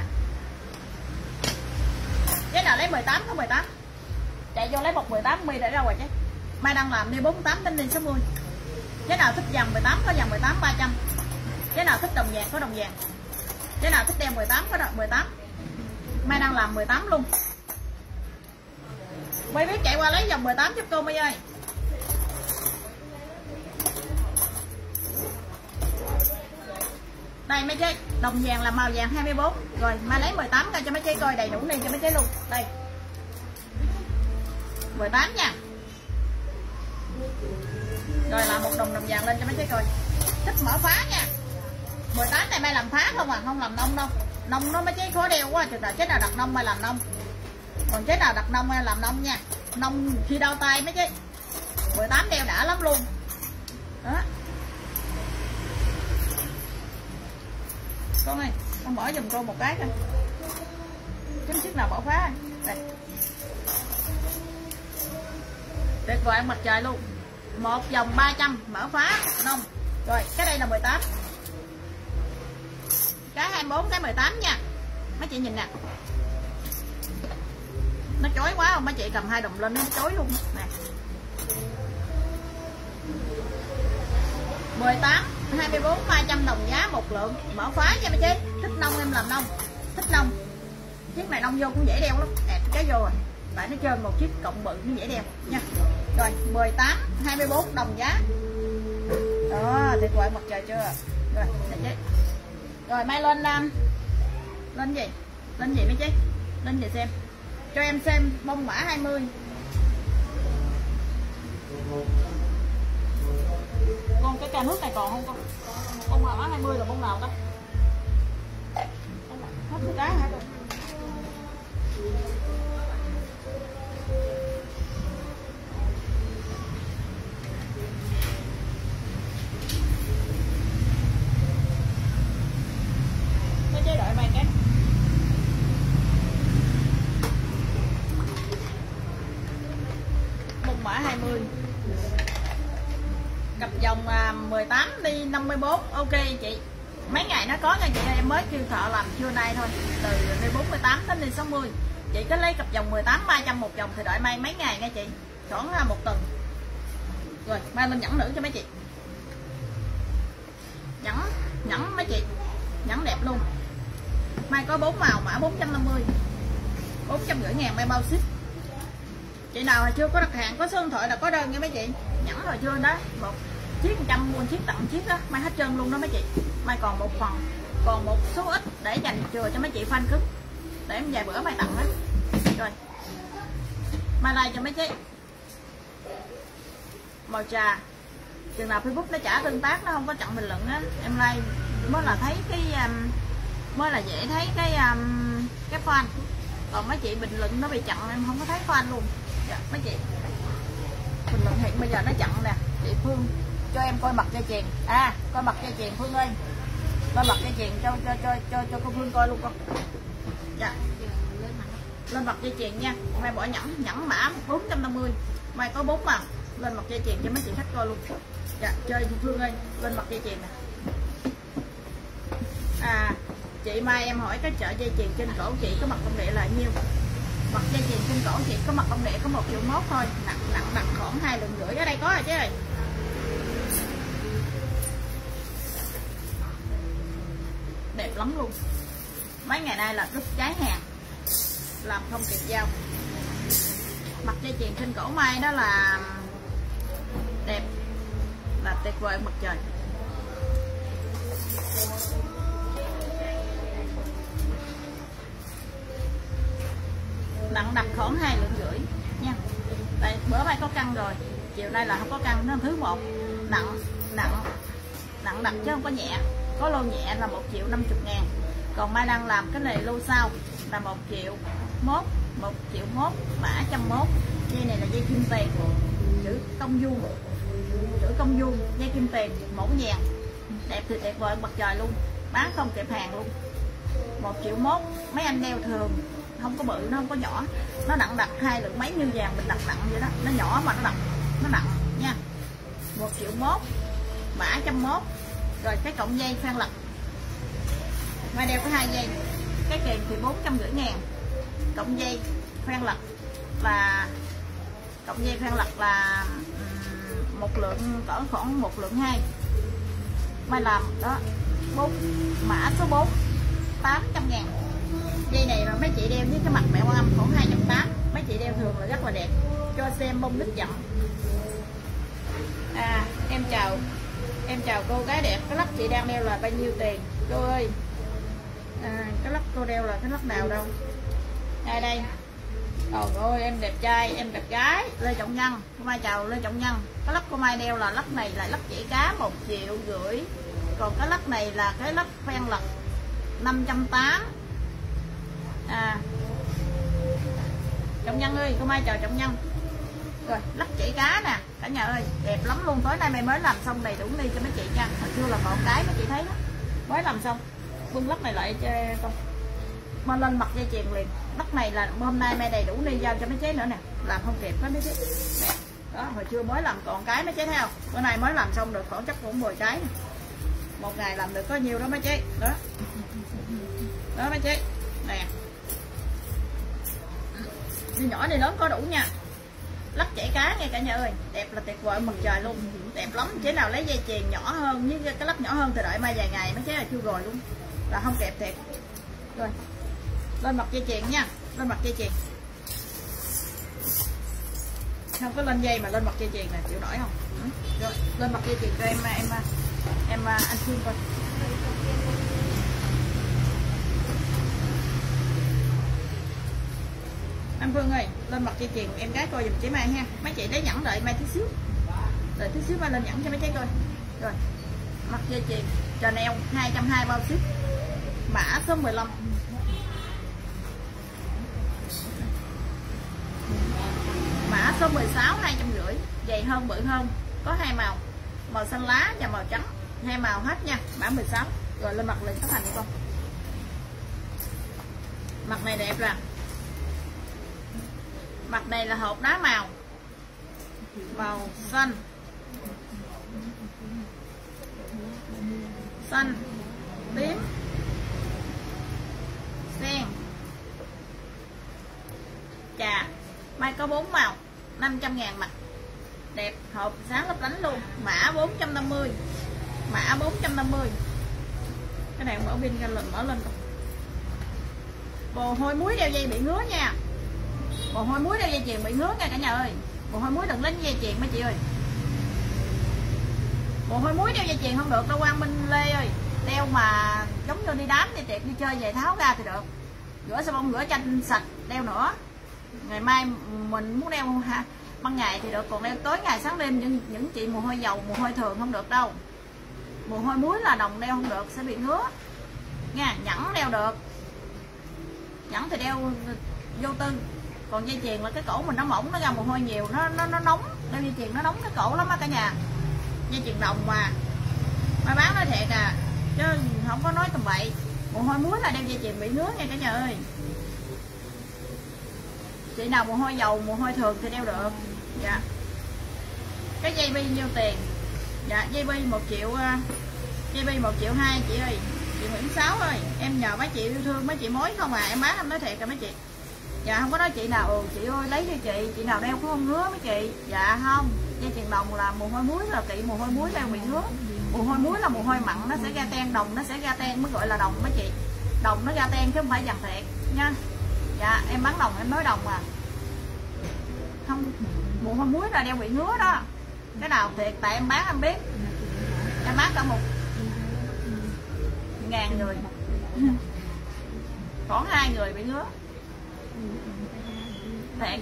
Cái nào lấy mười tám có mười tám, chạy vô lấy một mười tám mi để ra ngoài chứ. Mai đang làm đi bốn mươi tám tính đi sáu mươi. Cái nào thích dòng mười tám có dòng mười tám ba trăm. Cái nào thích đồng vàng có đồng vàng. Cái nào thích đeo mười tám có mười tám. Mai đang làm mười tám luôn. Quay biết chạy qua lấy dòng mười tám giúp cô Mai ơi. Đây mấy chơi, đồng vàng là màu vàng hai mươi bốn. Rồi Mai lấy mười tám ra cho mấy chơi coi đầy đủ đi cho mấy chơi luôn. Đây mười tám nha. Rồi là một đồng đồng vàng lên cho mấy chơi coi. Thích mở phá nha. Mười tám này Mai làm phá không à, không làm nông đâu. Nông nó mấy chơi khó đeo quá. Chừng nào chế nào đặt nông Mai làm nông. Còn chế nào đặt nông Mai làm nông nha. Nông khi đau tay mấy chơi. Mười tám đeo đã lắm luôn. Đó. Con ơi, con mở giùm cô một cái coi. Chấm chiếc nào bỏ phá. Đây. Tuyệt vời mặt trời luôn. Một vòng ba trăm mở phá nông. Rồi, cái đây là mười tám. Cái hai mươi bốn cái mười tám nha. Mấy chị nhìn nè. Nó chói quá không mấy chị, cầm hai đồng lên nó chói luôn nè. mười tám hai mươi bốn ba trăm đồng giá một lượng, mở phá nha mấy chị. Thích nông em làm nông, thích nông. Chiếc này nông vô cũng dễ đeo lắm. Đẹp cái vô rồi. Tại nó trơn một chiếc cộng bự cũng dễ đeo nha. Rồi mười tám hai mươi bốn đồng giá. Đó, tuyệt vời mặt trời chưa? Rồi, để chứ. Rồi Mai lên um, lên gì? Lên gì mấy chị? Lên gì xem. Cho em xem bông mã hai mươi. Con cái ca nước này còn không con? Bông mã hai mươi là bông nào ta? Hết cái cá hả con? Cái chế đợi mày cái. Bông mã hai mươi. Cặp dòng mười tám đi năm mươi bốn. Ok chị. Mấy ngày nó có nha chị ơi, em mới kêu thợ làm trưa nay thôi. Từ đi bốn mươi tám đến đi sáu mươi. Chị cứ lấy cặp dòng mười tám ba trăm một dòng thì đợi Mai mấy ngày nha chị. Khoảng một tuần. Rồi Mai lên nhẫn nữ cho mấy chị. Nhẫn, nhẫn mấy chị. Nhẫn đẹp luôn. Mai có bốn màu mã bốn trăm năm mươi. bốn trăm rưỡi ngàn Mai bao ship. Chị nào là chưa có đặt hàng có số điện thoại là có đơn nha mấy chị. Nhẫn rồi chưa đó. Một chiếc một trăm mua chiếc tặng chiếc đó. Mai hết trơn luôn đó mấy chị. Mai còn một phần, còn một số ít để dành chừa cho mấy chị fan cứng. Để em vài bữa Mai tặng đó. Rồi Mai like cho mấy chị. Màu trà. Chừng nào Facebook nó trả tương tác, nó không có chặn bình luận á, em like mới là thấy cái um, mới là dễ thấy cái um, cái fan. Còn mấy chị bình luận nó bị chặn em không có thấy fan luôn. Dạ, mấy chị bình luận hiện bây giờ nó chặn nè. Chị Phương cho em coi mặt dây chuyền. À, coi mặt dây chuyền Phương ơi. Coi mặt dây chuyền cho cho cho cho cho cô Phương coi luôn con. Dạ. Lên mặt dây chuyền nha. Mai bỏ nhẫn, nhẫn mã bốn trăm năm mươi. Mai có bốn màu. Lên mặt dây chuyền cho mấy chị khách coi luôn. Dạ, chơi chị Phương ơi, lên mặt dây chuyền nè. À, chị Mai em hỏi cái chợ dây chuyền trên cổ chị có mặt công nghệ là nhiêu? Mặt dây chuyền trên cổ chị có mặt công nghệ có một triệu mốt thôi, nặng nặng nặng khoảng hai lượng rưỡi. Ở đây có rồi chứ ơi. Đẹp lắm luôn. Mấy ngày nay là đứt cháy hàng, làm không kịp giao. Mặt dây chuyền trên cổ Mai đó là đẹp, là tuyệt vời mặt trời. Nặng đặt khoảng hai lượng rưỡi nha. Đây bữa Mai có căng rồi, chiều nay là không có căng, nó thứ một. Nặng nặng nặng đặt chứ không có nhẹ. Có lô nhẹ là một triệu năm mươi ngàn. Còn Mai đang làm cái này lô sau là một triệu mốt, một triệu mốt, mã trăm mốt. Dây này là dây kim tiền, chữ công vuông, chữ công vuông, dây kim tiền, mẫu vàng, đẹp thì đẹp vời mặt trời luôn, bán không kịp hàng luôn. Một triệu mốt, mấy anh đeo thường, không có bự, nó không có nhỏ, nó nặng đặt hai lượng mấy như vàng mình đặt nặng vậy đó, nó nhỏ mà nó nặng, nó nặng nha. Một triệu mốt, mã trăm mốt. Rồi cái cọng dây phan lật, Mai đeo có hai dây, cái kèn thì bốn trăm rưỡi ngàn, cộng dây khoan lật là cộng dây khoan lật là um, một lượng cỡ khoảng một lượng hai. Mai làm đó bốn mã số bốn tám trăm ngàn. Dây này mà mấy chị đeo với cái mặt mẹ quan âm khoảng hai trăm tám mươi, mấy chị đeo thường là rất là đẹp. Cho xem bông đít dặm. À em chào em chào cô gái đẹp, cái lắc chị đang đeo là bao nhiêu tiền cô ơi? À, cái lắc cô đeo là cái lắc nào đâu? Đây đây. Trời ơi em đẹp trai, em đẹp gái. Lê Trọng Nhân, cô Mai chào Lê Trọng Nhân. Cái lắc cô Mai đeo là lắc này là lắc chỉ cá một triệu rưỡi. Còn cái lắc này là cái lắc phen lật năm trăm tám mươi. À Trọng Nhân ơi, cô Mai chào Trọng Nhân. Rồi lắc chỉ cá nè cả nhà ơi, đẹp lắm luôn. Tối nay mày mới làm xong đầy đủ ly cho mấy chị nha. Hồi xưa là còn cái mấy chị thấy đó, mới làm xong. Bưng lắc này lại cho con mà lên mặt dây chuyền liền. Lắc này là hôm nay mày đầy đủ ly giao cho mấy chế nữa nè, làm không kịp đó mấy chế nè. Đó hồi xưa mới làm còn cái mấy chế thấy không, bữa nay mới làm xong được khoảng chắc cũng mười cái nè. Một ngày làm được có nhiêu đó mấy chế đó đó mấy chế nè. Đi nhỏ đi lớn có đủ nha. Lắc chảy cá nghe cả nhà ơi, đẹp là tuyệt vời mặt trời luôn, đẹp lắm. Chế nào lấy dây chuyền nhỏ hơn với cái lắc nhỏ hơn thì đợi mai vài ngày mấy chế là chưa rồi luôn, là không kẹp thiệt. Rồi lên mặt dây chuyền nha, lên mặt dây chuyền, không có lên dây mà lên mặt dây chuyền này chịu nổi không? Ừ. Rồi lên mặt dây chuyền cho em em em anh Phương coi. Anh Phương ơi, lên mặt dây chuyền em gái coi giùm chị Mai ha. Mấy chị lấy nhẫn đợi Mai tí xíu, đợi tí xíu Mai lên nhẫn cho mấy chị coi. Rồi mặt dây chuyền Chanel hai trăm hai mươi bao ship, mã số mười lăm. Mã số mười sáu hai trăm rưỡi, dày hơn bự hơn, có hai màu, màu xanh lá và màu trắng, hai màu hết nha, mã mười sáu. Rồi lên mặt liền phát hành đi con. Mặt này đẹp rồi. Mặt này là hộp đá màu, màu xanh, xanh, tím, sen, trà. Mai có bốn màu, năm trăm ngàn mặt. Đẹp, hộp sáng lấp lánh luôn. Mã bốn trăm năm mươi. Mã bốn trăm năm mươi. Cái này mở pin ra lần mở lên con. Bồ hôi muối đeo dây bị ngứa nha. Bồ hôi muối đeo dây chuyền bị ngứa nha cả nhà ơi. Bồ hôi muối đừng lấy dây chuyền mấy chị ơi. Bồ hôi muối đeo dây chuyền không được đâu Quang Minh Lê ơi. Đeo mà giống như đi đám đi tiệc đi chơi về tháo ra thì được. Rửa xà bông rửa chanh sạch đeo nữa. Ngày mai mình muốn đeo ha, ban ngày thì được, còn đeo tối ngày sáng đêm những những chị mồ hôi dầu mồ hôi thường không được đâu. Mồ hôi muối là đồng đeo không được, sẽ bị ngứa nha. Nhẫn đeo được, nhẫn thì đeo vô tư, còn dây chuyền là cái cổ mình nó mỏng, nó ra mồ hôi nhiều, nó nó nó nóng, đeo dây chuyền nó nóng cái cổ lắm á cả nhà. Dây chuyền đồng mà mà bán nói thiệt à, chứ không có nói tầm bậy. Mồ hôi muối là đeo dây chuyền bị ngứa nha cả nhà ơi. Chị nào mồ hôi dầu mồ hôi thường thì đeo được. Dạ. Cái dây bi nhiêu tiền? Dạ dây bi một triệu, dây bi một triệu hai chị ơi. Chị Nguyễn Sáu ơi, em nhờ mấy chị yêu thương mấy chị mối không à, em bán em nói thiệt à mấy chị. Dạ không có nói chị nào ừ, chị ơi lấy cho chị, chị nào đeo cũng không ngứa mấy chị. Dạ không, dây chuyền đồng là mồ hôi muối là kỵ mồ hôi muối đeo bị ngứa. Mồ hôi muối là mồ hôi mặn nó sẽ ra ten, đồng nó sẽ ra ten mới gọi là đồng mấy chị. Đồng nó ra ten chứ không phải vàng thiệt nha. Dạ em bán đồng em nói đồng mà. Không, mồ hôi muối là đeo bị ngứa đó. Cái nào thiệt tại em bán em biết. Em bán cả một ngàn người khoảng hai người bị ngứa thiệt,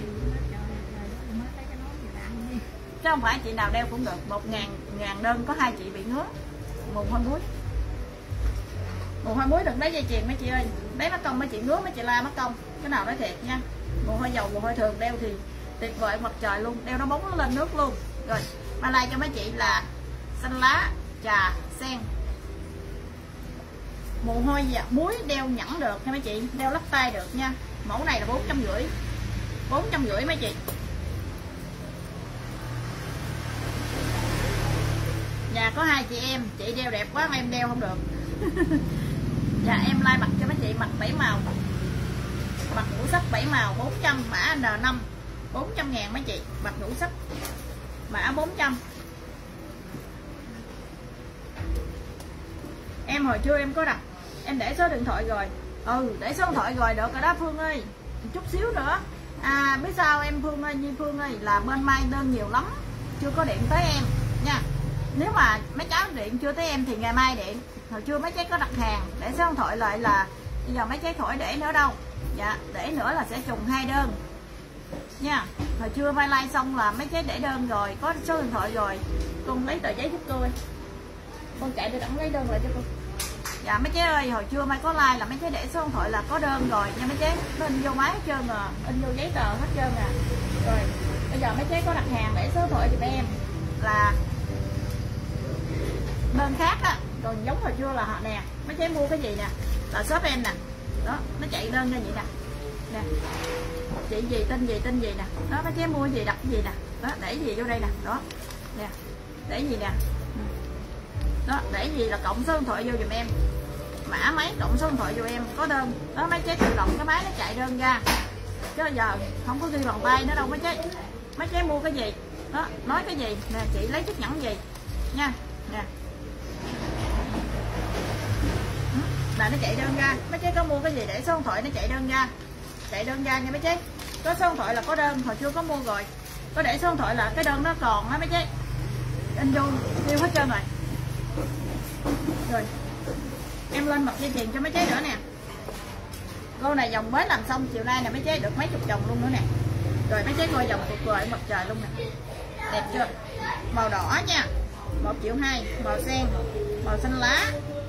chứ không phải chị nào đeo cũng được. Một ngàn ngàn đơn có hai chị bị ngứa mồ hôi muối. Mồ hôi muối đừng lấy dây chuyền mấy chị ơi, lấy mất công mấy chị ngứa mấy chị la mất công. Cái nào nói thiệt nha, mồ hôi dầu mồ hôi thường đeo thì tuyệt vời mặt trời luôn, đeo nó bóng nó lên nước luôn. Rồi mai like cho mấy chị là xanh lá, trà, sen. Mồ hôi và muối đeo nhẫn được nha mấy chị, đeo lắc tay được nha. Mẫu này là bốn trăm rưỡi, bốn trăm rưỡi mấy chị. Nhà có hai chị em, chị đeo đẹp quá mà em đeo không được. Dạ em like mặt cho mấy chị. chị, mặt bảy màu, mặt ngũ sắc bảy màu bốn trăm, mã N năm bốn trăm ngàn mấy chị, mặt ngũ sắc mã bốn trăm. Em hồi trưa em có đặt, em để số điện thoại rồi. Ừ, để số điện thoại rồi được rồi đó Phương ơi. Chút xíu nữa. À biết sao em Phương ơi, Như Phương ơi, là bên mai đơn nhiều lắm, chưa có điện tới em nha. Nếu mà mấy cháu điện chưa tới em thì ngày mai điện. Hồi trưa mấy cháu có đặt hàng, để số điện thoại lại là bây giờ mấy cháu khỏi để nữa đâu. Dạ, để nữa là sẽ trùng hai đơn nha. Hồi trưa mai like xong là mấy cháu để đơn rồi, có số điện thoại rồi. Con lấy tờ giấy giúp tôi, con chạy đi đẳng lấy đơn lại cho con. Dạ mấy chế ơi, hồi trưa mai có like là mấy chế để số điện thoại là có đơn rồi nha mấy chế. Nó in vô máy hết trơn à, in vô giấy tờ hết trơn à. Rồi bây giờ mấy chế có đặt hàng để số điện thoại giùm em là đơn khác á. Còn giống hồi trưa là họ nè, mấy chế mua cái gì nè là shop em nè. Đó, nó chạy đơn ra vậy nè. Nè. Chị gì tên gì tên gì nè. Đó mấy chế mua gì đặt cái gì nè. Đó, để gì vô đây nè. Đó. Nè. Để gì nè. Đó, để gì là cộng số điện thoại vô giùm em, mã máy cộng số điện thoại vô em, có đơn đó mấy chế tự động cái máy nó chạy đơn ra, chứ giờ không có ghi bằng tay nữa đâu mấy chế. Mấy chế mua cái gì đó, nói cái gì nè, chị lấy chiếc nhẫn gì nha nè, là nó chạy đơn ra. Mấy chế có mua cái gì để số điện thoại nó chạy đơn ra, chạy đơn ra nha mấy chế. Có số điện thoại là có đơn, hồi chưa có mua rồi, có để số điện thoại là cái đơn nó còn á mấy chế, in vô tiêu hết trơn rồi. Rồi em lên mặt dây chuyền cho mấy chế nữa nè. Cô này dòng mới làm xong chiều nay nè mấy chế, được mấy chục chồng luôn nữa nè. Rồi mấy chế coi dòng tuyệt vời mặt trời luôn nè, đẹp chưa? Màu đỏ nha, một triệu hai, màu sen, màu xanh lá,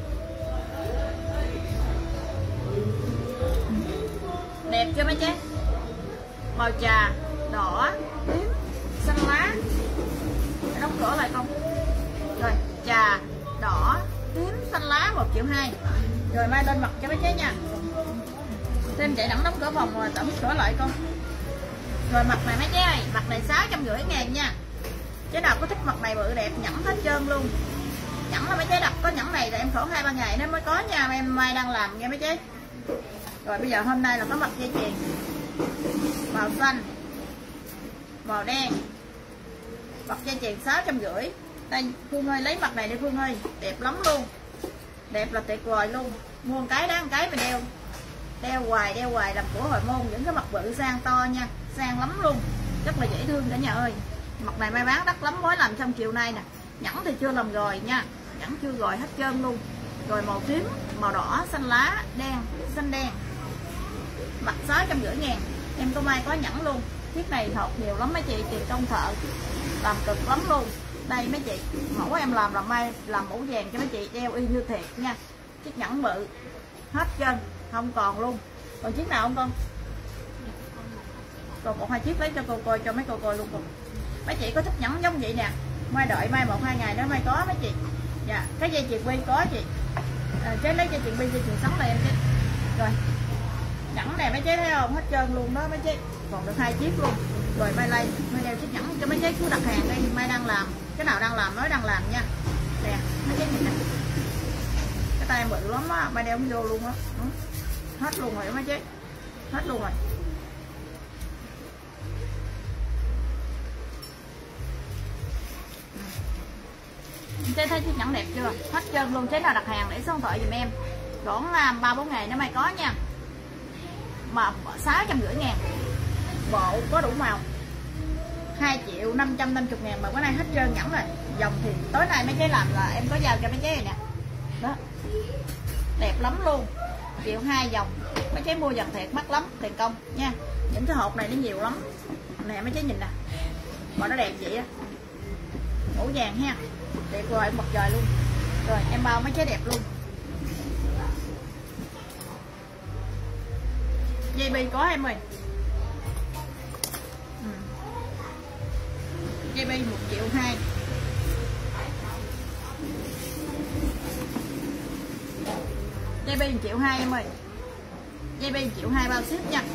đẹp chưa mấy chế? Màu trà, đỏ, tím, xanh lá. Để đóng cửa lại không? Rồi trà, đỏ, tím, xanh lá, một triệu hai. Rồi mai lên mặt cho mấy chế nha. Thêm chạy đẳng đóng cửa phòng rồi đóng cửa lại con. Rồi mặt này mấy chế ơi, mặt này sáu trăm rưỡi ngàn nha. Chế nào có thích mặt này bự đẹp, nhẫn hết trơn luôn. Nhẫn là mấy chế đặt, có nhẫn này là em khổ hai ba ngày nó mới có nha, em mai đang làm nha mấy chế. Rồi bây giờ hôm nay là có mặt dây chuyền màu xanh, màu đen, mặt dây chuyền sáu trăm rưỡi. Đây Phương ơi, lấy mặt này đi Phương ơi, đẹp lắm luôn, đẹp là tuyệt vời luôn. Mua một cái đó, một cái mà đeo đeo hoài đeo hoài làm của hồi môn, những cái mặt bự sang to nha, sang lắm luôn, rất là dễ thương cả nhà ơi. Mặt này mai bán đắt lắm, mới làm xong chiều nay nè. Nhẫn thì chưa làm rồi nha, nhẫn chưa rồi hết trơn luôn. Rồi màu tím, màu đỏ, xanh lá, đen, xanh đen, mặt sáu trăm rưỡi ngàn. Em có mai có nhẫn luôn. Chiếc này thọt nhiều lắm mấy chị, tiền công thợ làm cực lắm luôn. Đây mấy chị, mẫu em làm là mai làm mẫu vàng cho mấy chị đeo y như thiệt nha. Chiếc nhẫn bự hết trơn, không còn luôn. Còn chiếc nào không con? Còn một hai chiếc lấy cho cô coi, cho mấy cô coi luôn. Còn mấy chị có thích nhẫn giống vậy nè, mai đợi mai một hai ngày nữa mai có mấy chị. Dạ, cái dây chuyền bi có chị. À, chế lấy dây chuyền bi, dây chuyền sống này em chứ. Rồi nhẫn này mấy chế thấy không, hết trơn luôn đó mấy chế, còn được hai chiếc luôn. Rồi mai lấy mai đeo chiếc nhẫn cho mấy chế, cứ đặt hàng đây, mai đang làm. Cái nào đang làm nói đang làm nha. Nè mấy chế nhìn nè, cái tay bự lắm á, mai đeo không vô luôn á. Hết luôn rồi mấy chế, hết luôn rồi. Chế thấy chiếc nhẫn đẹp chưa, hết trơn luôn. Chế nào đặt hàng để số điện thoại giùm em, khoảng ba bốn ngày nữa mai có nha. Mà sáu trăm rưỡi ngàn, bộ có đủ màu, hai triệu năm trăm năm mươi ngàn. Mà bữa nay hết trơn nhẫn rồi. Dòng thì tối nay mấy chế làm là em có giao cho mấy chế này nè. Đó, đẹp lắm luôn. Triệu hai dòng, mấy chế mua dòng thiệt mắc lắm, tiền công nha. Những cái hộp này nó nhiều lắm nè mấy chế nhìn nè, mà nó đẹp vậy á, mũ vàng ha, đẹp rồi, mặt trời luôn. Rồi em bao mấy chế đẹp luôn. Dây bi có em ơi. Ừ. Dây bi một triệu hai. Dây bi một triệu hai em ơi. Dây bi một triệu hai bao ship nha.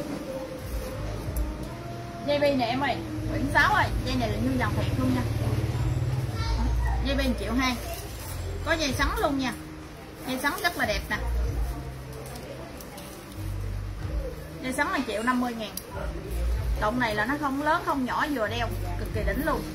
Dây bi này em ơi, quyển sáu ơi, dây này là như dòng thiệt luôn nha. Dây bi một triệu hai. Có dây sắn luôn nha. Dây sắn rất là đẹp nè. Dây sắn là triệu năm mươi ngàn. Cộng này là nó không lớn không nhỏ, vừa đeo cực kỳ đỉnh luôn.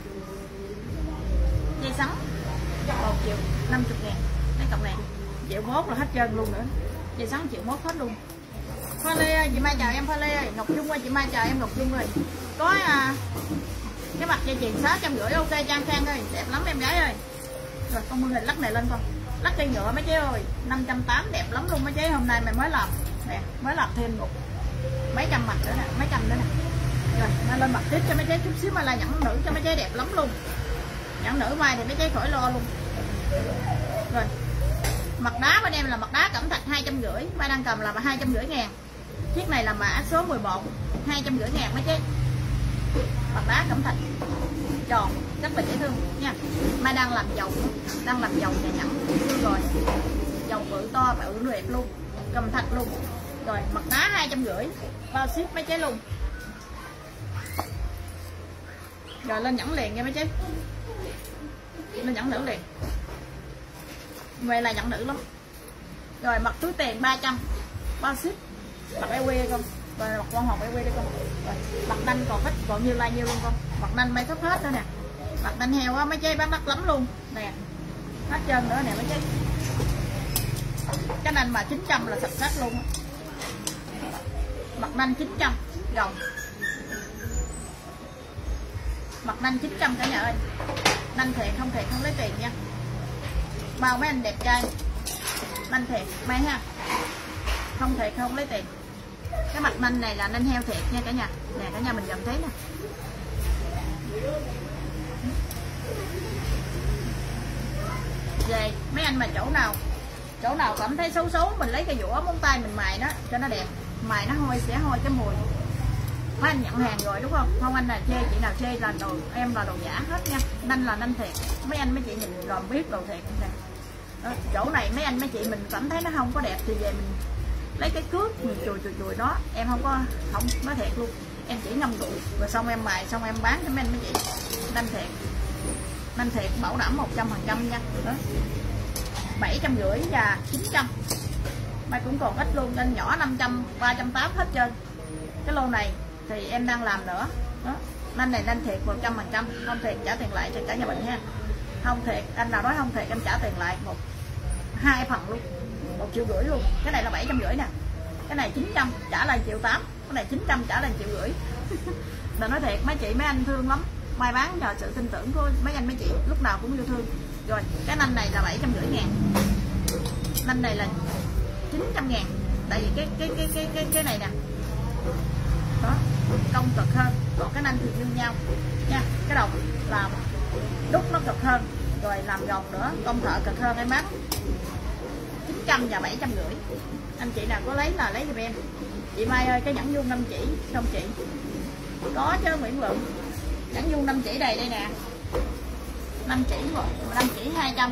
Dây sắn một triệu năm mươi ngàn. Cái cộng này triệu mốt là hết trơn luôn nữa. Dây sắn triệu mốt hết luôn. Pha Lê ơi, chị Mai chào em. Pha Lê ơi, Ngọc Dung ơi, chị Mai chào em. Ngọc Dung ơi, có à, cái mặt dây chuyền sáu trăm rưỡi ok Trang Khang ơi, đẹp lắm em gái ơi. Rồi con mưa hình lắc này lên con, lắc cây nhựa mấy chế ơi, năm trăm tám mươi đẹp lắm luôn mấy chế. Hôm nay mày mới làm nè, mới làm thêm một mấy trăm mặt nữa nè, mấy trăm nữa nè. Rồi mai lên mặt tiếp cho mấy chế chút xíu, mai là nhẫn nữ cho mấy chế đẹp lắm luôn. Nhẫn nữ mai thì mấy chế khỏi lo luôn. Rồi mặt đá bên em là mặt đá cẩm thạch hai trăm rưỡi, mai đang cầm là hai trăm rưỡi ngàn. Chiếc này là mã số mười một, hai trăm rưỡi ngàn mấy chế. Mặt đá cẩm thạch tròn rất là dễ thương nha. Mai đang làm dầu, đang làm dầu nhà nhẫn rồi, dầu bự to bự đẹp luôn, cầm thạch luôn. Rồi mặt đá hai trăm rưỡi, bao ship mấy chế luôn. Rồi lên nhẫn liền nha mấy chế, lên nhẫn nữ liền. Về là nhẫn nữ lắm. Rồi mặt túi tiền ba trăm, bao ship. Mặt eo quê con, rồi mặt con hồng eo quê đi con. Rồi mặt đanh còn hết, còn nhiêu là nhiêu luôn con. Mặt đanh may thấp hết nữa nè. Mặt đanh heo á mấy chế bán đắt lắm luôn nè, hết trơn nữa nè mấy chế. Cái đanh mà chín trăm là sạch sát luôn. Mặt đanh chín trăm gồng, mặt đanh chín trăm cả nhà ơi. Đanh thiệt không thiệt không lấy tiền nha. Bao mấy anh đẹp trai, đanh thiệt may ha, không thiệt không lấy tiền. Cái mặt đanh này là đanh heo thiệt nha cả nhà. Nè cả nhà mình dòm thấy nè. Về mấy anh mà chỗ nào chỗ nào cảm thấy xấu xấu mình lấy cái dũa móng tay mình mài nó cho nó đẹp, mài nó hôi sẽ hôi cái mùi. Mấy anh nhận hàng rồi đúng không? Không anh là chê, chị nào chê là đồ em là đồ giả hết nha. Đanh là đanh thiệt. Mấy anh mấy chị nhìn rồi biết đồ thiệt nè. Đó, chỗ này mấy anh mấy chị mình cảm thấy nó không có đẹp thì về mình lấy cái cước mình chùi chùi chùi đó, em không có không nói thiệt luôn. Em chỉ ngâm rượu rồi xong em mài xong em bán cho mấy anh mấy chị. Đanh thiệt. Đanh thiệt bảo đảm một trăm phần trăm nha. Đó. bảy trăm rưỡi và chín trăm. Mai cũng còn ít luôn, nên nhỏ năm trăm, ba trăm tám mươi hết trơn. Cái lô này thì em đang làm nữa. Đó. Nên này nên thiệt một trăm phần trăm, không thiệt trả tiền lại cho cả nhà mình nha. Không thiệt, anh nào nói không thiệt em trả tiền lại một hai phần luôn, một triệu rưỡi luôn. Cái này là bảy trăm rưỡi nè, cái này chín trăm trả lại triệu tám, cái này chín trăm trả lại triệu rưỡi. Là nói thiệt mấy chị mấy anh thương lắm. Mai bán nhờ sự tin tưởng của mấy anh mấy chị lúc nào cũng yêu thương. Rồi cái nanh này là bảy trăm rưỡi ngàn, nanh này là chín trăm ngàn. Tại vì cái cái cái cái cái cái này nè, đó công cực hơn, còn cái nanh thì như nhau nha. Cái đầu là đúc nó cực hơn, rồi làm gồng nữa, công thợ cực hơn. Em bán chín trăm và bảy trăm rưỡi. Anh chị nào có lấy là lấy giùm em. Chị Mai ơi, cái nhẫn vuông năm chỉ không chị? Có chứ Nguyễn Lượng. Nhẫn vuông năm chỉ đây đây nè, năm chỉ một, năm chỉ hai trăm.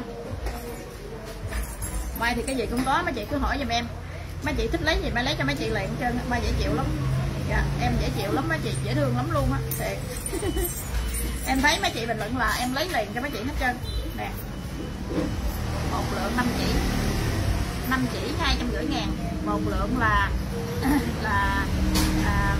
Mai thì cái gì cũng có, mấy chị cứ hỏi giùm em. Mấy chị thích lấy gì mai lấy cho mấy chị liền hết trơn. Mai dễ chịu lắm. Dạ, em dễ chịu lắm, mấy chị dễ thương lắm luôn á. Thiệt. Em thấy mấy chị bình luận là em lấy liền cho mấy chị hết trơn. Nè. Một lượng năm chỉ. năm chỉ hai trăm rưỡi ngàn. Một lượng là là à,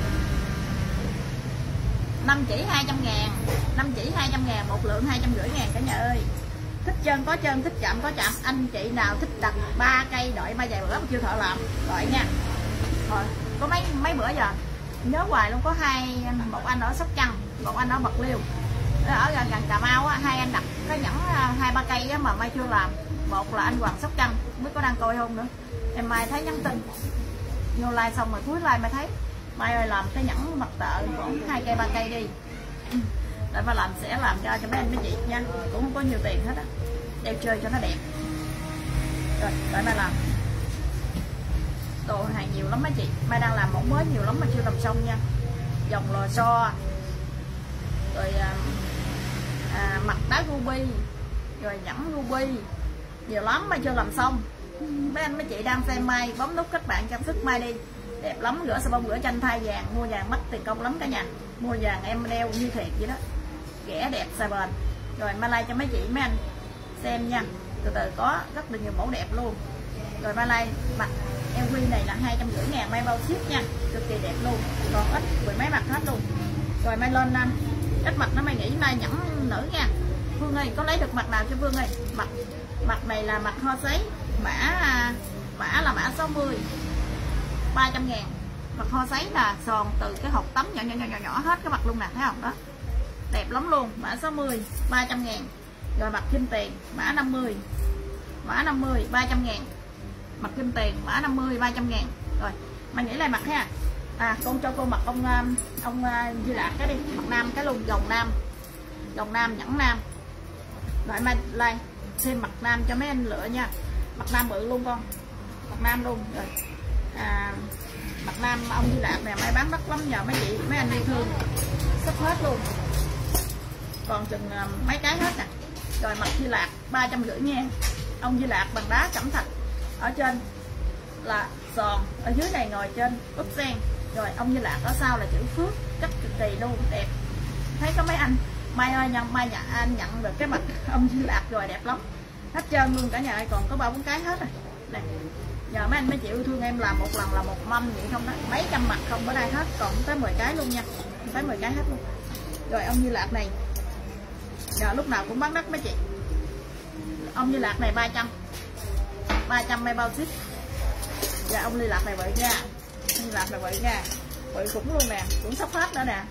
năm chỉ hai trăm ngàn. năm chỉ hai trăm ngàn, một lượng hai trăm rưỡi ngàn cả nhà ơi. Thích trơn có trơn, thích chậm có chậm. Anh chị nào thích đặt ba cây đợi mai vài bữa mà chưa thợ làm gọi nha. Rồi có mấy mấy bữa giờ nhớ hoài luôn, có hai một anh ở Sóc Trăng, một anh ở Bạc Liêu, ở gần gần Cà Mau á, hai anh đặt cái nhẫn hai ba cây á mà mai chưa làm. Một là anh Hoàng Sóc Trăng, không biết có đang coi không nữa. Em mai thấy nhắn tin vô like xong rồi cuối like mai thấy Mai ơi làm cái nhẫn mặt tợ khoảng hai cây ba cây đi để mà làm, sẽ làm cho cho mấy anh mấy chị nha, cũng không có nhiều tiền hết á, đeo chơi cho nó đẹp. Rồi để Mai làm đồ hàng nhiều lắm mấy chị. Mai đang làm mẫu mới nhiều lắm mà chưa làm xong nha. Dòng lò xo, rồi à, à, mặt đá ruby, rồi nhẫn ruby, nhiều lắm mà chưa làm xong. Mấy anh mấy chị đang xem Mai bấm nút kết bạn trang sức Mai đi, đẹp lắm. Rửa xà bông rửa tranh thay vàng, mua vàng mất tiền công lắm cả nhà. Mua vàng em đeo như thiệt vậy đó, rẻ đẹp xài bền. Rồi Mai like cho mấy chị mấy anh xem nha, từ từ có rất là nhiều mẫu đẹp luôn. Rồi Mai like mặt eo quy này là hai trăm rưỡi ngàn, may bao ship nha, cực kỳ đẹp luôn, còn ít mười mấy mặt hết luôn. Rồi may lên năm ít mặt nó mày nghĩ nay nhẫn nữ nha. Phương ơi có lấy được mặt nào cho Phương ơi? Mặt mặt này là mặt ho sấy, mã mã là mã sáu mươi, ba trăm ngàn. Mặt ho sấy là sòn từ cái hộp tấm nhỏ nhỏ nhỏ nhỏ, nhỏ hết cái mặt luôn nè, thấy không đó, đẹp lắm luôn. Mã sáu mươi, ba trăm ngàn. Rồi mặt kim tiền mã năm mươi, mã năm mươi, ba trăm ngàn. Mặt kim tiền mã năm mươi, ba trăm ngàn. Rồi mình nghĩ lại mặt ha. À con cho cô mặt ông ông Di Lạc cái đi, mặt nam cái luôn, vòng nam, vòng nam nhẫn nam. Rồi mai like thêm mặt nam cho mấy anh lựa nha, mặt nam bự luôn con, mặt nam luôn. Rồi à, mặt nam ông Di Lạc nè, may bán đắt lắm, nhờ mấy chị mấy anh yêu thương sắp hết luôn, còn chừng uh, mấy cái hết nè. Rồi mặt Di Lạc ba trăm rưỡi nha, ông Di Lạc bằng đá cẩm thạch, ở trên là sòn, ở dưới này ngồi trên úp sen. Rồi ông Di Lạc ở sau là chữ Phước, cắt cực kỳ luôn, đẹp. Thấy có mấy anh Mai ơi, nhận Mai nhận anh nhận được cái mặt ông Di Lạc rồi, đẹp lắm, hết trơn luôn cả nhà ơi, còn có ba bốn cái hết rồi. Này nhờ mấy anh mấy chị yêu thương em làm một lần là một mâm vậy không đó, mấy trăm mặt không, ở đây hết, còn tới mười cái luôn nha, tới mười cái hết luôn. Rồi ông Di Lạc này giờ lúc nào cũng bán đắt mấy chị. Ông Di Lạc này ba trăm, ba trăm may bao ship. Dạ ông Di Lạc này bự nha, Di Lạc này bự nha, bự cũng luôn nè, cũng sắp hết nữa nè,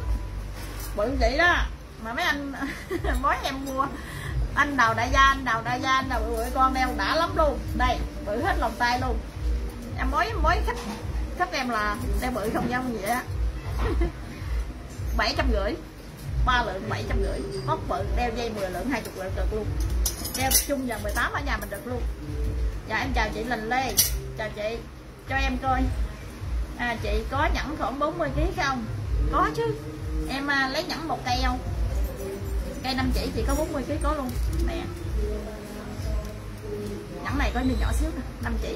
bự vậy đó mà mấy anh mới em mua. Anh Đào Đại Gia, anh Đào Đại Gia, anh Đào bự con đeo đã lắm luôn, đây bự hết lòng tay luôn. Em mới mới khách khách em là đeo bự không giống vậy á. Bảy trăm rưỡi, ba lượng bảy trăm rưỡi, móc bự, đeo dây mười lượng, hai chục lượng được luôn, đeo chung giờ mười tám ở nhà mình được luôn. Dạ em chào chị Linh Lê, chào chị, cho em coi à, chị có nhẫn khoảng bốn mươi ki lô gam không? Có chứ, em à, lấy nhẫn một cây không? Cây năm chỉ chị có bốn mươi ki lô gam có luôn nè. Nhẫn này có như nhỏ xíu nè, năm chỉ.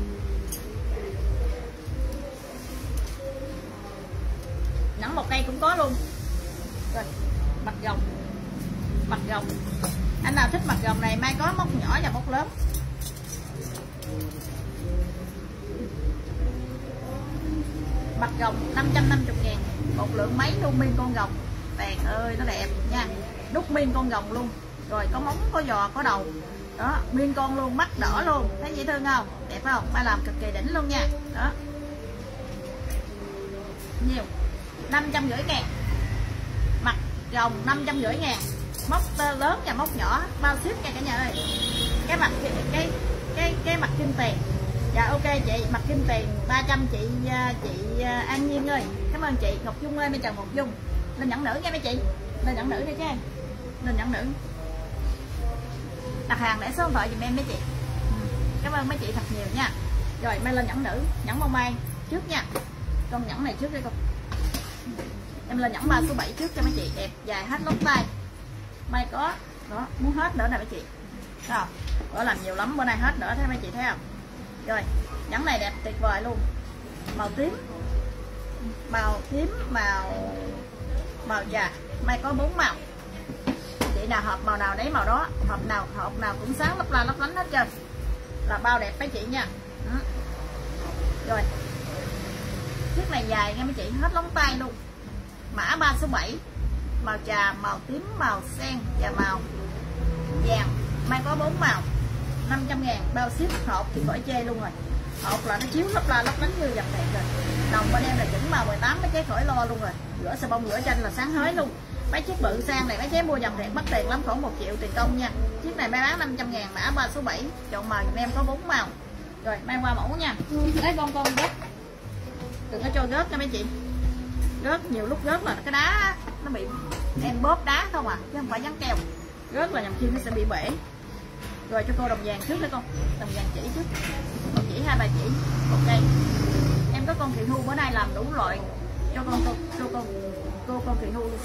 Nhẫn một cây cũng có luôn. Rồi mặt gồng, mặt gồng, anh nào thích mặt gồng này mai có móc nhỏ và móc lớn. Mặt gồng năm trăm năm mươi ngàn, một lượng mấy luôn, miên con gồng, tèn ơi nó đẹp nha, đúc miên con gồng luôn. Rồi có móng, có giò, có đầu đó, miên con luôn, mắt đỏ luôn, thấy dễ thương không, đẹp không, mai làm cực kỳ đỉnh luôn nha. Đó nhiều, năm trăm rưỡi ngàn, mặt gồng năm trăm rưỡi ngàn, móc tơ lớn và móc nhỏ bao ship nha cả nhà ơi. Cái mặt cái cái cái, cái mặt kim tiền. Dạ ok chị, mặt kim tiền ba trăm chị chị An Nhiên ơi, cảm ơn chị. Ngọc Dung ơi, bên chào Ngọc Dung, lên nhẫn nữ nha mấy chị, lên nhẫn nữ đi chứ em, lên nhẫn nữ, đặt hàng để số điện thoại giùm em mấy chị. Cảm ơn mấy chị thật nhiều nha. Rồi mai lên nhẫn nữ, nhẫn bông mai trước nha, con nhẫn này trước đi con, em lên nhẫn ba số bảy trước cho mấy chị, đẹp dài hết lót tay, mai có đó, muốn hết nữa nè mấy chị. Rồi có làm nhiều lắm, bữa nay hết nữa, thấy mấy chị thấy không. Rồi nhẫn này đẹp tuyệt vời luôn, màu tím, màu tím, màu màu già, mai có bốn màu, chị nào hợp màu nào đấy màu đó, hộp nào hộp nào cũng sáng lấp la lấp lánh hết trơn, là bao đẹp mấy chị nha. Ừ. Rồi chiếc này dài nha mấy chị, hết lóng tay luôn, mã ba số bảy, màu trà, màu tím, màu sen và màu vàng, mai có bốn màu, năm trăm ngàn bao ship. Hộp thì khỏi chê luôn rồi, hộp là nó chiếu lấp la lấp lánh như dòng đèn rồi, đồng bên em là chuẩn màu mười tám, mấy chế khỏi lo luôn rồi, rửa xà bông rửa tranh là sáng hới luôn. Mấy chiếc bự sang này mấy chế mua dòng đèn mất tiền lắm, khoảng một triệu tiền công nha. Chiếc này mai bán năm trăm ngàn, mã ba số bảy, chọn màu giùm em có bốn màu. Rồi mai qua mẫu nha. Lấy con con gớt, đừng có cho gớt nha mấy chị, gớt nhiều lúc gớt là cái đá nó bị em bóp đá không à, chứ không phải dán keo, gớt là nhầm khi nó sẽ bị bể. Rồi cho cô đồng vàng trước đấy con, đồng vàng chỉ trước, một chỉ hai ba chỉ, ok. Em có con kỳ thu bữa nay làm đủ loại, cho con cô cho con cô con kỳ thu luôn.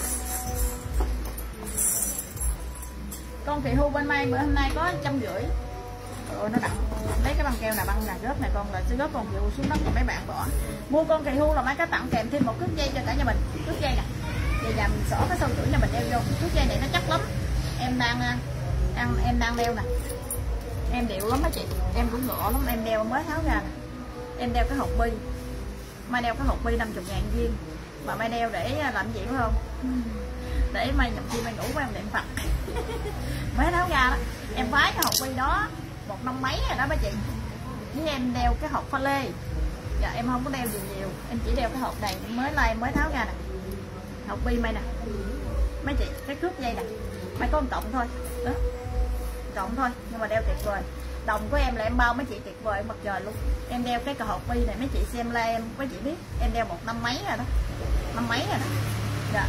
Con kỳ thu bên mai bữa hôm nay có trăm rưỡi. Rồi nó đặng lấy cái băng keo này, băng là gớt này con, là sẽ gớt con kỳ thu xuống đất cho mấy bạn bỏ. Mua con kỳ thu là mấy cái tặng kèm thêm một cước dây cho cả nhà mình, cước dây nè, về nhà mình xỏ cái sâu chuỗi nhà mình đeo vô, cước dây này nó chắc lắm, em đang đang em đang đeo nè, em điệu lắm á chị, em cũng ngựa lắm, em đeo mới tháo ra nè, em đeo cái hộp bi, mai đeo cái hộp bi năm mươi ngàn viên, mà mai đeo để làm gì phải không? Để mai nhầm khi mai ngủ với em đệm Phật. Mới tháo ra đó, em phái cái hộp bi đó một năm mấy rồi đó mấy chị, với em đeo cái hộp pha lê. Dạ em không có đeo gì nhiều, em chỉ đeo cái hộp này mới like mới tháo ra nè, hộp bi mai nè mấy chị, cái cước dây nè, mai có một cộng thôi đó, cộng thôi nhưng mà đeo tuyệt vời. Đồng của em là em bao mấy chị tuyệt vời mặt trời luôn. Em đeo cái cờ hộp bi này mấy chị xem like em, mấy chị biết em đeo một năm mấy rồi đó, năm mấy rồi đó. Dạ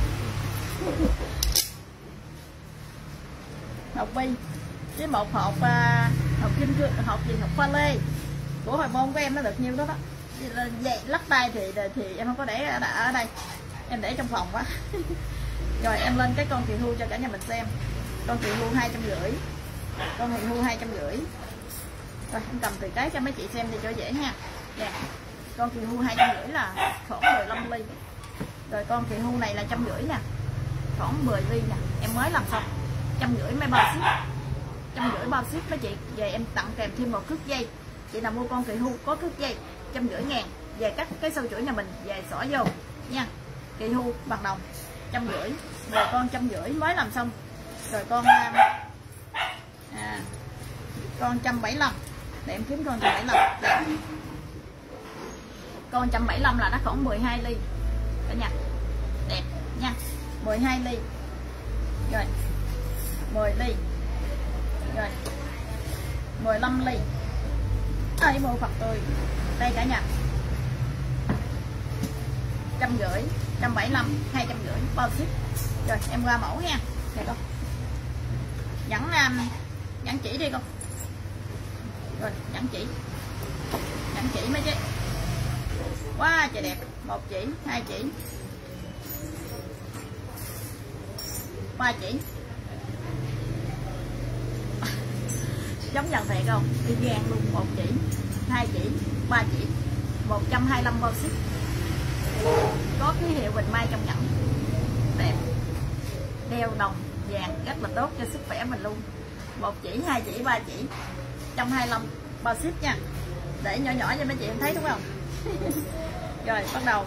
hộp bi với một hộp uh, hộp kim cương, hộp gì hộp pha lê của hồi môn của em nó được nhiêu đó đó. Vậy lắc tay thì thì em không có để ở, ở đây, em để trong phòng quá. Rồi em lên cái con kỳ hưu cho cả nhà mình xem. Con kỳ hưu hai trăm rưỡi, con kỳ hưu hai trăm rưỡi. Rồi em cầm từ cái cho mấy chị xem đi cho dễ nha. Dạ. Con kỳ hưu hai trăm rưỡi là khoảng mười lăm ly. Rồi con kỳ hưu này là trăm rưỡi nè, khoảng mười ly nè, em mới làm xong. Trăm rưỡi mấy bao ship, trăm rưỡi bao ship mấy chị. Về em tặng kèm thêm một cước dây. Chị nào mua con kỳ hưu có cước dây trăm rưỡi ngàn, về cắt cái sâu chuỗi nhà mình về xỏ vô nha. Kỳ hưu bằng đồng trăm rưỡi, rồi con trăm rưỡi mới làm xong. Rồi con à, con trăm bảy mươi lăm, để em kiếm con trăm bảy mươi lăm. Đấy. Con trăm bảy mươi lăm là nó khoảng mười hai ly cả nhà, đẹp nha, mười hai ly. Rồi mười ly, rồi mười lăm ly. Ai mua Phật tôi đây cả nhà, trăm rưỡi, trăm bảy mươi lăm, hai trăm rưỡi bao ship. Rồi em qua mẫu nha. Đây con nhẫn, um, nhẫn chỉ đi con. Rồi nhẫn chỉ, nhẫn chỉ mấy chị, quá trời đẹp. Một chỉ, hai chỉ, ba chỉ. Giống dần thiệt không? Đi gan luôn. Một chỉ, hai chỉ, ba chỉ, một trăm hai mươi lăm bao ship. Có ký hiệu Bình Mai trong nhẫn, đẹp, đeo đồng vàng rất là tốt cho sức khỏe mình luôn. Một chỉ, hai chỉ, ba chỉ, một trăm hai mươi lăm bao ship nha. Để nhỏ nhỏ cho mấy chị em thấy đúng không? Rồi bắt đầu,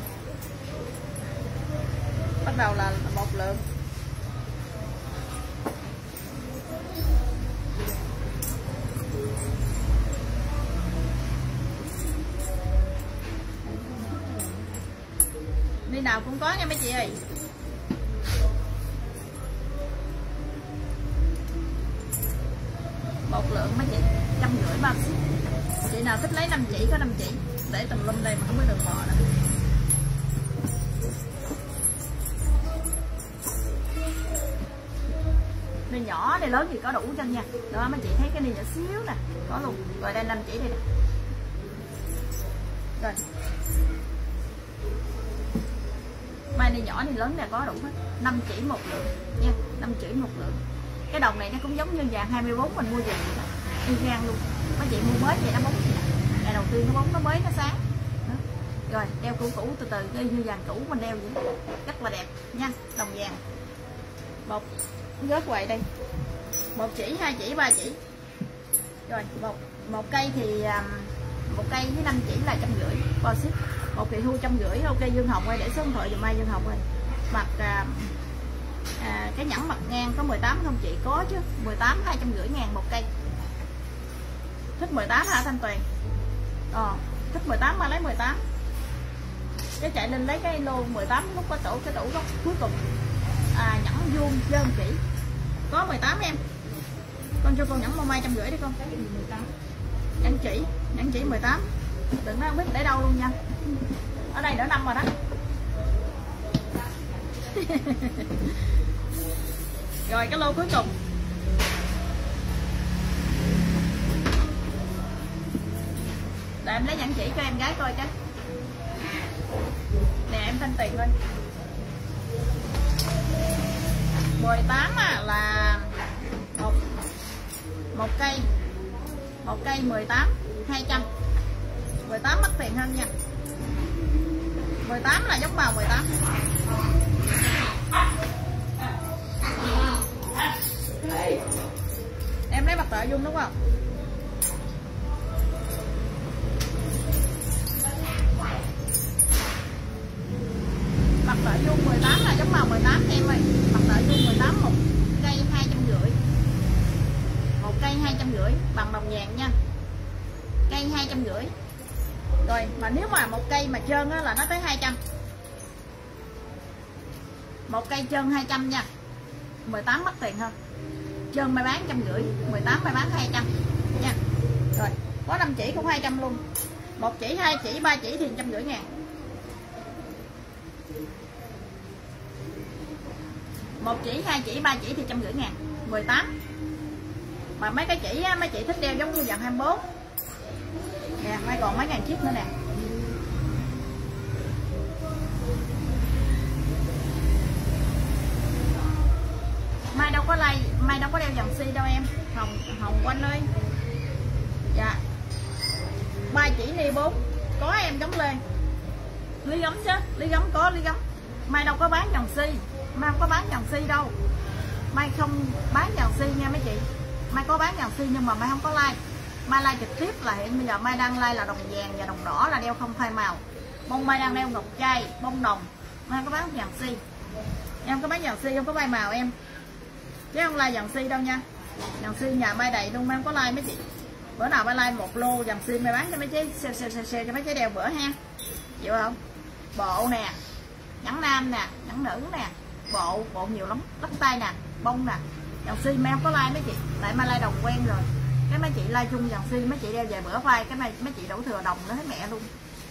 bắt đầu là một lượng. Đi nào cũng có nha mấy chị ơi. Một lượng mấy chị, trăm rưỡi bao ship. Chị nào thích lấy năm chỉ có năm chỉ, để tùm lum đây mà không có đường bò nữa. Đi nhỏ đi lớn thì có đủ chân nha. Đó mấy chị thấy cái đi nhỏ xíu nè, có luôn. Rồi đây năm chỉ đi nè. Rồi mai đi nhỏ đi lớn này có đủ hết. Năm chỉ một lượng nha, năm chỉ một lượng. Cái đồng này nó cũng giống như vàng hai mươi bốn mình mua về vậy đó, y gan luôn. Mấy chị mua mới vậy nó bóng vậy nè. Ngày đầu tiên nó bóng nó mới nó sáng đó. Rồi đeo cũ cũ từ từ y như vàng cũ mình đeo vậy, rất là đẹp nha. Đồng vàng một rớt quậy đây, một chỉ, hai chỉ, ba chỉ. Rồi một một cây thì một cây với năm chỉ là trăm rưỡi bao ship. Một kỳ hưu trăm rưỡi. Ok Dương Hồng ơi, để số điện thoại dùm ai Dương Hồng ơi. Mặt à, à, cái nhẫn mặt ngang có mười tám không chị? Có chứ, mười tám, hai trăm rưỡi ngàn một cây. Thích mười tám hả Thanh Tuyền? Ờ, thích mười tám mà lấy mười tám. Cái chạy lên lấy cái lô mười tám lúc có tổ cái tủ góc cuối cùng. À, nhẫn vuông trơn chỉ có mười tám em. Con cho con nhẫn mau mai trăm rưỡi đi con. mười tám. Nhẫn chỉ, nhẫn chỉ mười tám. Đừng nói không biết để đâu luôn nha. Ở đây đỡ năm rồi đó. Rồi cái lô cuối cùng. Để em lấy nhẫn chỉ cho em gái coi chứ. Nè em Thanh Tiền thôi. mười tám à, là một một cây. Một cây mười tám, hai trăm. mười tám mắc tiền hơn nha. mười tám là giống bào mười tám. Em lấy mặt tợ dung đúng không? mặt nợ vuông mười tám là giống màu mười tám em ơi. Mặt nợ vuông mười tám một cây hai trăm rưỡi, một cây hai trăm rưỡi bằng đồng vàng nha, cây hai trăm rưỡi. Rồi mà nếu mà một cây mà trơn á, là nó tới hai trăm, một cây trơn hai trăm nha. Mười tám mất tiền hơn, trơn mai bán trăm rưỡi, mười tám mai bán hai trăm nha. Rồi có năm chỉ cũng hai trăm luôn, một chỉ, hai chỉ, ba chỉ thì trăm rưỡi ngàn. Một chỉ, hai chỉ, ba chỉ thì trăm rưỡi ngàn, mười tám. Mà mấy cái chỉ á, mấy chị thích đeo giống như dàn hai mươi bốn nè, mai còn mấy ngàn chiếc nữa nè. Mai đâu có like, mai đâu có đeo dàn si đâu em. Hồng Hồng Quanh ơi. Dạ. Ba chỉ ni bốn có em Gấm Lê. Ly gấm chứ, ly gấm có ly gấm. Mai đâu có bán dàn si, mai không có bán dàn si đâu. Mai không bán dàn si nha mấy chị. Mai có bán dàn si nhưng mà mai không có like. Mai like trực tiếp là hiện bây giờ mai đang like là đồng vàng và đồng đỏ là đeo không phai màu. Bông mai đang đeo ngọc trai, bông đồng. Mai không có bán dàn si. Em có bán dàn si không có phai màu em. Chứ không like dàn si đâu nha. Dàn si nhà mai đầy luôn, mai không có like mấy chị. Bữa nào mai like một lô dàn si mai bán cho mấy chế sale, sale, sale, sale cho mấy chế đeo bữa ha. Chịu không? Bộ nè, nhẫn nam nè, nhẫn nữ nè, bộ bộ nhiều lắm, lắc tay nè, bông nè. Dàn si mai không có like mấy chị, tại mai like đồng quen rồi. Cái mấy chị like chung dàn si mấy chị đeo về bữa phai, cái này mấy chị đổ thừa đồng nó thấy mẹ luôn.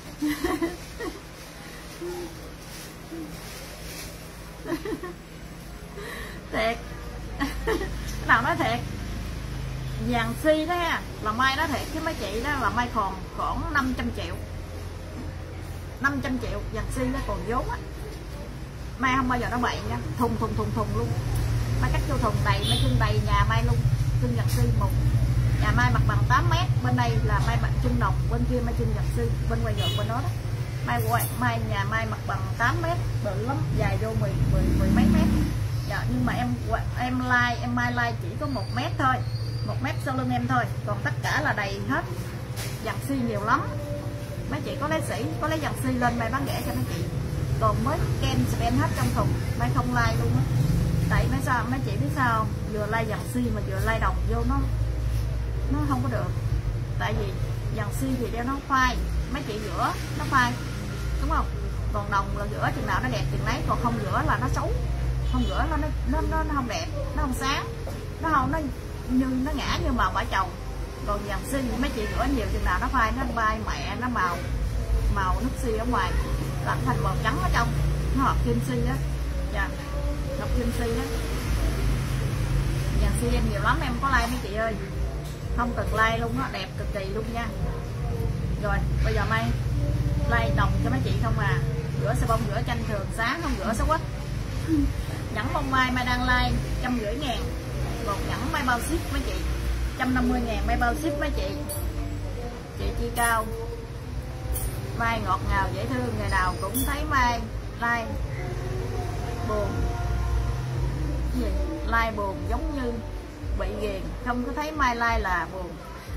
Thiệt. Cái nào nói thiệt. Dàn si đó ha, là mai đó thiệt chứ mấy chị đó là mai còn khoảng năm trăm triệu. năm trăm triệu dàn si nó còn vốn á. Mai không bao giờ nó bậy nha, thùng thùng thùng thùng luôn. Mai cắt vô thùng đầy, mai chân đầy nhà mai luôn. Chân dàn si một. Nhà mai mặt bằng tám mét, bên đây là mai bằng chân đồng, bên kia mai chân dàn si, bên ngoài ngược bên đó đó. Mai quay, mai nhà mai mặt bằng tám mét, bự lắm, dài vô mười mười mười mấy mét. Dạ, nhưng mà em em like em mai like chỉ có một mét thôi, một mét sau lưng em thôi, còn tất cả là đầy hết. Dàn si nhiều lắm. Mấy chị có lấy sỉ, có lấy dàn si lên mai bán rẻ cho mấy chị. Còn mới kem spend hết trong thùng, mai không like luôn á. Tại mấy sao mấy chị biết sao không? Vừa like dàn si mà vừa like đồng vô nó nó không có được. Tại vì dàn si thì đeo nó phai, mấy chị rửa nó phai, đúng không? Còn đồng là rửa chừng nào nó đẹp chừng đấy, còn không rửa là nó xấu, không rửa nó nó nó, nó không đẹp, nó không sáng, nó không nó như nó ngã như màu bả chồng. Còn dàn si mấy chị rửa nhiều chừng nào nó phai, nó bay mẹ nó màu màu nước si ở ngoài làm thành màu trắng ở trong, nó hợp kim si á. Dạ, hợp kim si á. Dàn si em nhiều lắm, em có like mấy chị ơi, không cần like luôn á, đẹp cực kỳ luôn nha. Rồi bây giờ mai like đồng cho mấy chị không à. Rửa xà bông, rửa chanh thường, sáng không rửa xấu quá. Nhẫn bông mai mai đang like trăm rưỡi ngàn, một nhẫn mai bao ship mấy chị, trăm năm mươi ngàn mai bao ship mấy chị. Chị Chi Cao, mai ngọt ngào dễ thương, ngày nào cũng thấy mai like buồn. Cái gì? Like buồn giống như bị ghiền, không có thấy mai like là buồn.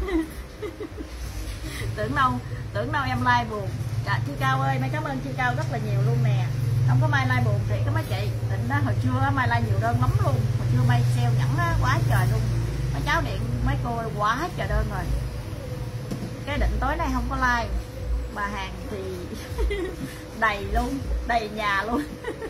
tưởng đâu tưởng đâu em like buồn. Dạ Chi Cao ơi, mai cảm ơn Chi Cao rất là nhiều luôn nè. Không có mai like buồn thì có mấy chị định đó, hồi trưa mai like nhiều đơn lắm luôn, hồi trưa mai sale nhẫn á, quá trời luôn. Mấy cháu điện mấy cô quá trời đơn rồi. Cái định tối nay không có like mà hàng thì đầy luôn, đầy nhà luôn.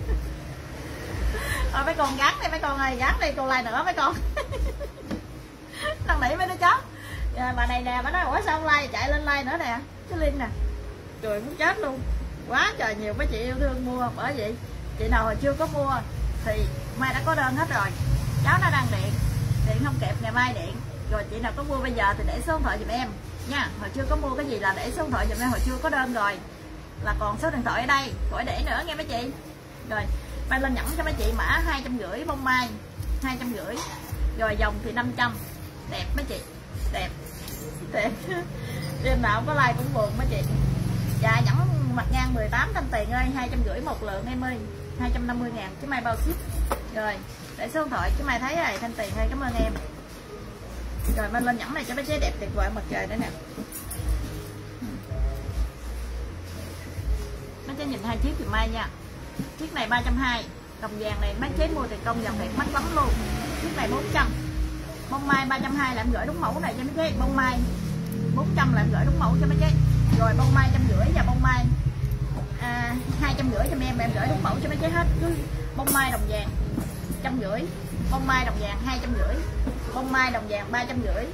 Thôi mấy con gắn đi mấy con ơi, gắn đi con like nữa mấy con. Năn nỉ mấy đứa cháu. Bà này nè, bà nói ủa sao không like, chạy lên like nữa nè, cái link nè. Trời muốn chết luôn. Quá trời nhiều mấy chị yêu thương mua. Bởi vậy chị nào hồi chưa có mua thì mai đã có đơn hết rồi. Cháu nó đang điện, điện không kịp ngày mai điện. Rồi chị nào có mua bây giờ thì để số điện thoại giùm em nha. Hồi chưa có mua cái gì là để số điện thoại giùm em, hồi chưa có đơn rồi là còn số điện thoại ở đây, khỏi để nữa nghe mấy chị. Rồi mai lên nhẫn cho mấy chị mã hai trăm rưỡi bông mai, hai trăm rưỡi. Rồi dòng thì năm trăm. Đẹp mấy chị, đẹp đẹp. Đêm nào có like cũng buồn mấy chị. Dạ nhẫn mặt ngang mười tám thanh tiền ơi, hai trăm rưỡi một lượng em ơi, hai trăm năm mươi ngàn chứ mai bao ship. Rồi để số điện thoại chứ mai thấy rồi thanh tiền ơi, cảm ơn em. Rồi mai lên nhẫn này cho mấy chế đẹp tuyệt vời mặt trời nữa nè. Mấy chế nhìn hai chiếc thì mai nha. Chiếc này ba trăm hai mươi, đồng vàng này mấy chế mua tiền công dòng thiệt mắc lắm luôn. Chiếc này bốn trăm. Bông mai ba trăm hai mươi là em gửi đúng mẫu này cho mấy chế. Bông mai bốn trăm là em gửi đúng mẫu cho mấy chế. Rồi bông mai trăm rưỡi và bông mai à, hai trăm rưỡi cho em em gửi đúng mẫu cho mấy chế hết. Cứ bông mai đồng vàng trăm rưỡi, bông mai đồng vàng hai trăm rưỡi, bông mai đồng vàng ba trăm rưỡi.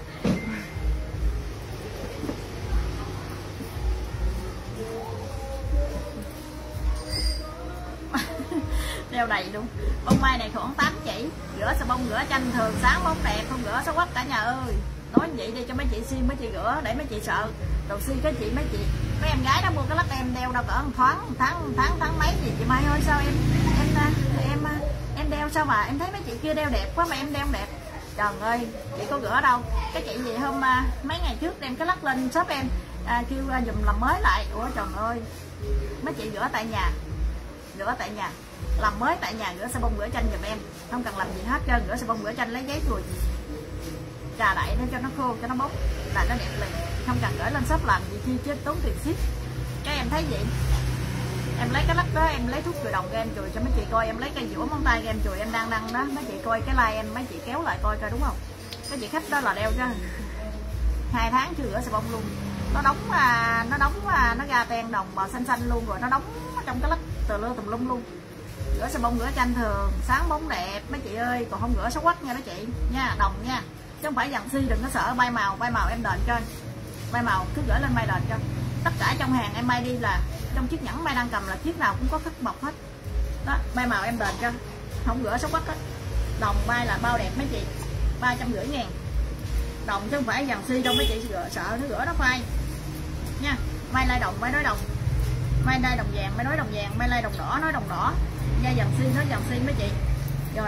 Đeo đầy luôn. Bông mai này khoảng tám chỉ, rửa xà bông rửa chanh thường sáng bóng đẹp, không rửa xấu quắc cả nhà ơi. Nói vậy đi cho mấy chị xuyên mấy chị rửa để mấy chị sợ. Đầu xuyên cái chị mấy chị mấy em gái đó mua cái lắc em đeo đâu cỡ một thoáng một tháng một tháng tháng mấy gì chị Mai ơi sao em em em em đeo sao mà em thấy mấy chị kia đeo đẹp quá mà em đeo đẹp. Trời ơi chị có rửa đâu. Cái chị gì hôm mấy ngày trước đem cái lắc lên shop em à, kêu dùm làm mới lại. Ủa trời ơi mấy chị rửa tại nhà, rửa tại nhà làm mới tại nhà, rửa xà bông rửa chanh giùm em, không cần làm gì hết trơn. Rửa xà bông rửa chanh lấy giấy chùi trà đậy nó cho nó khô cho nó bóng là nó đẹp liền, không cần gửi lên shop làm gì chi chứ tốn tiền ship. Cái em thấy vậy em lấy cái lắc đó em lấy thuốc chùi đồng cho em chùi cho mấy chị coi, em lấy cây dũa móng tay cho em chùi, em đang đăng đó mấy chị coi cái like em, mấy chị kéo lại coi coi đúng không. Cái chị khách đó là đeo cho hai tháng chưa rửa xà bông luôn, nó đóng à, nó đóng à, nó ra ten đồng màu xanh xanh luôn, rồi nó đóng trong cái lắc từ lơ tùm lum luôn. Rửa xà bông rửa chanh thường sáng bóng đẹp mấy chị ơi, còn không rửa xấu quắc nha đó chị nha, đồng nha, chứ không phải dàn si đừng có sợ bay màu. Bay màu em đền cho, bay màu cứ gửi lên Mai đền cho. Tất cả trong hàng em Mai đi là trong chiếc nhẫn Mai đang cầm là chiếc nào cũng có khắc bọc hết đó, bay màu em đền cho, không rửa xấu quắc hết. Đồng bay là bao đẹp mấy chị, ba trăm rưỡi ngàn đồng chứ không phải dàn si đâu mấy chị rửa, sợ nó rửa nó phai nha. Mai lai đồng, mai nói đồng, mai lai đồng vàng, mai nói đồng vàng, mai lai đồng đỏ nói đồng đỏ nha, dàn si nói dàn si mấy chị. Rồi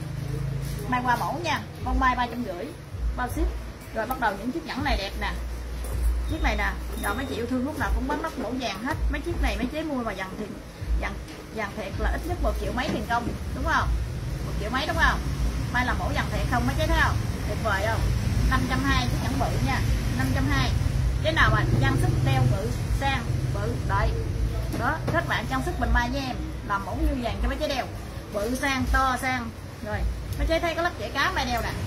mai qua mẫu nha, con mai ba trăm rưỡi bao ship. Rồi bắt đầu những chiếc nhẫn này đẹp nè, chiếc này nè, rồi mấy chị yêu thương lúc nào cũng bán nắp mẫu vàng hết. Mấy chiếc này mấy chế mua mà dàn thì dàn dàn thiệt là ít nhất một triệu mấy tiền công đúng không, một triệu mấy đúng không. Mai là mẫu dàn thiệt không mấy chế thấy không, tuyệt vời không. Năm trăm hai mươi chiếc nhẫn bự nha, năm trăm hai mươi. Cái nào mà trang sức đeo bự sang bự đợi đó các bạn trang sức Bình Mai với em làm mẫu như vàng cho mấy chế đeo bự sang to sang. Rồi mấy chế thấy cái lắc chẻ cá Mai đeo nè,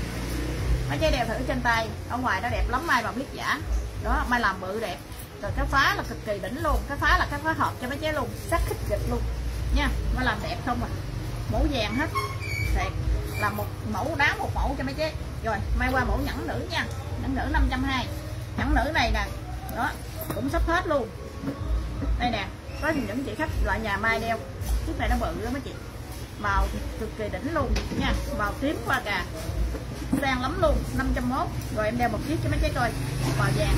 mấy chế đeo thử trên tay ở ngoài nó đẹp lắm Mai mà biết giả đó. Mai làm bự đẹp, rồi cái phá là cực kỳ đỉnh luôn, cái phá là cái phá hợp cho mấy chế luôn, sắc khích giật luôn nha. Mai làm đẹp không à, mẫu vàng hết thiệt, làm một mẫu đáng một mẫu cho mấy chế. Rồi Mai qua mẫu nhẫn nữ nha, nhẫn nữ năm trăm hai mươi. Nhẫn nữ này nè đó cũng sắp hết luôn đây nè, có những chị khách loại nhà Mai đeo chiếc này nó bự đó mấy chị, màu cực kỳ đỉnh luôn nha, màu tím qua cà sang lắm luôn, năm trăm mốt. Rồi em đeo một chiếc cho mấy chế coi, màu vàng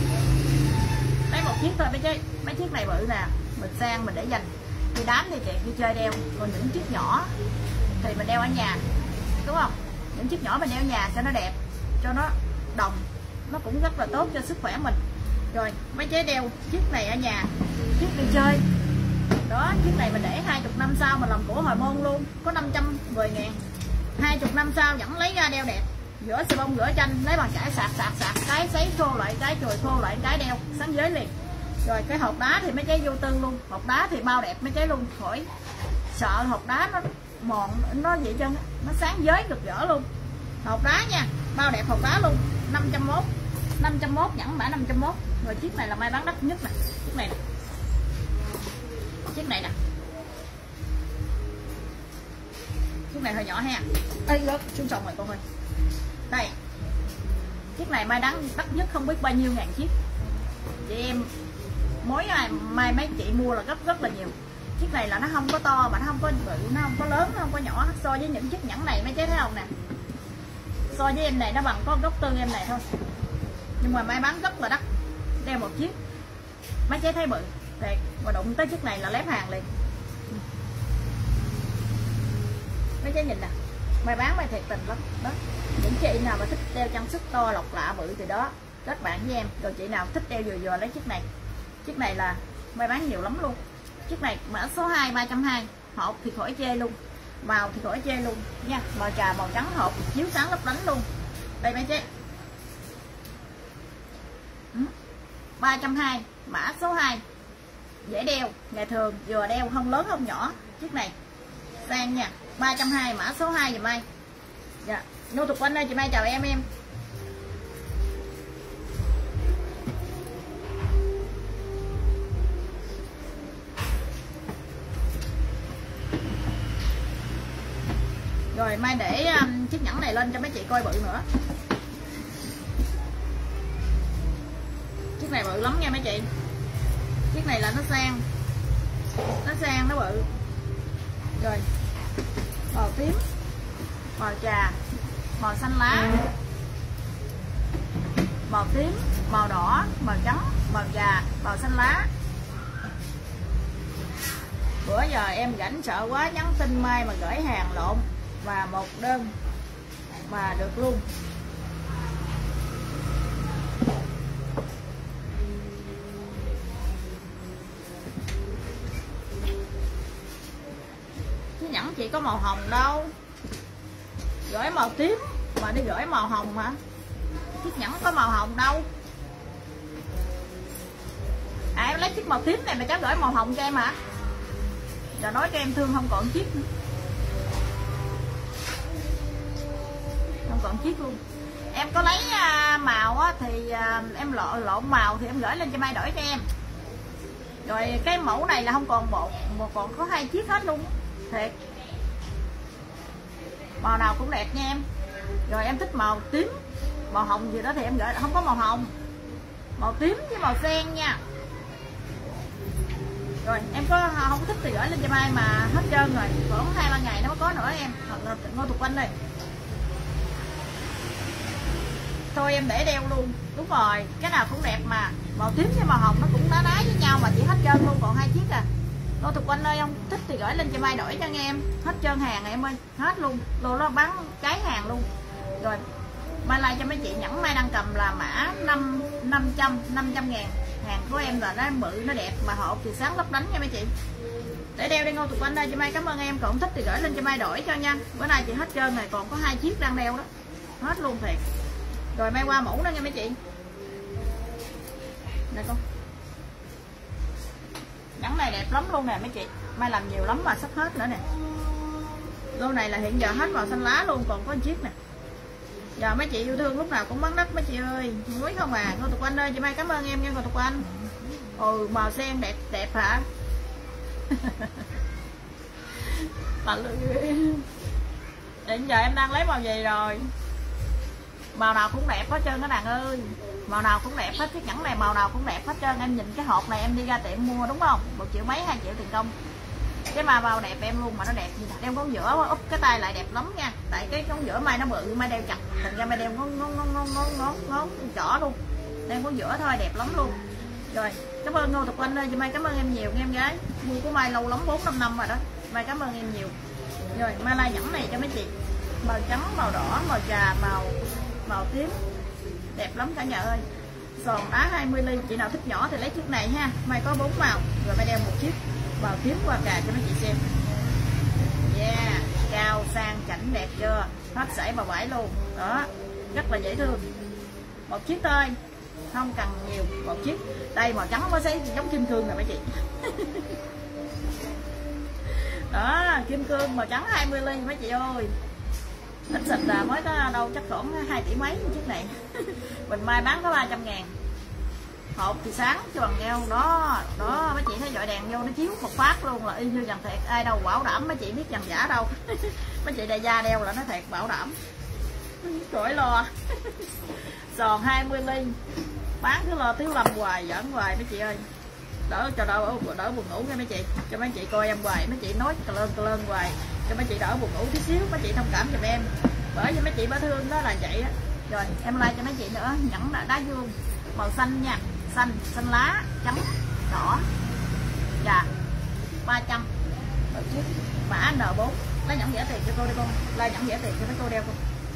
lấy một chiếc thôi mấy chế. Mấy chiếc này bự nè, mình sang mình để dành đi đám thì chị đi chơi đeo, còn những chiếc nhỏ thì mình đeo ở nhà đúng không, những chiếc nhỏ mình đeo ở nhà cho nó đẹp, cho nó đồng, nó cũng rất là tốt cho sức khỏe mình. Rồi mấy chế đeo chiếc này ở nhà, chiếc đi chơi đó, chiếc này mình để hai mươi năm sau mà làm của hồi môn luôn, có năm trăm mười ngàn, hai mươi năm sau vẫn lấy ra đeo đẹp. Rửa xà bông rửa chanh lấy bàn chải sạc sạc sạc cái sấy khô lại cái chùi khô lại cái đeo sáng giới liền. Rồi cái hộp đá thì mấy chế vô tư luôn, hộp đá thì bao đẹp mấy chế luôn, khỏi sợ hộp đá nó mòn nó vậy chân, nó sáng giới cực rỡ luôn. Hộp đá nha, bao đẹp hộp đá luôn, năm trăm mốt, năm trăm mốt nhẫn mã năm trăm mốt. Rồi chiếc này là Mai bán đắt nhất nè, chiếc này nè, chiếc này nè, chiếc này hơi nhỏ ha, ê rớt xuống sông rồi con ơi. Đây chiếc này Mai đáng đắt nhất không biết bao nhiêu ngàn chiếc, chị em mỗi ngày Mai mấy chị mua là gấp rất là nhiều. Chiếc này là nó không có to mà nó không có bự, nó không có lớn, nó không có nhỏ, so với những chiếc nhẫn này mấy chế thấy không nè, so với em này nó bằng có gốc tư em này thôi, nhưng mà Mai bán rất là đắt. Đeo một chiếc mấy chế thấy bự thiệt, mà đụng tới chiếc này là lép hàng liền. Mấy chế nhìn nè, Mai bán Mai thiệt tình lắm đó. Những chị nào mà thích đeo trang sức to lọc lạ bự thì đó các bạn với em. Rồi chị nào thích đeo vừa vừa lấy chiếc này, chiếc này là Mai bán nhiều lắm luôn. Chiếc này mã số hai ba trăm hai mươi, hộp thì khỏi chê luôn, màu thì khỏi chê luôn nha, màu trà màu trắng hộp chiếu sáng lấp lánh luôn. Đây mấy chế ba trăm hai mươi, mã số hai, dễ đeo, ngày thường vừa đeo không lớn không nhỏ, chiếc này sang nha, ba trăm hai mươi mã số hai dùm ai. Dạ, Ngô Thục Anh ơi, chị Mai chào em em. Rồi Mai để um, chiếc nhẫn này lên cho mấy chị coi bự nữa. Chiếc này bự lắm nha mấy chị. Chiếc này là nó sang, nó sang nó bự. Rồi màu tím, màu trà, màu xanh lá, màu tím, màu đỏ, màu trắng, màu trà, màu xanh lá. Bữa giờ em rảnh sợ quá nhắn tin Mai mà gửi hàng lộn và một đơn mà được luôn. Chứ nhẫn chỉ có màu hồng đâu, gửi màu tím mà đi gửi màu hồng hả? Chiếc nhẫn có màu hồng đâu. À em lấy chiếc màu tím này mà cháu gửi màu hồng cho em hả? Giờ nói cho em thương không còn chiếc nữa. Không còn chiếc luôn. Em có lấy màu á, thì em lộn lộn màu thì em gửi lên cho Mai đổi cho em. Rồi cái mẫu này là không còn một, một còn có hai chiếc hết luôn. Thiệt. Màu nào cũng đẹp nha em. Rồi em thích màu tím, màu hồng gì đó thì em gửi, không có màu hồng, màu tím với màu sen nha. Rồi em có không thích thì gửi lên cho Mai mà hết trơn rồi, khoảng hai ba ngày nó mới có nữa em. Ngô Thục Anh đây. Thôi em để đeo luôn. Đúng rồi, cái nào cũng đẹp mà. Màu tím với màu hồng nó cũng đá đá với nhau mà chỉ hết trơn luôn, còn hai chiếc à. Ngô Thục Anh ơi, không thích thì gửi lên cho Mai đổi cho nghe em. Hết trơn hàng em ơi, hết luôn. Lô nó bán cháy hàng luôn. Rồi Mai like cho mấy chị nhẫn Mai đang cầm là mã năm trăm, năm trăm ngàn. Hàng của em là nó bự, nó đẹp mà hộp thì sáng lấp đánh nha mấy chị. Để đeo đi Ngô Thục Anh ơi, cho Mai cảm ơn em. Còn không thích thì gửi lên cho Mai đổi cho nha. Bữa nay chị hết trơn này, còn có hai chiếc đang đeo đó. Hết luôn thiệt. Rồi Mai qua mẫu đó nha mấy chị. Đây con. Nhẫn này đẹp lắm luôn nè mấy chị. Mai làm nhiều lắm mà sắp hết nữa nè. Lô này là hiện giờ hết màu xanh lá luôn, còn có một chiếc nè. Giờ mấy chị yêu thương lúc nào cũng bán đất mấy chị ơi. Muối không à. Ngô Thục Anh ơi, chị Mai cảm ơn em nha Ngô Thục Anh. Ừ, màu sen đẹp đẹp hả? Hiện giờ em đang lấy màu gì rồi? Màu nào cũng đẹp hết trơn các bạn ơi. Màu nào cũng đẹp hết, chiếc nhẫn này màu nào cũng đẹp hết trơn. Em nhìn cái hộp này em đi ra tiệm mua đúng không? Một triệu mấy, hai triệu tiền công. Cái mà màu đẹp em luôn mà nó đẹp gì nè. Đeo ngón giữa úp cái tay lại đẹp lắm nha. Tại cái ngón giữa Mai nó bự, Mai đeo chặt, thành ra Mai đeo ngón ngón ngón ngón ngón ngón ngón trỏ luôn. Đeo ngón giữa thôi đẹp lắm luôn. Rồi cảm ơn Ngô Thục Anh ơi, chị Mai cảm ơn em nhiều nha em gái. Mua của Mai lâu lắm, bốn năm năm rồi đó. Mai cảm ơn em nhiều. Rồi Mai like nhẫn này cho mấy chị. Màu trắng, màu đỏ, màu trà, màu màu tím. Đẹp lắm cả nhà ơi. Sòn đá hai mươi ly, chị nào thích nhỏ thì lấy chiếc này ha. Mai có bốn màu, rồi Mai đeo một chiếc màu tím qua cà cho mấy chị xem. Yeah, cao sang chảnh đẹp chưa? Hết sảy bà vải luôn. Đó, rất là dễ thương. Một chiếc thôi, không cần nhiều, một chiếc. Đây màu trắng có giấy giống kim cương nè mấy chị. Đó, kim cương màu trắng hai mươi ly mấy chị ơi. Ít xịt là mới có đâu chắc khoảng hai tỷ mấy chiếc này. Mình Mai bán có ba trăm ngàn. Hộp thì sáng chứ bằng eo đó. Đó mấy chị thấy dọi đèn vô nó chiếu một phát luôn là y như dàn thiệt. Ai đâu bảo đảm mấy chị biết dàn giả đâu. Mấy chị đại gia đeo là nó thiệt bảo đảm. Khỏi lo. Sòn hai mươi ly. Bán cứ lo thiếu lầm hoài, giỡn hoài mấy chị ơi. Đỡ cho đỡ, đỡ buồn ngủ nha mấy chị. Cho mấy chị coi em hoài, mấy chị nói cà lơn cà lơn hoài. Cho mấy chị đỡ buồn ngủ tí xíu, mấy chị thông cảm giùm em. Bởi vì mấy chị bả thương đó là vậy á. Rồi em like cho mấy chị nữa, nhẫn đá dương màu xanh nha, xanh, xanh lá, trắng, đỏ. Dạ. ba trăm. Một chiếc mã N bốn. Lấy nhẫn rẻ tiền cho cô đi con. Lấy nhẫn rẻ tiền cho mấy cô đeo con.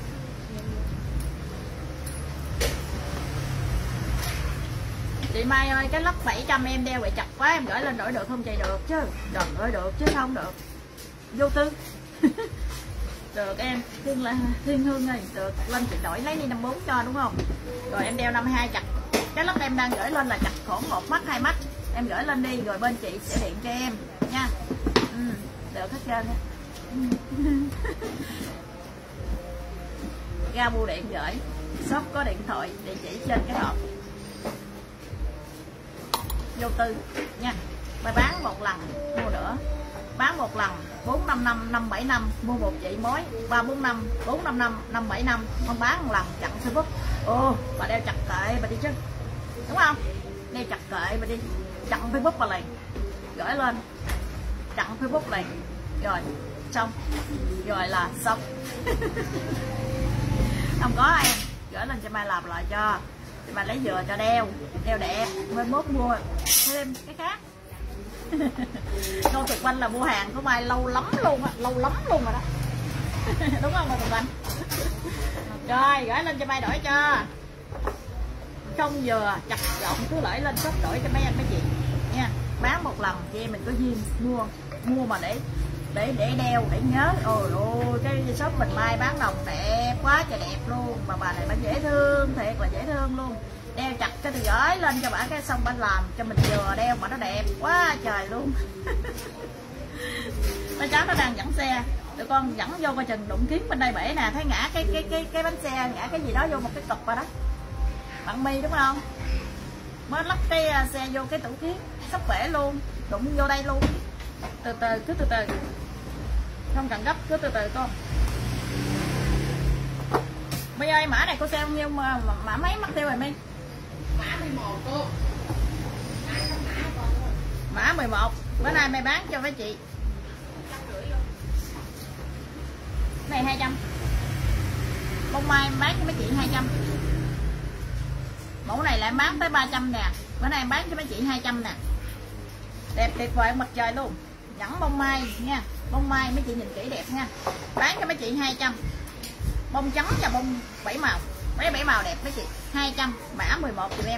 Chị Mai ơi, cái lắc bảy trăm em đeo bị chặt quá, em gửi lên đổi được không chị? Được chứ. Trời ơi được chứ không được. Vô tư. Được em, Thiên là Thiên Hương ơi, được lên chị đổi lấy đi năm bốn cho đúng không? Rồi em đeo năm mươi hai chặt. Cái lắc em đang gửi lên là chặt khoảng một mắt hai mắt. Em gửi lên đi rồi bên chị sẽ điện cho em nha. Ừ. được hết trơn á. Ga bưu điện gửi, shop có điện thoại, địa chỉ trên cái hộp. Vô tư nha. Mày bán một lần mua nữa, bán một lần bốn năm năm năm bảy năm mua một chị mối ba bốn năm bốn năm năm năm bảy năm không bán một lần chặn Facebook. Ồ bà đeo chặt kệ bà đi chứ, đúng không? Đeo chặt kệ bà đi, chặn Facebook bà liền, gửi lên chặn Facebook liền, rồi xong, rồi là xong. Không có em gửi lên cho Mai làm lại cho mà lấy vừa cho đeo, đeo đẹp, mới mốt mua thêm cái khác. Ngô Tục Anh là mua hàng của Mai lâu lắm luôn á, lâu lắm luôn rồi đó. Đúng không Ngô Tục Anh? Rồi gửi lên cho Mai đổi cho, không vừa chặt gọn cứ lưỡi lên shop đổi cho mấy anh mấy chị nha. Bán một lần chị em mình có duyên mua, mua mà để để để đeo để nhớ. Ôi ôi cái shop mình Mai bán đồng đẹp quá trời đẹp luôn, mà bà này bà dễ thương, thiệt là dễ thương luôn. Đeo chặt cái thì gửi lên cho bà, cái xong bà làm cho mình vừa đeo mà nó đẹp quá trời luôn. Mấy cháu nó đang dẫn xe, tụi con dẫn vô coi chừng đụng kiến bên đây bể nè, thấy ngã cái cái cái cái bánh xe, ngã cái gì đó vô một cái cục rồi đó. Bạn Mi đúng không? Mới lắp cái xe vô cái tủ kiến sắp bể luôn, đụng vô đây luôn. Từ từ cứ từ từ, không cần gấp, cứ từ từ con. Mi ơi mã này cô xe bao nhiêu mà mã mấy mất tiêu rồi Mi? Mã mười một cô. Mã mười một. Bữa nay mày bán cho mấy chị. Này hai trăm. Bông mai em bán cho mấy chị hai trăm. Mẫu này lại em bán tới ba trăm nè. Bữa nay em bán cho mấy chị hai trăm nè. Đẹp tuyệt vời mặt trời luôn. Dẫn bông mai nha. Bông mai mấy chị nhìn kỹ đẹp nha. Bán cho mấy chị hai trăm. Bông trắng và bông bảy màu. Mấy bảy màu đẹp mấy chị. hai trăm, mã mười một tụi em.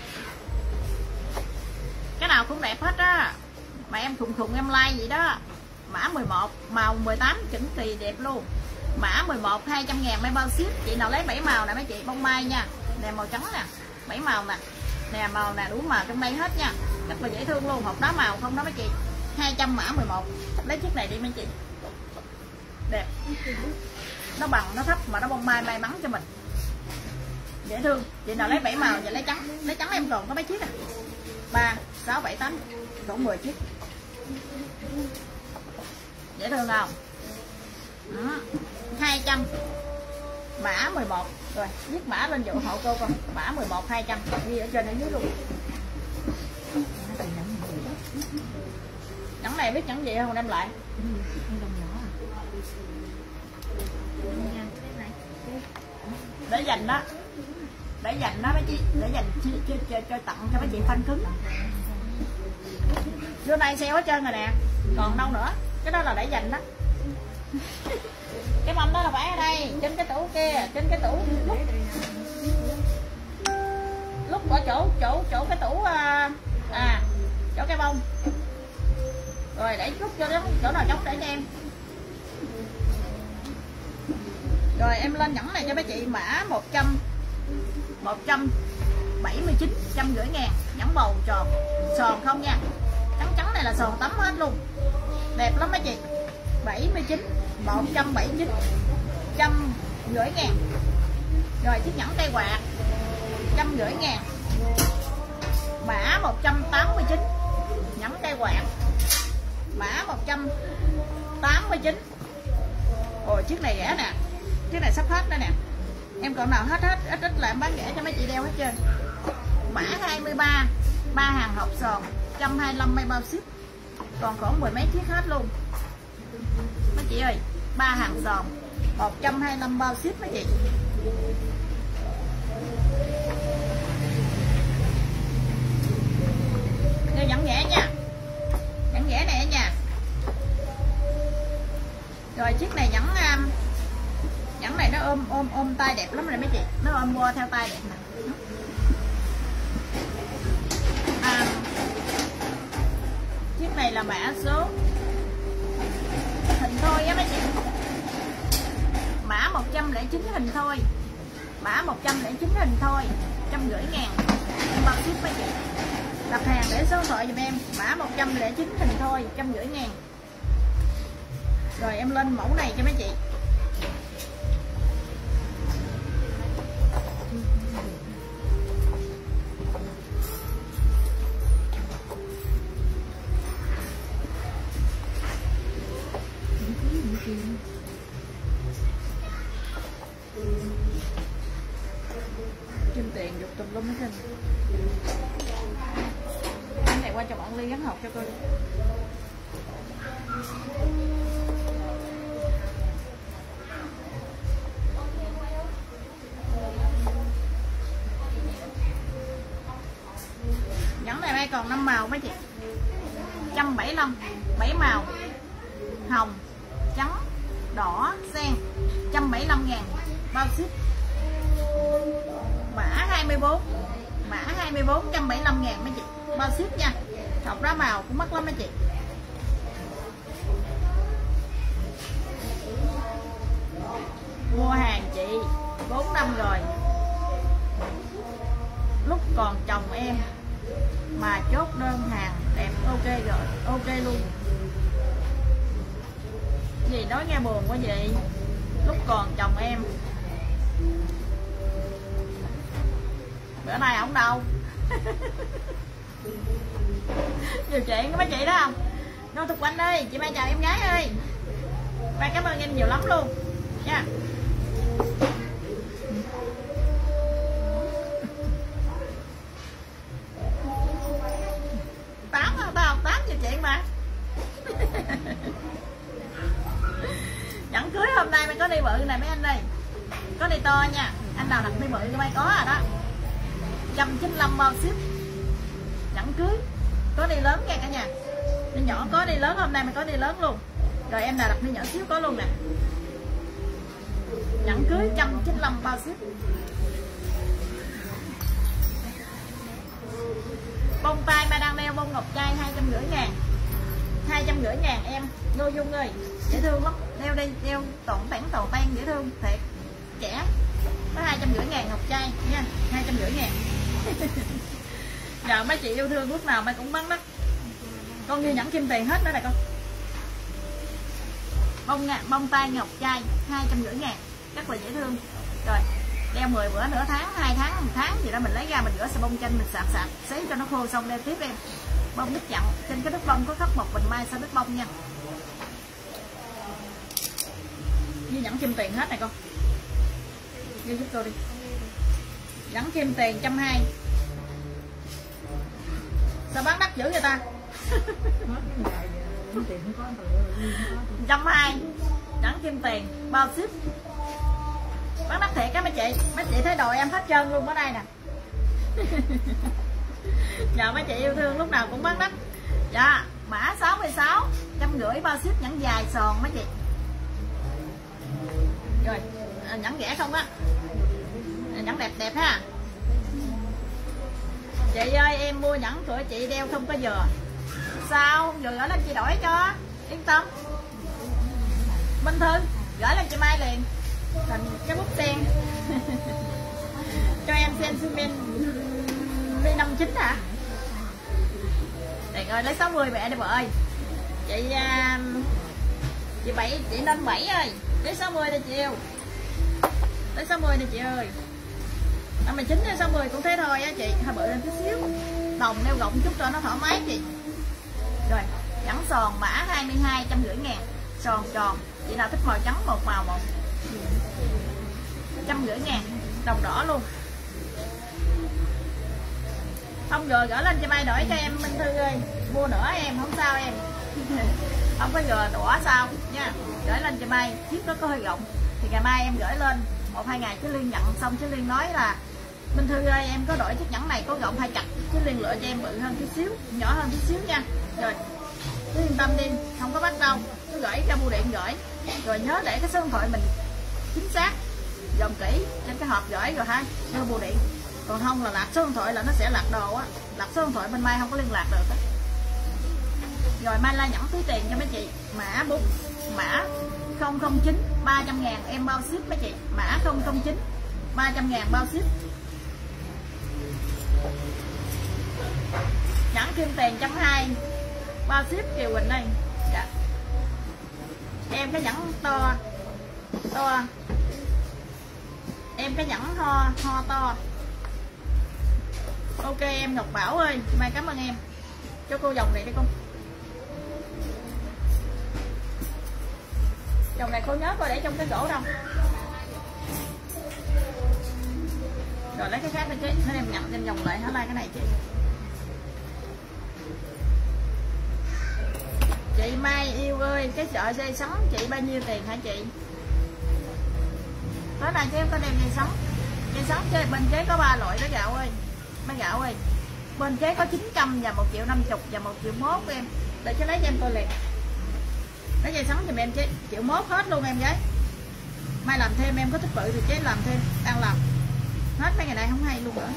Cái nào cũng đẹp hết á. Mà em khùng khùng em like vậy đó. Mã mười một, màu mười tám chuẩn kỳ đẹp luôn. Mã mười một hai trăm ngàn may bao ship. Chị nào lấy bảy màu nè mấy chị, bông mai nha. Nè màu trắng nè, bảy màu nè. Nè màu nè, đủ màu trong đây hết nha. Rất là dễ thương luôn, hộp đá màu không đó mấy chị. hai trăm mã mười một. Lấy chiếc này đi mấy chị. Đẹp. Nó bằng, nó thấp mà nó bông mai may mắn cho mình. Dễ thương. Chị nào lấy bảy màu và lấy trắng. Lấy trắng em còn có mấy chiếc à? ba, sáu, bảy, tám, còn mười chiếc. Dễ thương không? Đó. hai trăm mã mười một. Rồi viết mã lên dụ hộ cô con. Mã mười một hai trăm ghi ở trên ở dưới luôn. Nhẫn này biết nhẫn gì không đem lại? Để dành đó, để dành đó mấy chị, để dành cho, cho, cho tặng cho mấy chị fan cứng. Bữa nay sale hết trơn rồi nè, còn đâu nữa, cái đó là để dành đó. Cái mâm đó là phải ở đây, trên cái tủ kia, trên cái tủ lúc, lúc ở chỗ chỗ chỗ cái tủ à chỗ cái bông. Rồi để lúc cho chỗ nào trống để cho em. Rồi em lên nhẫn này cho mấy chị mã một trăm, một trăm bảy mươi chín, một trăm rưỡi ngàn. Nhẫn bầu tròn, sòn không nha. Trắng trắng này là sòn tấm hết luôn. Đẹp lắm mấy chị. bảy mươi chín, một trăm bảy mươi chín, một trăm rưỡi ngàn. Rồi chiếc nhẫn cây quạt một trăm rưỡi ngàn. Mã một trăm tám mươi chín. Nhẫn cây quạt mã một trăm tám mươi chín. Ồ chiếc này rẻ nè. Chiếc này sắp hết đó nè. Em còn nào hết hết ít ít là em bán rẻ cho mấy chị đeo hết trơn. Mã hai mươi ba, ba hàng hộp sòn, một trăm hai mươi lăm may bao ship. Còn khoảng mười mấy chiếc hết luôn. Mấy chị ơi, ba hàng sòn, một trăm hai mươi lăm bao ship mấy chị. Đây nhẫn rẻ nha. Nhẫn rẻ này nha. Rồi chiếc này nhẫn um, nhẫn này nó ôm ôm ôm tay đẹp lắm rồi mấy chị, nó ôm qua theo tay đẹp nè. À, chiếc này là mã số hình thôi á mấy chị. Mã một trăm lẻ chín hình thôi. Mã một trăm lẻ chín hình thôi, một trăm rưỡi ngàn. Em bao ship mấy chị. Đặt hàng để số điện thoại giùm em. Mã một trăm lẻ chín hình thôi, một trăm rưỡi ngàn. Rồi em lên mẫu này cho mấy chị. Kim tiền dục tùm lum hết trơn. Cái này qua cho bạn Ly gắn hộp cho tôi. Nhẫn này đây còn năm màu mấy chị. một trăm bảy mươi lăm, bảy màu. Hồng, trắng, đỏ, xen. một trăm bảy mươi lăm ngàn bao ship. Mã hai mươi bốn, mã hai mươi bốn, một trăm bảy mươi lăm ngàn mấy chị, bao ship nha. Học ra màu cũng mắc lắm mấy chị. Mua hàng chị bốn năm rồi, lúc còn chồng em mà chốt đơn hàng đẹp ok rồi, ok luôn. Gì nói nghe buồn quá vậy. Lúc còn chồng em, bữa nay ổng đâu. Nhiều chuyện có mấy chị đó không? Nô Thục Anh ơi, chị Mai chào em gái ơi. Mai cảm ơn em nhiều lắm luôn nha. Tám không tao, tám nhiều chuyện mà. Nhẫn cưới hôm nay mới có đi bự này mấy anh ơi. Có đi to nha. Anh nào đặt đi bự cho mai có rồi đó. một trăm chín mươi lăm bao ship. Nhẫn cưới có đi lớn nha cả nhà. Đi nhỏ có, đi lớn hôm nay mới có đi lớn luôn. Rồi em nào đặt đi nhỏ xíu có luôn nè. Nhẫn cưới một trăm chín mươi lăm bao ship. Bông tai ba đang đeo bông ngọc trai hai trăm rưỡi ngàn. Hai trăm rưỡi ngàn em Ngô Dung ơi, dễ thương lắm. Đeo đây, đeo tỏn tảng tàu tan dễ thương thiệt. Trẻ có hai trăm rưỡi ngàn ngọc trai nha, hai trăm rưỡi ngàn. Giờ mấy chị yêu thương lúc nào mấy cũng bán đất. Con như nhẫn kim tiền hết đó này con. Bông ngà, bông tai ngọc trai hai trăm rưỡi ngàn, rất là dễ thương. Rồi đeo mười bữa nửa tháng, hai tháng, một tháng gì đó mình lấy ra mình rửa xà bông chanh mình sạp sạp sấy cho nó khô xong đeo tiếp em. Bông đứt chặn, trên cái đứt bông có khắc một bình mai sau đứt bông nha. Như nhẫn kim tiền hết này con. Ghi giúp tôi đi. Nhẫn kim tiền một trăm hai mươi. Sao bán đắt dữ vậy ta? một trăm hai mươi. Nhẫn kim tiền bao ship. Bán đắt thiệt á mấy chị. Mấy chị thấy đồ em hết trơn luôn ở đây nè. Giờ mấy chị yêu thương lúc nào cũng bán đắt. Dạ, mã sáu mươi sáu, trăm rưỡi bao ship nhẫn dài sòn mấy chị. Rồi, à, nhẫn rẻ không á. Nhẫn đẹp đẹp ha. Chị ơi em mua nhẫn của chị đeo không có dừa. Sao không dừa gửi lên chị đổi cho. Yên tâm. Minh Thư gửi lên chị Mai liền. Thành cái bút sen. Cho em sen cement đi năm chín hả? Tiền ơi lấy sáu mươi mẹ đi vợ ơi. Chị chị bảy, chị lên bảy ơi. Lấy sáu mươi đi chị yêu. Lấy sáu mươi đi chị ơi. năm mươi chín đến sáu mươi cũng thế thôi á chị, hơi bự lên chút xíu. Đồng neo gọng chút cho nó thoải mái chị. Rồi, nhẫn sòn mã hai mươi hai, trăm rưỡi ngàn. Sòn tròn, chị nào thích màu trắng một màu một. Trăm rưỡi ngàn, đồng đỏ luôn. Không rồi gửi lên cho Mai đổi cho em Minh Thư ơi. Mua nữa em, không sao em. Không có vừa đỏ sao nha. Gửi lên cho Mai, chiếc đó có hơi rộng. Thì ngày mai em gửi lên một hai ngày chứ Liên nhận xong chứ Liên nói là Minh Thư ơi em có đổi chiếc nhẫn này có rộng hay chặt, chứ Liên lựa cho em bự hơn chút xíu, nhỏ hơn chút xíu nha. Rồi cứ yên tâm đi, không có bắt đâu, cứ gửi ra bưu điện gửi. Rồi nhớ để cái số điện thoại mình chính xác, dòng kỹ trên cái hộp gửi rồi ha, đưa bưu điện. Còn không là lạc số điện thoại là nó sẽ lạc đồ á, lạc số điện thoại bên Mai không có liên lạc được á. Rồi Mai la nhẫn túi tiền cho mấy chị, mã bốn, mã không không chín, ba trăm ngàn em bao ship mấy chị. Mã không không chín, ba trăm ngàn bao ship. Nhẫn kim tiền một trăm hai mươi bao ship Kiều Quỳnh đây. Dạ. em cái nhẫn to to, em cái nhẫn ho ho to. Ok em Ngọc Bảo ơi, Mai cảm ơn em. Cho cô vòng này đi con. Vòng này cô nhớ coi để trong cái gỗ đâu. Rồi lấy cái khác đi chứ, nó em nhận em vòng lại hết lại cái này chị. Chị Mai yêu ơi, cái sợi dây sống chị bao nhiêu tiền hả chị? Tối nay chứ em có đem dây sống. Dây sống chơi bên chế có ba loại đó gạo ơi. Mấy gạo ơi. Bên chế có chín trăm và một triệu năm mươi và một triệu mốt của em. Để cho lấy cho em coi liền. Lấy dây sống giùm em chế, triệu mốt hết luôn em gái. Mai làm thêm em có thích bự thì chế làm thêm, đang làm. Hết mấy ngày này không hay luôn nữa.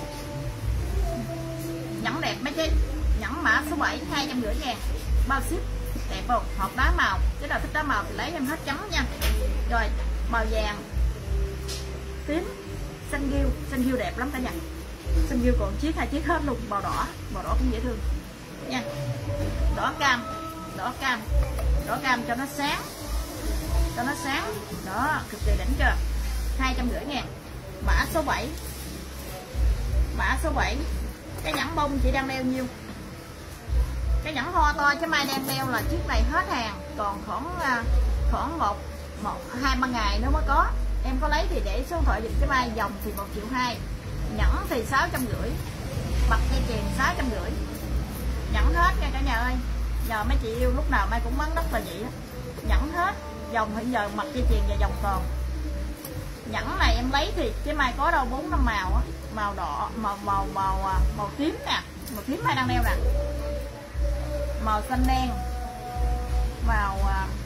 Nhẫn đẹp mấy chế. Nhẫn mã số bảy hai trăm rưỡi ngàn. Bao ship. Đẹp không? Hộp đá màu. Cái nào thích đá màu thì lấy em hết trắng nha. Rồi, màu vàng, tím, xanh ghiêu. Xanh ghiêu đẹp lắm cả nhà. Xanh ghiêu còn chiếc hai chiếc hết luôn. Màu đỏ, màu đỏ cũng dễ thương nha. Đỏ cam, đỏ cam, đỏ cam cho nó sáng, cho nó sáng. Đó, cực kỳ đỉnh chưa? Hai trăm rưỡi ngàn. Mã số bảy. Mã số bảy. Cái nhẫn bông chị đang đeo nhiêu? Cái nhẫn ho to chứ Mai đang đeo là chiếc này hết hàng, còn khoảng khoảng một một hai ba ngày nữa mới có. Em có lấy thì để số điện thoại giùm cái Mai. Dòng thì một triệu hai, nhẫn thì sáu trăm rưỡi, bật dây chuyền sáu trăm rưỡi. Nhẫn hết nha cả nhà ơi. Giờ mấy chị yêu lúc nào Mai cũng bán đất là vậy á. Nhẫn hết. Dòng hiện giờ mặt dây chuyền và dòng còn. Nhẫn này em lấy thì cái Mai có đâu bốn năm màu á, màu đỏ, màu màu màu màu tím nè, màu tím Mai đang đeo nè, màu xanh đen, màu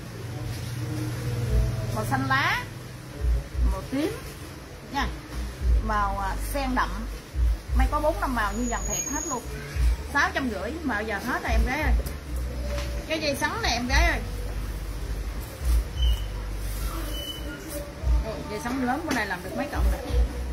màu xanh lá, màu tím nha, màu sen đậm. Mai có bốn năm màu như dàn thiệt hết luôn. Sáu trăm rưỡi mà giờ hết rồi em gái ơi. Cái dây sắn này em gái ơi. Ồ, dây sắn lớn bữa nay làm được mấy cộng này.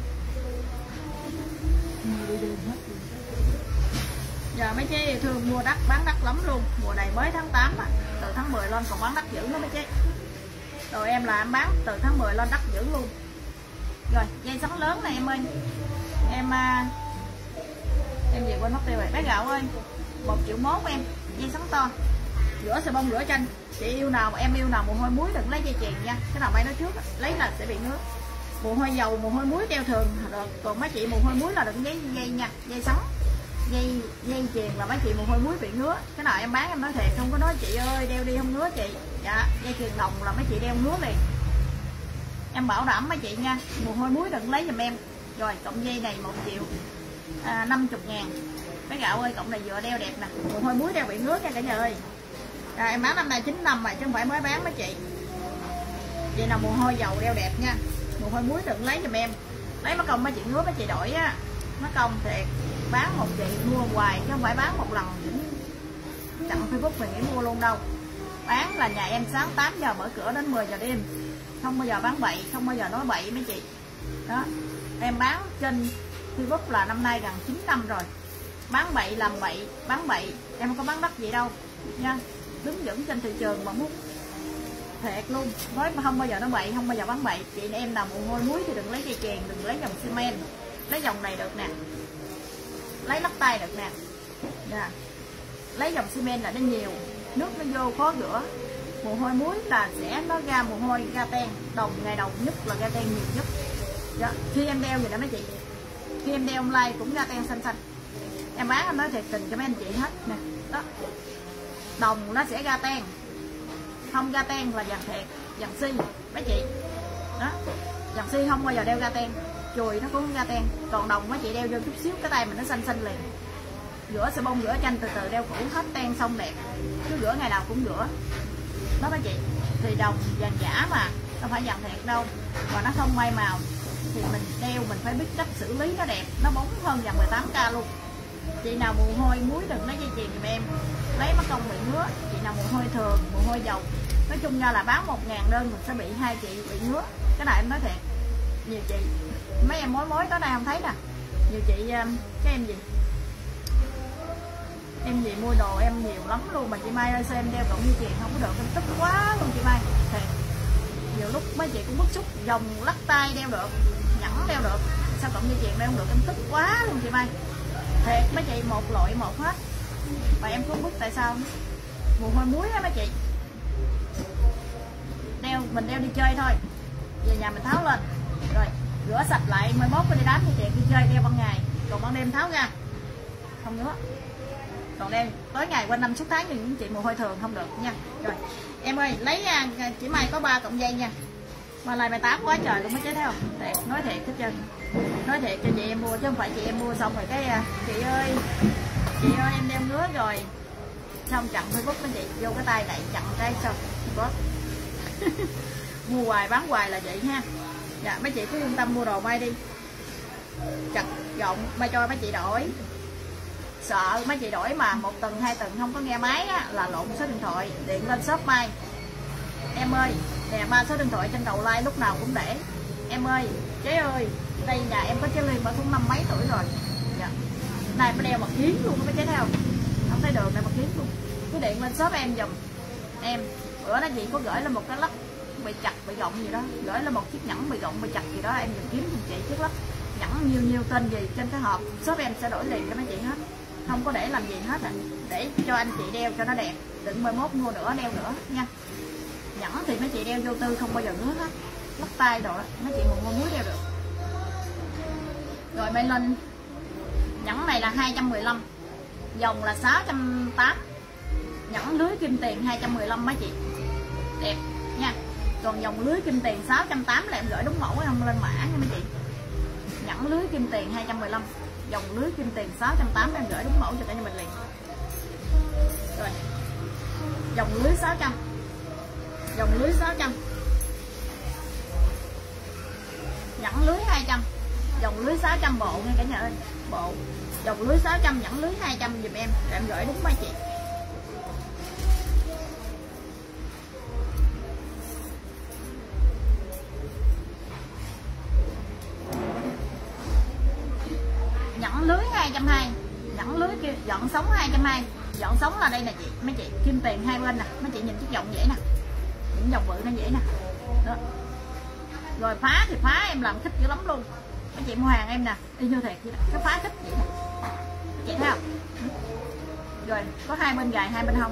Giờ mấy chế thương mua đắt bán đắt lắm luôn. Mùa này mới tháng tám á, từ tháng mười lên còn bán đắt dữ nữa mấy chế. Rồi em là em bán từ tháng mười lên đắt dữ luôn. Rồi dây sắn lớn này em ơi. Em em về quên mất tiêu rồi. Bé gạo ơi, một triệu mốt em. Dây sắn to, rửa xà bông rửa chanh. Chị yêu nào em yêu nào mồ hôi muối đừng lấy dây chuyền nha. Cái nào bay nói trước lấy là sẽ bị nước. Mồ hôi dầu, mồ hôi muối đeo thường được. Còn mấy chị mồ hôi muối là đừng giấy dây nha. Dây sắn, dây dây chuyền là mấy chị mồ hôi muối bị ngứa. Cái nào em bán em nói thiệt, không có nói chị ơi đeo đi không ngứa chị. Dạ, dây chuyền đồng là mấy chị đeo ngứa liền. Em bảo đảm mấy chị nha. Mồ hôi muối đừng lấy giùm em. Rồi cộng dây này một triệu à, năm mươi ngàn. Cái gạo ơi, cộng này vừa đeo đẹp nè. Mồ hôi muối đeo bị ngứa nha cả nhà ơi. À, em bán năm nay chín năm mà chứ không phải mới bán mấy chị. Vậy nào mồ hôi dầu đeo đẹp nha. Mồ hôi muối đừng lấy giùm em. Lấy mất công mấy chị ngứa mấy chị đổi á. Mất công thiệt. Bán một chị mua hoài chứ không phải bán một lần chặn Facebook mình nghĩ mua luôn đâu. Bán là nhà em sáng tám giờ mở cửa đến mười giờ đêm. Không bao giờ bán bậy, không bao giờ nói bậy mấy chị. Đó. Em bán trên Facebook là năm nay gần chín năm rồi. Bán bậy làm bậy, bán bậy, em không có bán đất gì đâu nha. Đứng vững trên thị trường mà muốn thiệt luôn. Nói không bao giờ nói bậy, không bao giờ bán bậy. Chị em nào mồ hôi muối thì đừng lấy dây chuyền, đừng lấy dòng xi men. Lấy dòng này được nè. Lấy lắc tay được nè. Nha. Lấy dòng xi men là nó nhiều, nước nó vô khó rửa. Mồ hôi muối là sẽ nó ra mồ hôi ra ten. Đồng ngày đầu nhất là ra ten nhiều nhất. Dạ. Khi em đeo vậy đó mấy chị. Khi em đeo online cũng ra ten xanh xanh. Em bán em nói thiệt tình cho mấy anh chị hết nè. Đó. Đồng nó sẽ ra ten. Không ra ten là dàn thiệt, dàn si mấy chị. Đó. Dàn si không bao giờ đeo ra ten. Chùi nó cũng không ra ten. Còn đồng mấy chị đeo vô chút xíu cái tay mình nó xanh xanh liền. Rửa xà bông rửa chanh từ từ đeo cũ hết ten xong đẹp. Cứ rửa ngày nào cũng rửa. Đó mấy chị. Thì đồng vàng giả mà, không phải vàng thiệt đâu. Và nó không may màu. Thì mình đeo mình phải biết cách xử lý nó đẹp. Nó bóng hơn vàng mười tám K luôn. Chị nào mồ hôi muối đừng lấy dây chuyền giùm em. Lấy mất công bị ngứa. Chị nào mồ hôi thường, mồ hôi dầu. Nói chung ra là bán một ngàn đơn mình sẽ bị hai chị bị ngứa. Cái này em nói thiệt. Nhiều chị, mấy em mối mối tới đây không thấy nè. Nhiều chị, cái em gì Em gì mua đồ em nhiều lắm luôn. Mà chị Mai ơi sao em đeo cộng dây chuyền không có được, em tức quá luôn chị Mai. Thiệt. mấy chị cũng bức xúc, vòng lắc tay đeo được, nhẫn đeo được, sao cộng dây chuyền đeo không được, em tức quá luôn chị Mai. Thiệt mấy chị, một loại một hết. Và em không biết tại sao mùi hôi muối á mấy chị. Đeo mình đeo đi chơi thôi, về nhà mình tháo lên rồi rửa sạch lại, mai mốt có đi đám thì chị đi chơi đeo ban ngày, còn ban đêm tháo ra không nữa. Còn đeo tối ngày quanh năm suốt tháng thì những chị mùi hôi thường không được nha. Rồi em ơi, lấy chỉ Mai có ba cọng dây nha, mà lại mày tám quá trời luôn mới chế thấy không. Thiệt, nói thiệt hết trơn, nói thiệt cho chị em mua chứ không phải chị em mua xong rồi cái chị ơi chị ơi em đeo ngứa rồi xong chặn Facebook mấy chị, vô cái tay này chặn cái xong có mua hoài bán hoài là vậy ha. Dạ mấy chị cứ yên tâm mua đồ Mai đi, chặt gọn Mai cho mấy chị đổi. Sợ mấy chị đổi mà một tuần hai tuần không có nghe máy á, là lộn số điện thoại, điện lên shop Mai. Em ơi nè, ba số điện thoại trên đầu like lúc nào cũng để. Em ơi chế ơi, đây nhà em có chế Liên mà cũng năm mấy tuổi rồi. Dạ. Này mới đeo mặt kiến luôn mấy chế thấy không, không thấy đường này mặt kiến luôn. Cứ điện lên shop em dùm em. Bữa đó chị có gửi lên một cái lắc bị chặt bị gọng gì đó, gửi lên một chiếc nhẫn bị gọng bị chặt gì đó, em dùng kiếm giùm chị chiếc lắc nhẫn nhiêu nhiêu tên gì trên cái hộp, shop em sẽ đổi liền cho mấy chị hết, không có để làm gì hết à, để cho anh chị đeo cho nó đẹp, đừng mai mốt mua nữa đeo nữa nha. Nhẫn thì mấy chị đeo vô tư không bao giờ ngứa hết, lắc tay đồ đó mấy chị mua muối đeo được. Rồi bay lên nhẫn này là hai trăm mười lăm, dòng là sáu trăm tám mươi, nhẫn lưới kim tiền hai trăm mười lăm mấy chị, đẹp nha. Còn dòng lưới kim tiền sáu trăm tám mươi là em gửi đúng mẫu không lên mã nha mấy chị. Nhẫn lưới kim tiền hai trăm mười lăm, dòng lưới kim tiền sáu trăm tám mươi em gửi đúng mẫu cho cả nhà mình liền. Rồi dòng lưới sáu trăm, dòng lưới sáu trăm, nhẫn lưới hai trăm, dòng lưới sáu trăm bộ nghe cả nhà ơi, bộ dòng lưới sáu trăm, nhẫn lưới hai trăm giùm em, rồi em gửi đúng mấy chị. Nhẫn lưới hai trăm hai mươi, nhẫn lưới kia dọn sống hai trăm hai mươi, dọn sống là đây nè chị, mấy chị kim tiền hai bên nè, mấy chị nhìn chiếc vòng dễ nè, những vòng bự nó dễ nè. Đó. Rồi phá thì phá em làm thích dữ lắm luôn, mấy chị mua hàng em nè, y như thiệt vậy nè, cái phá thích vậy nè, mấy chị thấy không? Rồi có hai bên gài hai bên hông.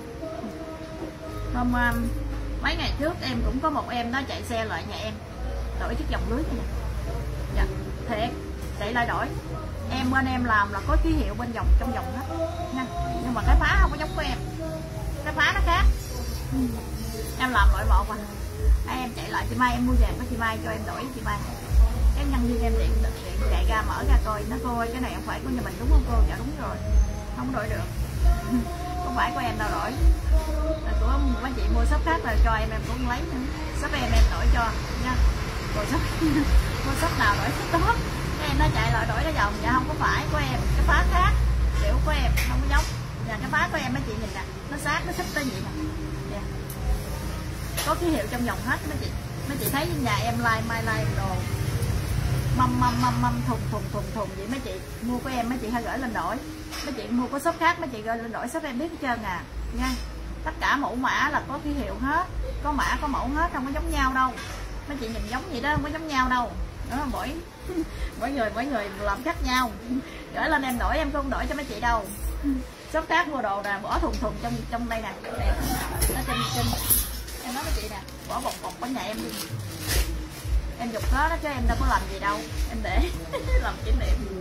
Hôm um, mấy ngày trước em cũng có một em đó chạy xe lại nhà em đổi chiếc vòng lưới này nè. Dạ, thiệt chạy lại đổi. Em bên em làm là có ký hiệu bên vòng trong vòng hết nha, nhưng mà cái phá không có giống của em, cái phá nó khác. Ừ. Em làm loại một mà ai em chạy lại chị Mai em mua vàng của chị Mai cho em đổi chị Mai, cái nhân viên em điện điện chạy ra mở ra coi, nó coi cái này không phải của nhà mình đúng không cô? Dạ đúng rồi, không đổi được. Không phải của em đâu đổi, là của mấy chị mua shop khác là cho em em cũng lấy nữa, shop em em đổi cho nha. Rồi shop mua shop nào đổi shop đó, cái em nó chạy lại đổi cái vòng, dạ không có phải của em, cái phá khác, kiểu của em không có giống. Dạ cái phá của em mấy chị nhìn nè, nó sát nó xích tới vậy nè. Dạ. Có ký hiệu trong vòng hết mấy chị. Mấy chị thấy nhà em like mai like đồ mâm mâm mâm mâm thùng thùng thùng thùng vậy, mấy chị mua của em mấy chị hay gửi lên đổi, mấy chị mua có shop khác mấy chị gửi lên đổi shop em biết hết trơn à nha. Tất cả mẫu mã là có ký hiệu hết, có mã có mẫu hết, không có giống nhau đâu. Mấy chị nhìn giống vậy đó, không có giống nhau đâu. Đó là mỗi mỗi người mỗi người làm khác nhau. Gửi lên em đổi em không đổi cho mấy chị đâu. Shop khác mua đồ nè, bỏ thùng thùng trong trong đây nè, đẹp. Nó trên trên em nói với chị nè, bỏ bọc bọc ở nhà em đi, em dục đó đó chứ em đâu có làm gì đâu, em để làm kỷ niệm.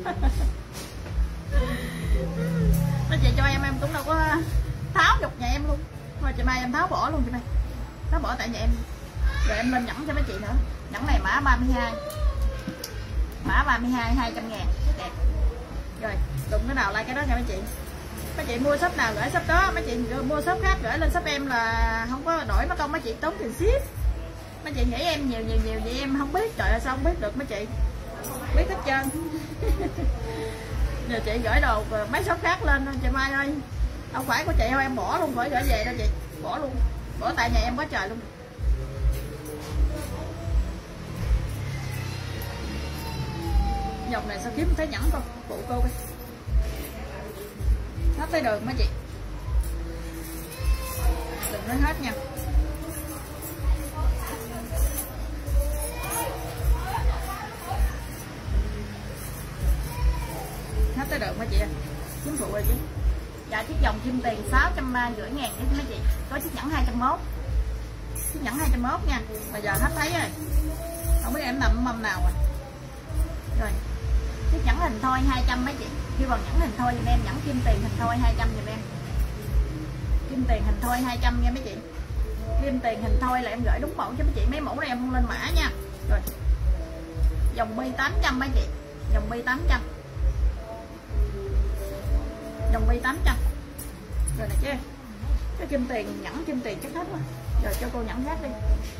Nó chị cho em em cũng đâu có tháo dục nhà em luôn, mà chị Mai em tháo bỏ luôn chị Mai, tháo bỏ tại nhà em. Rồi em lên nhẫn cho mấy chị nữa, nhẫn này mã ba mươi hai, mã ba mươi hai hai trăm ngàn, đẹp. Rồi đụng cái nào like cái đó nha mấy chị. Mấy chị mua shop nào gửi shop đó, mấy chị mua shop khác gửi lên shop em là không có đổi mất công mấy chị tốn tiền ship. Mấy chị nghĩ em nhiều nhiều nhiều vậy em không biết, trời ơi sao không biết được mấy chị, biết hết trơn. Giờ chị gửi đồ mấy shop khác lên chị Mai ơi, không phải của chị đâu em bỏ luôn, khỏi gửi về đâu chị, bỏ luôn, bỏ tại nhà em quá trời luôn. Dòng này sao kiếm thấy nhẫn không, phụ cô đi. Hết tới đường mấy chị, đừng nói hết nha. Dạ chiếc vòng kim tiền sáu trăm rưỡi ngàn đấy mấy chị. Có chiếc nhẫn hai trăm mốt. Chiếc nhẫn hai trăm mốt nha. Bây giờ hết thấy rồi. Không biết em nằm mâm nào rồi. Rồi. Chiếc nhẫn hình thoi hai trăm mấy chị. Kêu bằng nhẫn hình thoi giùm em, nhẫn kim tiền hình thoi hai trăm giùm em. Kim tiền hình thoi hai trăm nha mấy chị. Kim tiền hình thoi là em gửi đúng mẫu cho mấy chị, mấy mẫu này em không lên mã nha. Rồi. Dòng bi tám trăm mấy chị. Dòng bi tám trăm. Dòng bi tám trăm. Rồi này chứ. Cái kim tiền nhẫn kim tiền chắc hết rồi. Rồi cho cô nhẫn khác đi.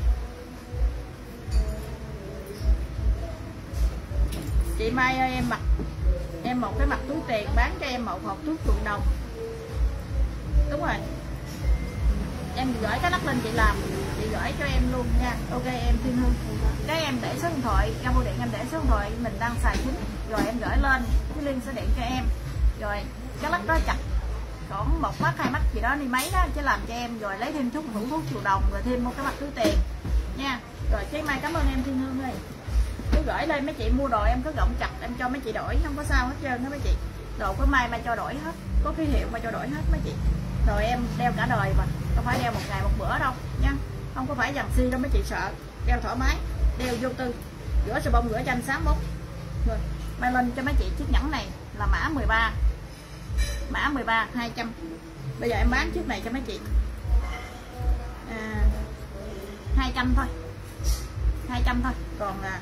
Chị Mai ơi, em mặc em một cái mặt túi tiền bán cho em một hộp túi phượng đồng. Đúng rồi. Em gửi cái lắc lên chị làm, chị gửi cho em luôn nha. Ok em Thiên Hương. Cái em để số điện thoại, ra bưu điện em để số điện thoại mình đang xài chính, rồi em gửi lên, cái link sẽ điện cho em. Rồi cái lắc đó chặt còn một mắt hai mắt gì đó đi mấy đó chứ làm cho em, rồi lấy thêm thuốc hữu thuốc triệu đồng, rồi thêm một cái mặt túi tiền nha. Rồi chị Mai cảm ơn em Thiên Hương ơi. Cứ gửi lên mấy chị mua đồ em có gọng chặt em cho mấy chị đổi, không có sao hết trơn đó mấy chị. Đồ của Mai Mai cho đổi hết, có ký hiệu Mai cho đổi hết mấy chị. Rồi em đeo cả đời mà, không phải đeo một ngày một bữa đâu nha, không có phải dằn si đâu mấy chị sợ. Đeo thoải mái, đeo vô tư, rửa xà bông rửa chanh sáng bóng. Rồi Mai lên cho mấy chị chiếc nhẫn này là mã mười ba, mã mười ba hai trăm. Bây giờ em bán chiếc này cho mấy chị à, hai trăm thôi, hai trăm thôi. Còn là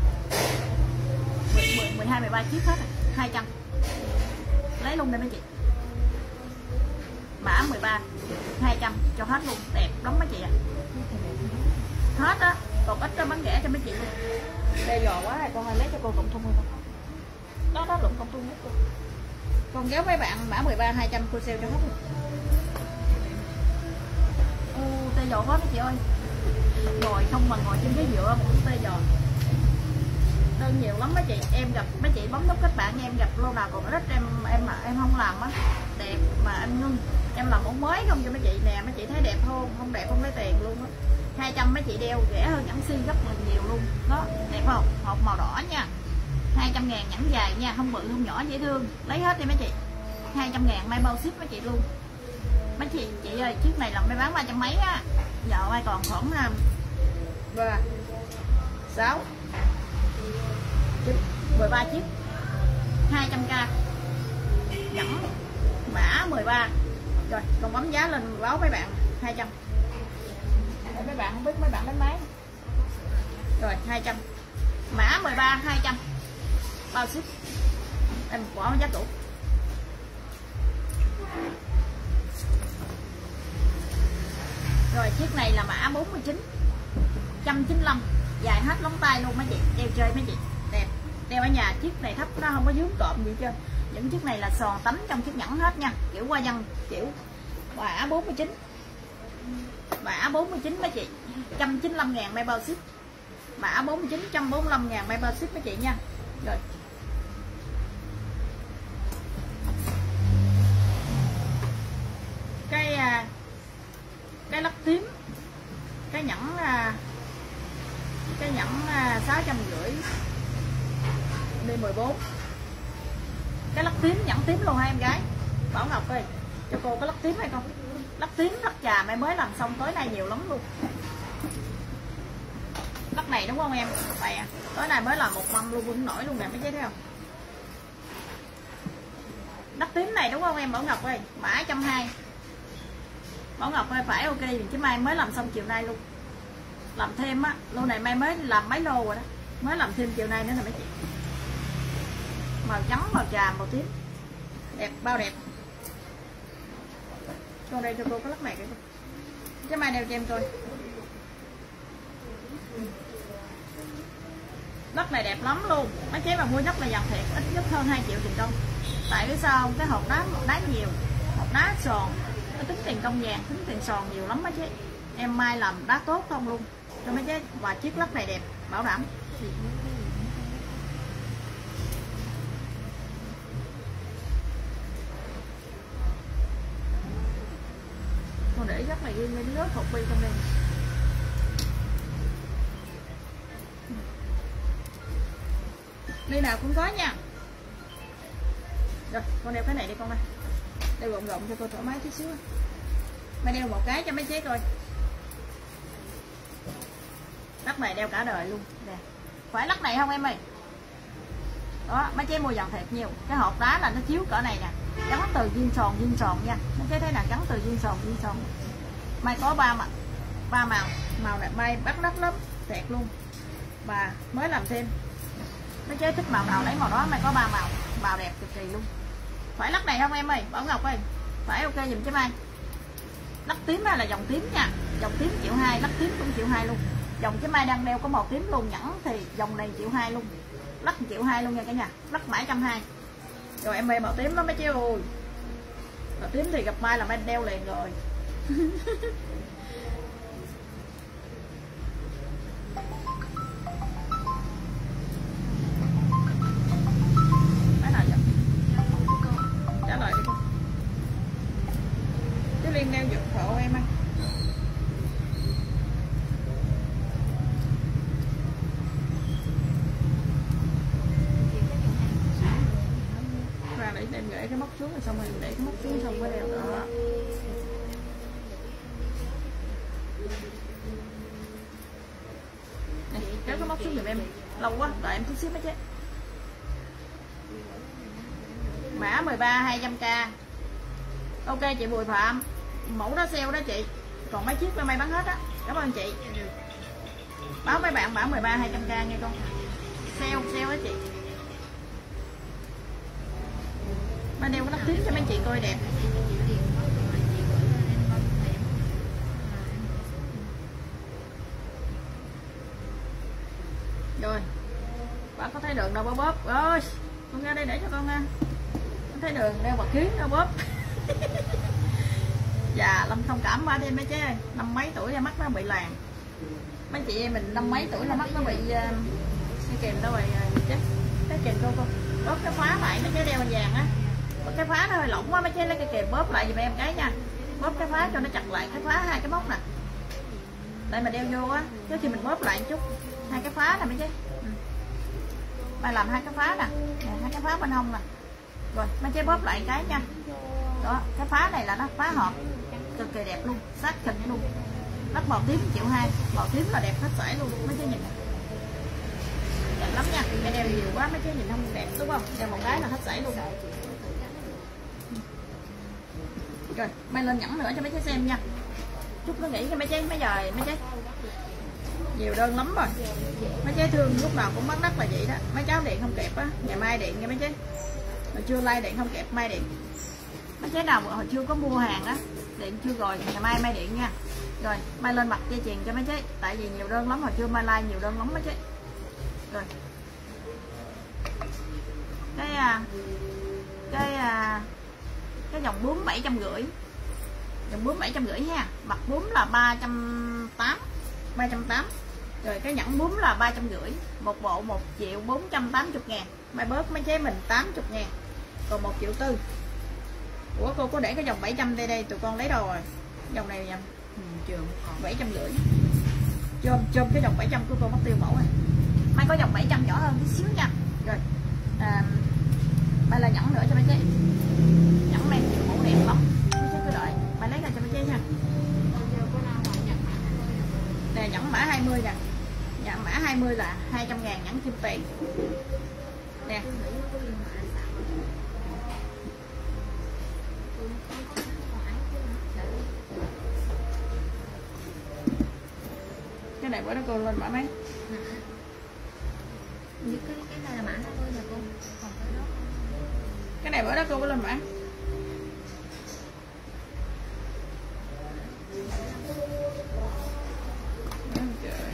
mười hai mười ba chiếc hết rồi, hai trăm. Lấy luôn đây mấy chị. Mã mười ba hai trăm cho hết luôn, đẹp lắm mấy chị ạ. À. Hết á, còn ít đó bán rẻ cho mấy chị luôn. Đây giò quá rồi, con ơi lấy cho cô cộng thun không? Đó đó lụng cộng thun hết cô. Con kéo mấy bạn mã mười ba hai trăm cô sale cho hết luôn. Ô tê giò quá mấy chị ơi. Ngồi không mà ngồi trên cái dựa một tê giò. Đơn nhiều lắm mấy chị, em gặp mấy chị bấm nút kết bạn em gặp lâu nào còn ít em em mà em không làm á đẹp mà em ngưng, em làm mẫu mới không cho mấy chị nè, mấy chị thấy đẹp không? Không đẹp không lấy tiền luôn á. hai trăm mấy chị đeo rẻ hơn nhẫn si gấp mình nhiều luôn đó, đẹp không? Hộp màu đỏ nha, hai trăm ngàn nhẫn dài nha, không bự không nhỏ dễ thương, lấy hết đi mấy chị. Hai trăm ngàn Mai bao ship mấy chị luôn mấy chị. Chị ơi chiếc này là Mai bán ba trăm mấy á, giờ Mai còn khoảng ba sáu mười ba chiếc, hai trăm k nhẫn mã mười ba. Rồi còn bấm giá lên báo mấy bạn hai trăm. Mấy bạn không biết mấy bạn đánh máy. Rồi hai trăm, mã mười ba hai trăm bao ship. Em bỏ giá cũ. Rồi chiếc này là mã bốn mươi chín, một trăm chín mươi lăm, dài hết lóng tay luôn mấy chị, đeo chơi mấy chị, đẹp. Đeo ở nhà chiếc này thấp nó không có dướng cộm gì chưa. Những chiếc này là sòn tánh trong chiếc nhẫn hết nha, kiểu hoa văn kiểu mã bốn mươi chín, mã bốn mươi chín mấy chị, một trăm chín mươi lăm ngàn Mai bao ship. Mã bốn mươi chín, một trăm bốn mươi lăm ngàn Mai bao ship mấy chị nha. Rồi cái cái lắc tím, cái nhẫn cái nhẫn sáu trăm rưỡi D mười bốn, cái lắc tím, nhẫn tím luôn hai em gái. Bảo Ngọc ơi cho cô có lắc tím hay không? Lắc tím lắc trà Mai mới làm xong tối nay nhiều lắm luôn. Lắc này đúng không em? Bè tối nay mới làm một mâm luôn, cũng nổi luôn nè mấy chế thấy không? Lắc tím này đúng không em Bảo Ngọc ơi? Mã một trăm hai mươi. Bảo Ngọc ơi phải ok chứ Mai mới làm xong chiều nay luôn. Làm thêm á, lô này Mai mới làm mấy lô rồi đó. Mới làm thêm chiều nay nữa nè mấy chị. Màu trắng, màu trà, màu tím. Đẹp, bao đẹp. Con đây cho cô có lắc này kìa. Chứ Mai đeo cho em coi. Lắc này đẹp lắm luôn. Mấy chế mà mua nhất là dàn thiệt, ít nhất hơn hai triệu tiền công. Tại vì sao không? Cái hộp đá, hộp đá nhiều. Hộp đá sòn, nó tính tiền công vàng, tính tiền sòn nhiều lắm mấy chế. Em Mai làm đá tốt không luôn. Cho mấy chế, và chiếc lắc này đẹp, bảo đảm. Con để rất là riêng lên lớp hộp bi trong đây. Đi nào cũng có nha. Rồi con đeo cái này đi con ơi. Đeo gọn gọn cho cô thoải mái chút xíu. Mai đeo một cái cho mấy chế coi. Lắc này đeo cả đời luôn nè. Phải lắc này không em ơi? Đó, mấy chế mua dòng thiệt nhiều. Cái hộp đá là nó chiếu cỡ này nè, gắn từ viên sòn viên sòn nha. Mấy chế thấy là gắn từ viên sòn viên sòn. Mai có ba mặt, ba màu. Màu này mai bắt đắt lắm, thiệt luôn. Và mới làm thêm. Mấy chế thích màu nào lấy màu đó, mai có ba màu, màu đẹp cực kỳ luôn. Phải lắc này không em ơi? Bảo Ngọc ơi, phải ok dùm cho Mai. Lắc tím hay là dòng tím nha. Dòng tím triệu hai, lắc tím cũng triệu hai luôn. Dòng cái Mai đang đeo có màu tím luôn, nhẫn thì dòng này triệu hai luôn. Lắc triệu hai luôn nha cả nhà, lắc mãi trăm hai. Rồi em mê màu tím đó mấy chế ơi. Màu tím thì gặp Mai là Mai đeo liền rồi. Mấy nào vậy? Trả lời đi cô. Chứ Liên đeo giật hộ em ơi. Ra để em gửi cái móc xuống rồi xong rồi để cái móc xuống xong mới đeo đó. Này, kéo cái móc xuống giùm em. Lâu quá, đợi em chút xíu mới chứ. Mã mười ba hai trăm k. Ok chị Bùi Phạm. Mẫu đó sale đó chị. Còn mấy chiếc may bán hết á. Cảm ơn chị. Báo mấy bạn bảo mười ba hai trăm k nghe con. Sale sale đó chị. Mai đeo cái nắp tím cho mấy chị coi đẹp. Rồi. Bạn có thấy đường đâu bóp bóp. Ơi, con ra đây để cho con nha. Con thấy đường đeo bạc kiến đâu bóp. Dạ, Lâm thông cảm qua đi mấy chế ơi. Năm mấy tuổi ra mắt nó bị làng. Mấy chị em mình năm mấy tuổi ra mắt nó bị uh, cái kèm đâu rồi uh, chết. Cái kèm cô cô. Bóp cái khóa lại mấy chế đeo vàng á. Cái phá nó hơi lỏng quá mấy chế lấy cái kèm bóp lại giùm em cái nha. Bóp cái phá cho nó chặt lại cái phá hai cái móc nè. Đây mà đeo vô á, trước khi mình bóp lại một chút hai cái phá nè mấy chế. Ừ. Mà làm hai cái phá nè, nè hai cái phá bên hông nè. Rồi mấy chế bóp lại cái nha. Đó, cái phá này là nó phá hộp cực kỳ đẹp luôn, sát thịt luôn. Lắc màu tím triệu hai, màu tím là đẹp hết sảy luôn mấy chế nhìn nè. Đẹp lắm nha, cái đeo nhiều quá mấy chế nhìn không đẹp đúng không? Đeo một cái là hết sảy luôn. Rồi, Mai lên nhẫn nữa cho mấy chế xem nha. Chút nó nghĩ cái mấy chế mấy giờ mấy chế. Nhiều đơn lắm rồi. Mấy chế thương lúc nào cũng bắt đắt là vậy đó. Mấy cháu điện không kịp á, ngày mai điện nha mấy chế. Hồi trưa like điện không kịp, mai điện. Mấy chế nào hồi chưa có mua hàng á, điện chưa rồi, ngày mai mai điện nha. Rồi, Mai lên mặt dây chuyền cho mấy chế, tại vì nhiều đơn lắm, hồi trưa Mai like nhiều đơn lắm mấy chế. Rồi. Cái à, cái à, cái dòng bướm bảy trăm rưỡi, dòng bướm bảy trăm rưỡi ha. Mặt bướm là ba trăm tám mươi, ba trăm tám mươi. Rồi cái nhẫn bướm là ba trăm rưỡi, một bộ một triệu bốn trăm tám mươi ngàn. Mai bớt mấy chế mình tám mươi ngàn, còn một triệu tư. Ủa cô có để cái dòng bảy trăm đây đây, tụi con lấy đâu rồi? Dòng này nha, trường bảy trăm rưỡi. Chôm chôm cái dòng bảy trăm của cô mất tiêu mẫu rồi. Mai có dòng bảy trăm nhỏ hơn tí xíu nha. Rồi à, Mai là nhẫn nữa cho mấy chế. Nhẫn này mẫu đẹp lắm, mấy chế cứ đợi Mai lấy ra cho mấy chế nha. Nè nhẫn mã hai mươi nè, nhẫn mã hai mươi là hai trăm ngàn nhẫn kim tiền nè. Cái này bữa đó cô lên mã mấy? Những cái cái này là mã hai mươi nè cô. Còn cái đó. Cái này bữa đó cô có lên mã. Trời.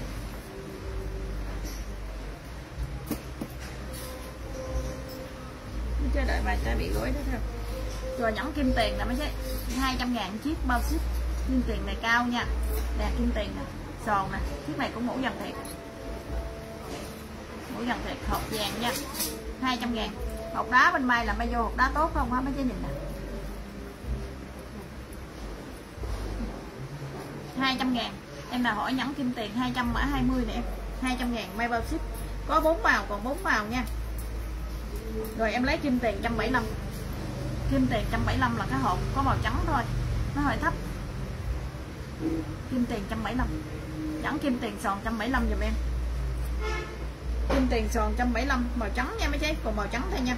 Chờ đợi mà ta bị gối đó thôi. Rồi nhẫn kim tiền là mấy chế hai trăm ngàn chiếc bao ship. Kim tiền này cao nha. Nè kim tiền nè, sòn nè, chiếc này cũng mũ dần thiệt. Mũ dần thiệt hộp vàng nha. hai trăm ngàn. Hộp đá bên Mai là Mai vô hộp đá tốt không hả mấy chế nhìn nè. hai trăm ngàn. Em nào hỏi nhẫn kim tiền hai trăm mã hai mươi nè em. hai trăm ngàn Mai bao ship. Có bốn màu còn bốn màu nha. Rồi em lấy kim tiền một trăm bảy mươi lăm. Kim tiền một trăm bảy mươi lăm là cái hộp có màu trắng thôi, nó hơi thấp. Kim tiền một trăm bảy mươi lăm, nhẫn kim tiền sòn một trăm bảy mươi lăm giùm em. Kim tiền sòn một trăm bảy mươi lăm màu trắng nha mấy chị, còn màu trắng thôi nha.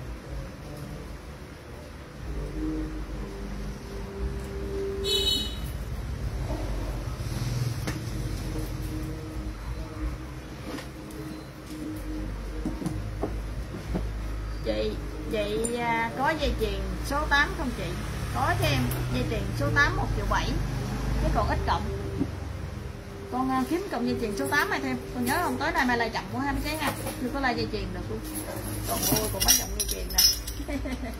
Chị chị à, có dây chuyền số tám không chị? Có cho em dây chuyền số tám một triệu bảy, chứ còn ít cộng. Con uh, kiếm cộng dây chuyền số tám này thêm. Con nhớ không, tối nay mai lại chậm của hai mươi cái nha, chưa có lai dây chuyền được luôn. Còn ôi còn mấy cộng dây chuyền nè.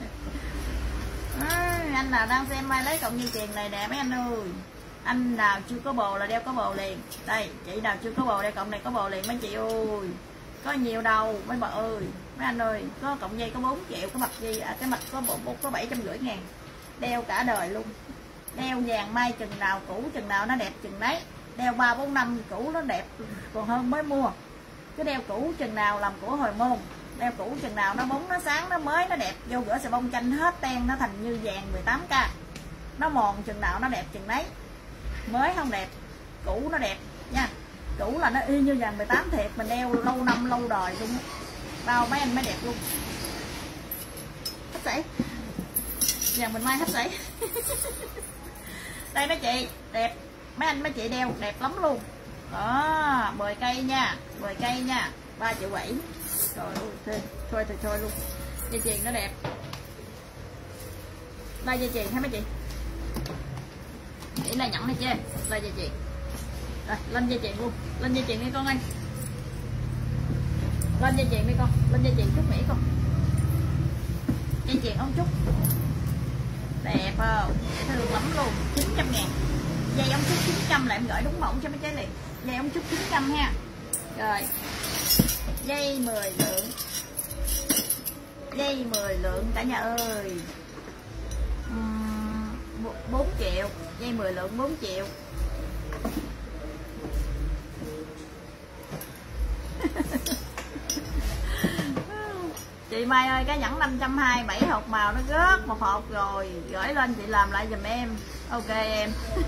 À, anh nào đang xem mai lấy cộng dây chuyền này nè mấy anh ơi. Anh nào chưa có bồ là đeo có bồ liền. Đây, chị nào chưa có bồ đeo cộng này có bồ liền mấy chị ơi. Có nhiều đâu mấy bà ơi. Mấy anh ơi, có cộng dây có bốn triệu, có mặt dây à, cái mặt có bộ có bảy trăm rưỡi ngàn. Đeo cả đời luôn. Đeo vàng mai chừng nào cũ chừng nào nó đẹp chừng đấy. Đeo ba bốn năm cũ nó đẹp còn hơn mới mua. Cái đeo cũ chừng nào làm của hồi môn. Đeo cũ chừng nào nó bóng nó sáng nó mới nó đẹp, vô rửa xà bông chanh hết ten nó thành như vàng mười tám ca. Nó mòn chừng nào nó đẹp chừng đấy. Mới không đẹp, cũ nó đẹp nha. Cũ là nó y như vàng mười tám thiệt, mình đeo lâu năm lâu đời luôn. Bao mấy anh mới đẹp luôn. Hấp sảy. Vàng mình mai hấp sảy. Đây mấy chị, đẹp. Mấy anh mấy chị đeo đẹp lắm luôn. Đó, mười cây nha, mười cây nha, ba triệu bảy. Trời ơi, thôi thì thôi luôn. Dây chuyền nó đẹp. Đây dây chuyền thấy mấy chị? Chỉ là nhẫn này chưa? Đây dây chuyền. Rồi, lên dây chuyền luôn. Lên dây chuyền đi con ơi. Lên dây chuyền đi con, lên dây chuyền chút Mỹ con. Dây chuyền ống trúc. Đẹp không? Thường lắm luôn, chín trăm ngàn. Dây ống trúc chín trăm là em gửi đúng mẫu cho mấy trái liền. Dây ống trúc chín trăm ha. Rồi. Dây mười lượng. Dây mười lượng cả nhà ơi. uhm, bốn triệu. Dây mười lượng bốn triệu. Chị Mai ơi, cái nhẫn năm trăm hai mươi bảy hộp màu nó rớt một hộp rồi, gửi lên chị làm lại giùm em. Ok em.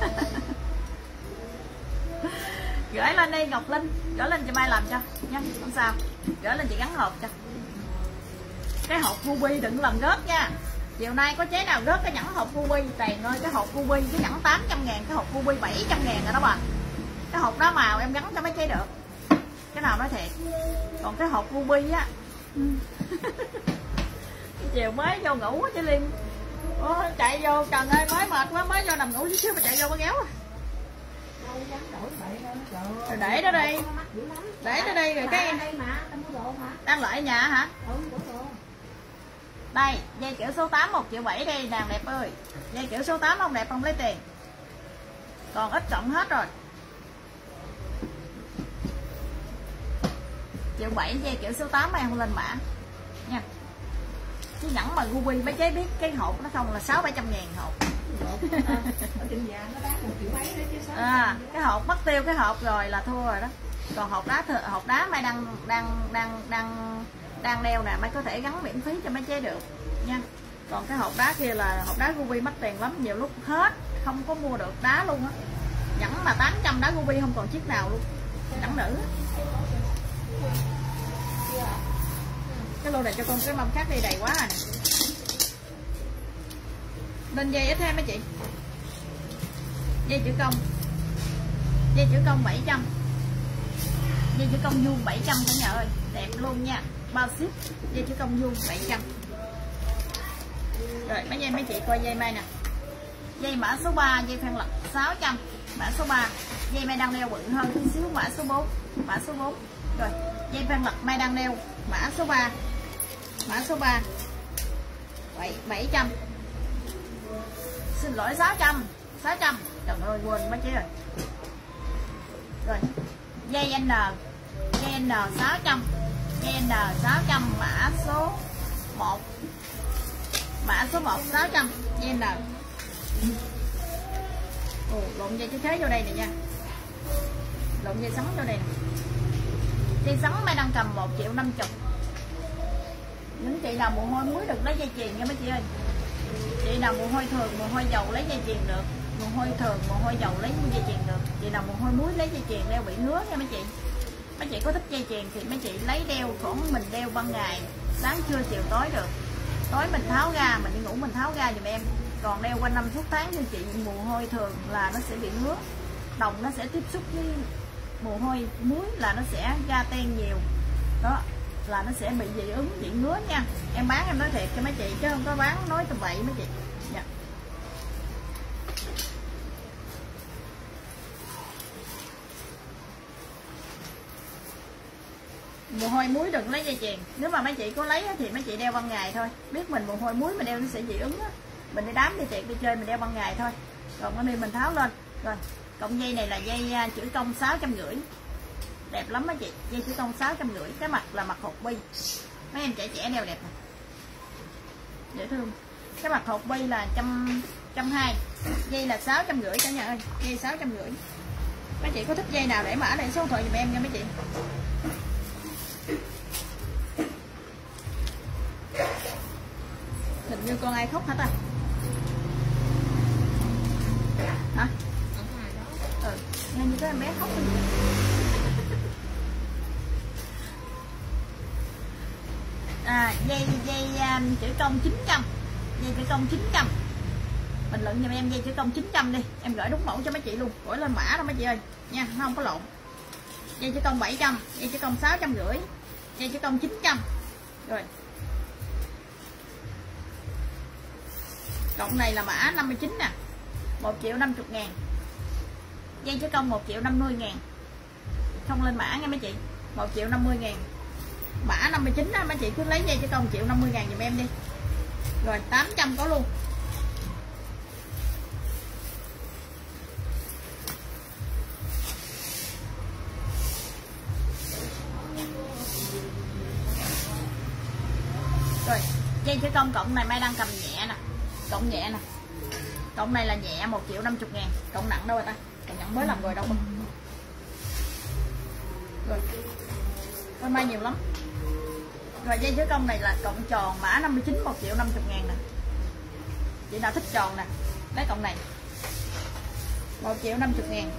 Gửi lên đi Ngọc Linh, gửi lên chị Mai làm cho nha, không sao. Gửi lên chị gắn hộp cho. Cái hộp ruby đừng làm rớt nha. Chiều nay có chế nào rớt cái nhẫn hộp ruby, Tiền ơi, cái hộp ruby cái nhẫn tám trăm ngàn, cái hộp ruby bảy trăm ngàn rồi đó bà. Cái hộp đó màu em gắn cho mấy chế được. Cái nào nói thiệt. Còn cái hộp ruby á. Chiều mới vô ngủ chứ Liên. Ô, chạy vô Trần ơi, mới mệt quá, mới vô nằm ngủ chút xíu mà chạy vô có ghéo à. Rồi để đó đi. Để đó đi rồi cái đang lại nhà hả? Đây, dây kiểu số tám một triệu bảy đi nàng đẹp ơi. Dây kiểu số tám không đẹp không lấy tiền. Còn ít cộng hết rồi. Triệu bảy dây kiểu số tám em không lên mã nha. Chứ nhẫn mà ruby mấy chế biết cái hộp nó không là sáu bảy trăm ngàn hộp. À, cái hộp mất tiêu cái hộp rồi là thua rồi đó. Còn hộp đá thừa, hộp đá Mai đang đang đang đang đang đeo nè, Mai có thể gắn miễn phí cho mấy chế được nha. Còn cái hộp đá kia là hộp đá ruby mất tiền lắm, nhiều lúc hết không có mua được đá luôn á. Nhẫn mà tám trăm đá ruby không còn chiếc nào luôn. Nhẫn nữ. Cái lô này cho con cái mâm khác đi đầy quá rồi nè. Lên dây ít thêm mấy chị. Dây chữ công. Dây chữ công bảy trăm. Dây chữ công vuông bảy trăm cả nhà ơi, đẹp luôn nha. Bao ship. Dây chữ công vuông bảy trăm. Rồi mấy dây mấy chị coi dây Mai nè. Dây mã số ba, dây phan lật sáu trăm. Mã số ba. Dây Mai đang đeo bự hơn tí xíu, mã số bốn. Mã số bốn. Rồi, dây phan lật Mai đang đeo mã số ba. Mã số ba. bảy trăm. Xin lỗi sáu trăm. sáu trăm. Trời ơi quên mấy chị rồi. Rồi. Dây N. Dây N sáu trăm. Dây N sáu trăm mã số một. Mã số một sáu trăm. Dây N. Ồ, lộn dây chữ thế vô đây nè nha. Lộn dây sóng vô đây nè. Dây sóng Mai đang cầm một triệu năm mươi. Những chị nào mồ hôi muối được lấy dây chuyền nha mấy chị ơi. Chị nào mồ hôi thường, mồ hôi dầu lấy dây chuyền được. Mồ hôi thường, mồ hôi dầu lấy dây chuyền được. Chị nào mồ hôi muối lấy dây chuyền đeo bị ngứa nha mấy chị. Mấy chị có thích dây chuyền thì mấy chị lấy đeo, còn mình đeo ban ngày, sáng trưa chiều tối được. Tối mình tháo ra, mình đi ngủ mình tháo ra giùm em. Còn đeo quanh năm suốt tháng như chị mồ hôi thường là nó sẽ bị ngứa. Đồng nó sẽ tiếp xúc với mồ hôi muối là nó sẽ ra ten nhiều. Đó là nó sẽ bị dị ứng, bị ngứa nha. Em bán em nói thiệt cho mấy chị chứ không có bán nói tầm bậy mấy chị. Dạ. Mồ hôi muối đừng lấy dây chuyền. Nếu mà mấy chị có lấy thì mấy chị đeo ban ngày thôi. Biết mình mồ hôi muối mình đeo nó sẽ dị ứng á. Mình đi đám đi tiệc đi chơi mình đeo ban ngày thôi. Còn cái đi mình tháo lên. Rồi, cộng dây này là dây chữ công sáu trăm rưỡi. Đẹp lắm mấy chị, dây chữ công sáu trăm rưỡi. Cái mặt là mặt hột bi. Mấy em trẻ trẻ đeo đẹp này. Dễ thương. Cái mặt hột bi là trăm trăm hai. Dây là sáu trăm rưỡi cả nhà ơi. Dây sáu trăm rưỡi. Mấy chị có thích dây nào để mã để số điện thoại giùm em nha mấy chị. Hình như con ai khóc hả ta? Hả? Ừ, nghe như cái em bé khóc. À, dây dây um, chữ công chín trăm. Dây chữ công chín trăm. Bình luận giùm em dây chữ công chín trăm đi. Em gửi đúng mẫu cho mấy chị luôn. Gửi lên mã đó mấy chị ơi nha, không có lộn. Dây chữ công bảy trăm, dây chữ công sáu trăm rưỡi, dây chữ công chín trăm. Rồi. Cộng này là mã năm mươi chín nè. một triệu năm mươi ngàn. Dây chữ công một triệu năm mươi ngàn. Không lên mã nha mấy chị. một triệu năm mươi ngàn. Mã năm mươi chín đó mấy chị cứ lấy dây chữ công một triệu năm mươi ngàn giùm em đi. Rồi tám trăm có luôn. Rồi, dây chữ công cộng này Mai đang cầm nhẹ nè. Cộng nhẹ nè. Cộng này là nhẹ một triệu năm mươi ngàn. Cộng nặng đâu rồi ta? Cộng nặng mới làm rồi đâu không? Rồi. Con Mai nhiều lắm. Rồi dây chữ công này là cộng tròn mã năm mươi chín một triệu năm mươi ngàn nè. Chị nào thích tròn nè, lấy cộng này. một triệu năm mươi ngàn.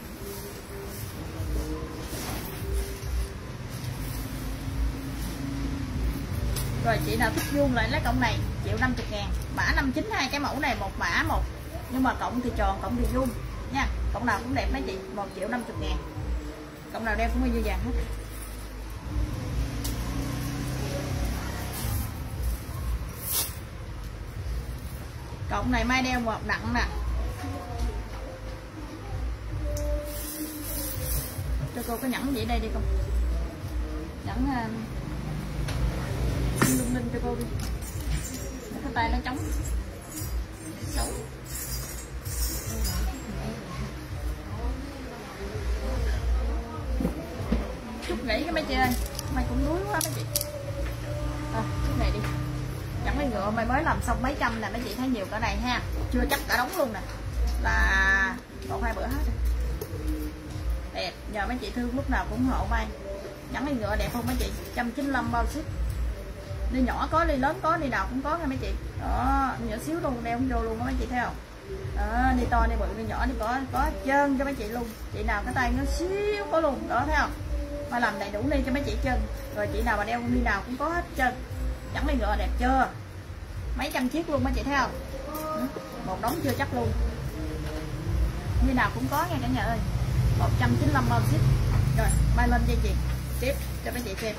Rồi chị nào thích vuông lại lấy cộng này, triệu năm mươi ngàn. Mã năm chín hai cái mẫu này một mã một. Nhưng mà cộng thì tròn, cộng thì vuông nha. Cộng nào cũng đẹp mấy chị, một triệu năm mươi ngàn. Cộng nào đeo cũng bao nhiêu vàng hết. Cộng này Mai đeo một nặng nè. Cho cô có nhẫn gì đây đi con. Nhẫn uh, lung linh cho cô đi. Cái tay nó trống xấu. Chút nghỉ cái mấy chị ơi. Mày cũng đuối quá mấy chị. À, chút này đi. Chẳng mấy ngựa mày mới làm xong mấy trăm nè mấy chị thấy nhiều cỡ này ha. Chưa chắc cả đống luôn nè. Là một hai bữa hết rồi. Đẹp, nhờ mấy chị thương lúc nào cũng ủng hộ Mai. Nhẫn ly ngựa đẹp không mấy chị? một trăm chín mươi lăm bao ship. Ly nhỏ có, ly lớn có, ly nào cũng có nha mấy chị. Đó, nhỏ xíu luôn, đeo không vô luôn đó mấy chị thấy không? Đó, ly to, ly bự, ly nhỏ, ly có, có hết trơn cho mấy chị luôn. Chị nào cái tay nó xíu có luôn, đó thấy không? Mai làm đầy đủ ly cho mấy chị chân. Rồi chị nào mà đeo ly nào cũng có hết trơn. Nhẫn ly ngựa đẹp chưa? Mấy trăm chiếc luôn mấy chị thấy không? Một đống chưa chắc luôn. Ly nào cũng có nha cả nhà ơi. một trăm chín mươi lăm bao ship. Rồi, Mai lên dây chuyền tiếp cho mấy chị xem.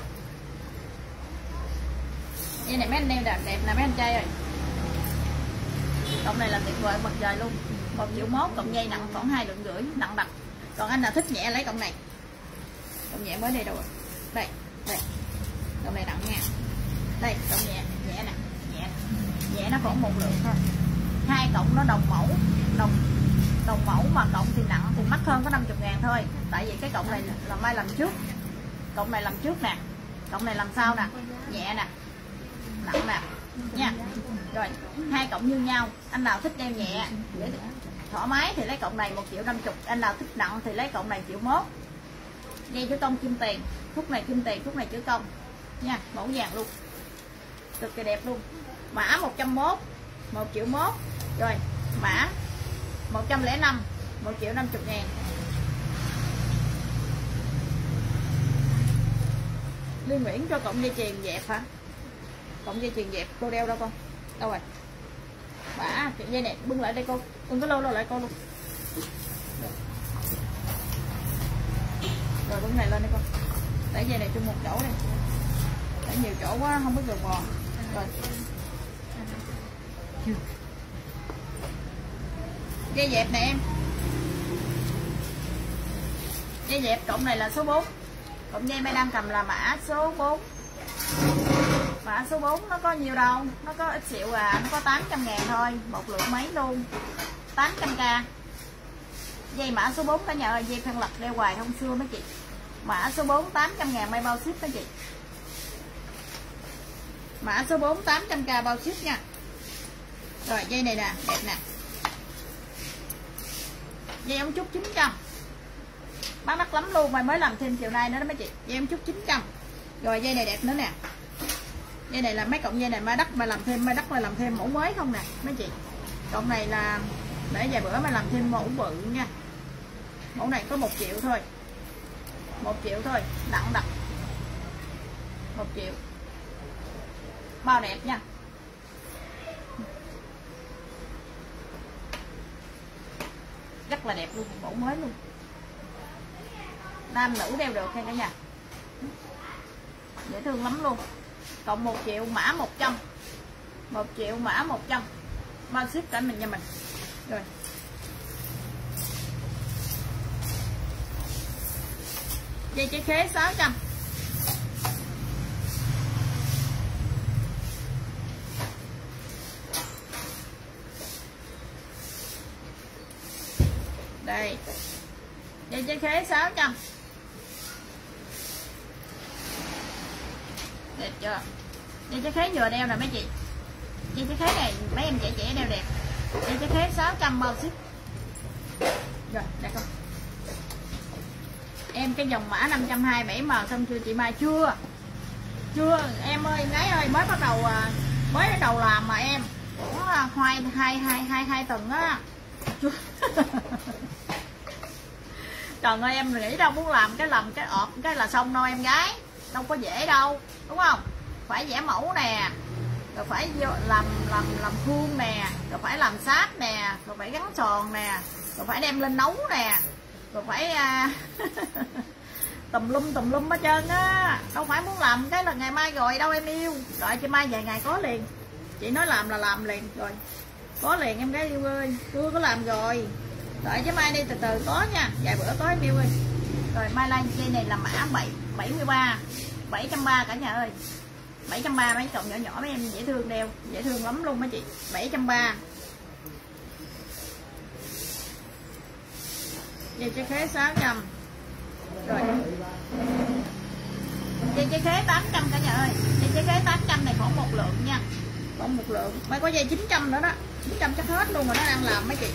Dây này mấy anh đeo đẹp đẹp nè mấy anh trai ơi. Cộng này là tuyệt vời mặt trời luôn. Một triệu mốt, cộng dây nặng khoảng hai lượng rưỡi, nặng đặc. Còn anh nào thích nhẹ lấy cộng này. Cộng nhẹ mới đây đâu rồi. Đây, đây. Cộng này nặng nha. Đây, cộng nhẹ, nhẹ nè, nhẹ. Nhẹ nó khoảng một lượng thôi. Hai cộng nó đồng mẫu, đồng đồng mẫu mà cộng thì nặng thì mắc hơn có năm mươi ngàn thôi. Tại vì cái cộng này là Mai làm trước. Cộng này làm trước nè. Cộng này làm sau nè. Nhẹ nè. Nặng nè. Nha. Rồi, hai cộng như nhau. Anh nào thích đeo nhẹ thoải mái thì lấy cộng này một triệu năm mươi. Anh nào thích nặng thì lấy cộng này triệu mốt. Dây chữ công kim tiền. Khúc này kim tiền, khúc này chữ công. Nha, mẫu vàng luôn. Cực kỳ đẹp luôn. Mã một trăm mốt. một triệu mốt. Rồi mã một trăm lẻ năm, một triệu năm mươi ngàn. Liên Nguyễn cho cộng dây chuyền dẹp hả? Cộng dây chuyền dẹp cô đeo đâu con? Đâu rồi? Bả dây này bưng lại đây cô, bưng cái lô lô lại cô luôn. Rồi bưng này lên đây con. Để dây này chung một chỗ này. Để nhiều chỗ quá không biết được bò. Rồi. Dây dẹp nè em. Dây dẹp cộng này là số bốn. Cộng dây Mai đang cầm là mã số bốn. Mã số bốn nó có nhiều đâu, nó có ít xịu à, nó có tám trăm ngàn thôi, một lượng mấy luôn, tám trăm k. Dây mã số bốn cả nhà ơi, dây phân lật đeo hoài không xưa mấy chị. Mã số bốn tám trăm ngàn may bao ship mấy chị. Mã số bốn tám trăm k bao ship nha. Rồi dây này nè, đẹp nè. Dây ống trúc chín trăm. Bán đắt lắm luôn, mày mới làm thêm chiều nay nữa đó mấy chị. Dây ống trúc chín trăm. Rồi dây này đẹp nữa nè. Dây này là mấy cộng dây này mai đắt mà làm thêm, mai đắt là làm thêm mẫu mới không nè mấy chị. Cộng này là để vài bữa mà làm thêm mẫu bự nha. Mẫu này có một triệu thôi. Một triệu thôi, nặng đặc. Một triệu. Bao đẹp nha. Rất là đẹp luôn, mẫu mới luôn. Nam nữ đeo được hay cả nhà. Dễ thương lắm luôn. Cộng một triệu mã một trăm. Một triệu mã một trăm. Bao ship cả mình nhà mình. Rồi. Dây trái khế sáu trăm. Đây. Dây trái khế sáu trăm. Đẹp chưa? Dây trái khế vừa đeo nè mấy chị. Dây trái khế này mấy em trẻ trẻ đeo đẹp. Dây trái khế sáu trăm bao ship. Rồi, đây không? Em cái dòng mã năm trăm hai mươi bảy M xong chưa chị Mai? Chưa. Chưa em ơi, gái ơi, mới bắt đầu mới bắt đầu làm mà em. Cũng hai hai hai hai hai tuần á. Chưa. Trời ơi, em nghĩ đâu muốn làm cái làm cái ọt cái là xong đâu em gái. Đâu có dễ đâu, đúng không? Phải vẽ mẫu nè, rồi phải làm làm làm khuôn nè, rồi phải làm sáp nè, rồi phải gắn sòn nè, rồi phải đem lên nấu nè, rồi phải uh, tùm lum tùm lum hết trơn á. Đâu phải muốn làm cái là ngày mai rồi đâu em yêu. Đợi chị Mai vài ngày có liền. Chị nói làm là làm liền rồi. Có liền em gái yêu ơi. Chưa có làm rồi. Đợi chứ Mai đi từ từ có nha. Vài bữa có em yêu ơi. Rồi Mai Lan dây này là mã bảy bảy mươi ba. bảy trăm ba mươi cả nhà ơi. bảy trăm ba mươi mấy cộng nhỏ nhỏ mấy em dễ thương đeo, dễ thương lắm luôn mấy chị. bảy trăm ba mươi. Dây trái khế sáu trăm. Rồi. Dây trái khế tám trăm cả nhà ơi. Dây trái khế tám trăm này khoảng một lượng nha. Còn một lượng. Mới có dây chín trăm nữa đó. chín trăm chắc hết luôn rồi, nó đang làm mấy chị.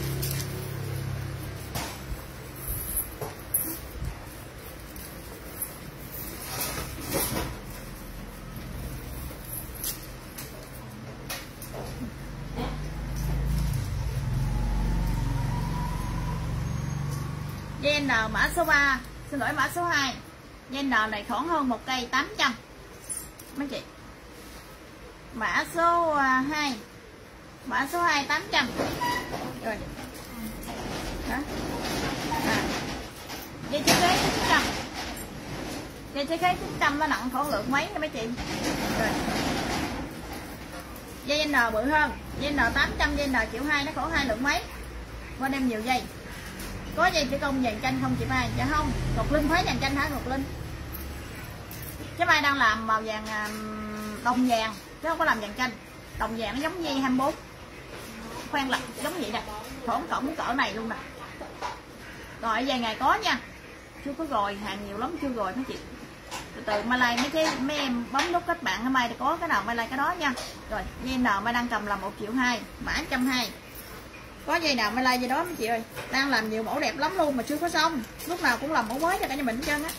Dây N mã số ba, xin lỗi mã số hai. Dây N này khoảng hơn một cây tám trăm mấy chị. Mã số hai. Mã số hai tám trăm. Rồi. Hả? À. Dây trái khế chín trăm. Dây trái khế chín trăm nó nặng khoảng lượng mấy nha mấy chị. Rồi. Dây N bự hơn. Dây N tám trăm, dây N triệu hai nó khoảng hai lượng mấy. Qua đem nhiều dây. Có dây chỉ công vàng chanh không chị Mai? Dạ không. Ngọc Linh thấy vàng chanh hả Ngọc Linh? Chứ Mai đang làm màu vàng đồng vàng chứ không có làm vàng chanh. Đồng vàng nó giống dây hai mươi bốn. Khoan lật giống vậy nè. Khoảng cổng cỡ này luôn nè. Rồi vài ngày có nha. Chưa có rồi, hàng nhiều lắm chưa rồi mấy chị. Từ từ Mai like mấy cái mấy em bấm nút kết bạn Mai có cái nào Mai like cái đó nha. Rồi dây N Mai đang cầm là một triệu hai, mã một trăm hai mươi. Có dây nào Mai like dây đó mấy chị ơi. Đang làm nhiều mẫu đẹp lắm luôn mà chưa có xong. Lúc nào cũng làm mẫu mới cho cả nhà mình hết trơn á.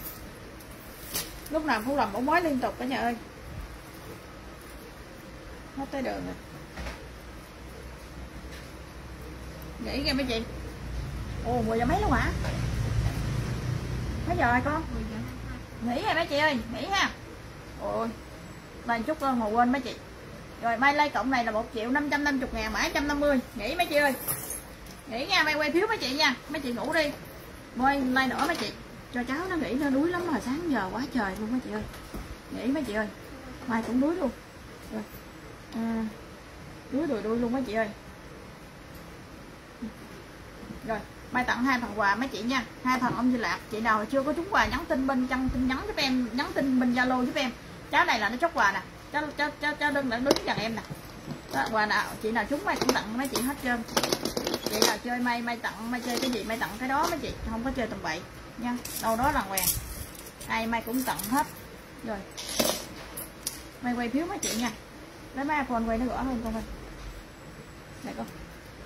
Lúc nào cũng làm mẫu mới liên tục cả nhà ơi. hết tới đường rồi. Nghỉ kìa mấy chị. Ồ, mười giờ mấy luôn hả? Mấy giờ rồi con? mười giờ Nghỉ rồi mấy chị ơi, nghỉ ha. Ôi, bàn chút ơn mà quên mấy chị. Rồi mai lay cộng này là một triệu năm trăm năm mươi ngàn, mã một trăm năm mươi. Nghỉ mấy chị ơi. Nghỉ nha, mai quay phiếu mấy chị nha. Mấy chị ngủ đi. Mai lay nữa mấy chị. Cho cháu nó nghỉ, nó đuối lắm rồi, sáng giờ quá trời luôn mấy chị ơi. Nghỉ mấy chị ơi. Mai cũng đuối luôn. Rồi. À, đuối đùi đuôi luôn mấy chị ơi. Rồi, mai tặng hai phần quà mấy chị nha. Hai phần ông Di Lạc. Chị nào chưa có trúng quà nhắn tin bên trong tin nhắn giúp em, nhắn tin bên Zalo giúp em. Cháu này là nó chốt quà nè. Cháu cháu cháu, cháu đừng đứng gần em nè. Đó, quà nào chị nào trúng mai cũng tặng mấy chị hết trơn. Chị nào chơi may may tặng, may chơi cái gì may tặng cái đó mấy chị, không có chơi tầm bậy nha. Đâu đó là quèn. Ai may cũng tặng hết. Rồi. May quay phiếu mấy chị nha. Lấy máy iPhone quay nó rõ hơn con ơi. Đây con.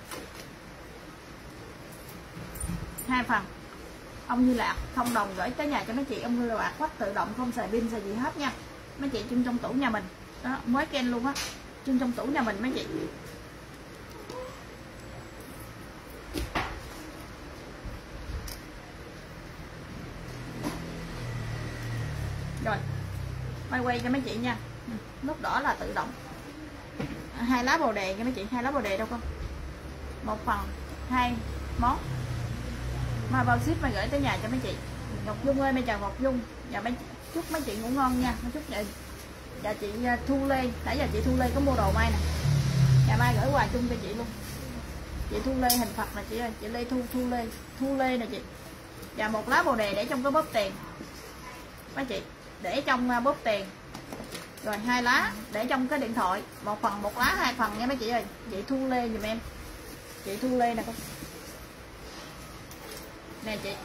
Hai phần ông Như Lạc không đồng gửi tới nhà cho mấy chị. Ông Như Lạc quách tự động, không xài pin xài gì hết nha mấy chị. Trưng trong tủ nhà mình đó, mới ken luôn á. Trưng trong tủ nhà mình mấy chị. Rồi mai quay cho mấy chị nha. Nút đỏ là tự động. Hai lá bồ đề nha mấy chị. Hai lá bồ đề đâu con? Một phần hai món. Mà bao ship mà gửi tới nhà cho mấy chị. Ngọc Dung ơi, mấy chào Ngọc Dung. Dạ mấy chúc mấy chị ngủ ngon nha. Chúc dạ, dạ chị Thu Lê. Nãy giờ chị Thu Lê có mua đồ mai nè. Ngày mai gửi quà chung cho chị luôn. Chị Thu Lê hình Phật là chị ơi. Chị Lê Thu Thu Lê Thu Lê nè chị. Và một lá bồ đề để trong cái bóp tiền mấy chị. Để trong bóp tiền. Rồi hai lá để trong cái điện thoại. Một phần một lá hai phần nha mấy chị ơi. Chị Thu Lê giùm em. Chị Thu Lê nè con. Nè chị.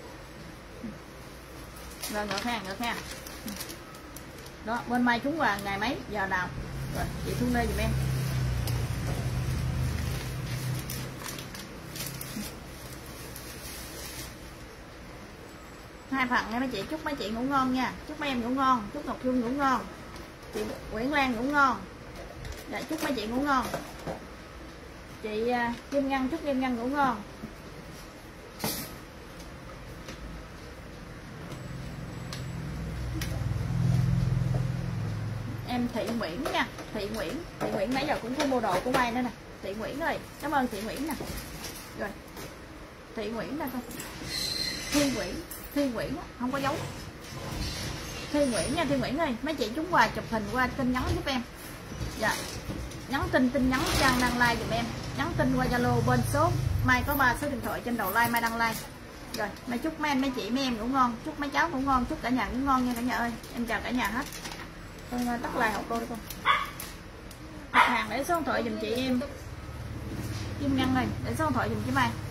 Rồi ngược ha, ngược ha. Đó, bên mai trúng quà ngày mấy giờ nào. Rồi chị Thu Lê giùm em. Hai phần nha mấy chị. Chúc mấy chị ngủ ngon nha. Chúc mấy em ngủ ngon. Chúc Ngọc Dung ngủ ngon. Chị Nguyễn Lan ngủ ngon. Dạ, chúc mấy chị ngủ ngon. Chị Kim Ngân chúc Kim Ngân ngủ ngon. Em Thị Nguyễn nha. Thị Nguyễn. Thị Nguyễn nãy giờ cũng có mua đồ của Mai nữa nè. Thị Nguyễn ơi. Cảm ơn Thị Nguyễn nè. Rồi. Thị Nguyễn nè con. Thi Nguyễn. Thi Nguyễn không có dấu. Thi Nguyễn nha Thi Nguyễn ơi. Mấy chị chúng quà chụp hình qua tin nhắn giúp em. Dạ. Nhắn tin tin nhắn Trang đăng like giùm em. Nhắn tin qua Zalo bên số. Mai có ba số điện thoại trên đầu like Mai đăng like. Rồi, mai chúc mấy anh mấy chị mấy em ngủ ngon, chúc mấy cháu ngủ ngon, chúc cả nhà ngủ ngon nha cả nhà ơi. Em chào cả nhà hết. Con tắt like học cô đi con. Khách hàng để số điện thoại giùm chị em. Kim Ngân ơi, để số điện thoại giùm chị Mai.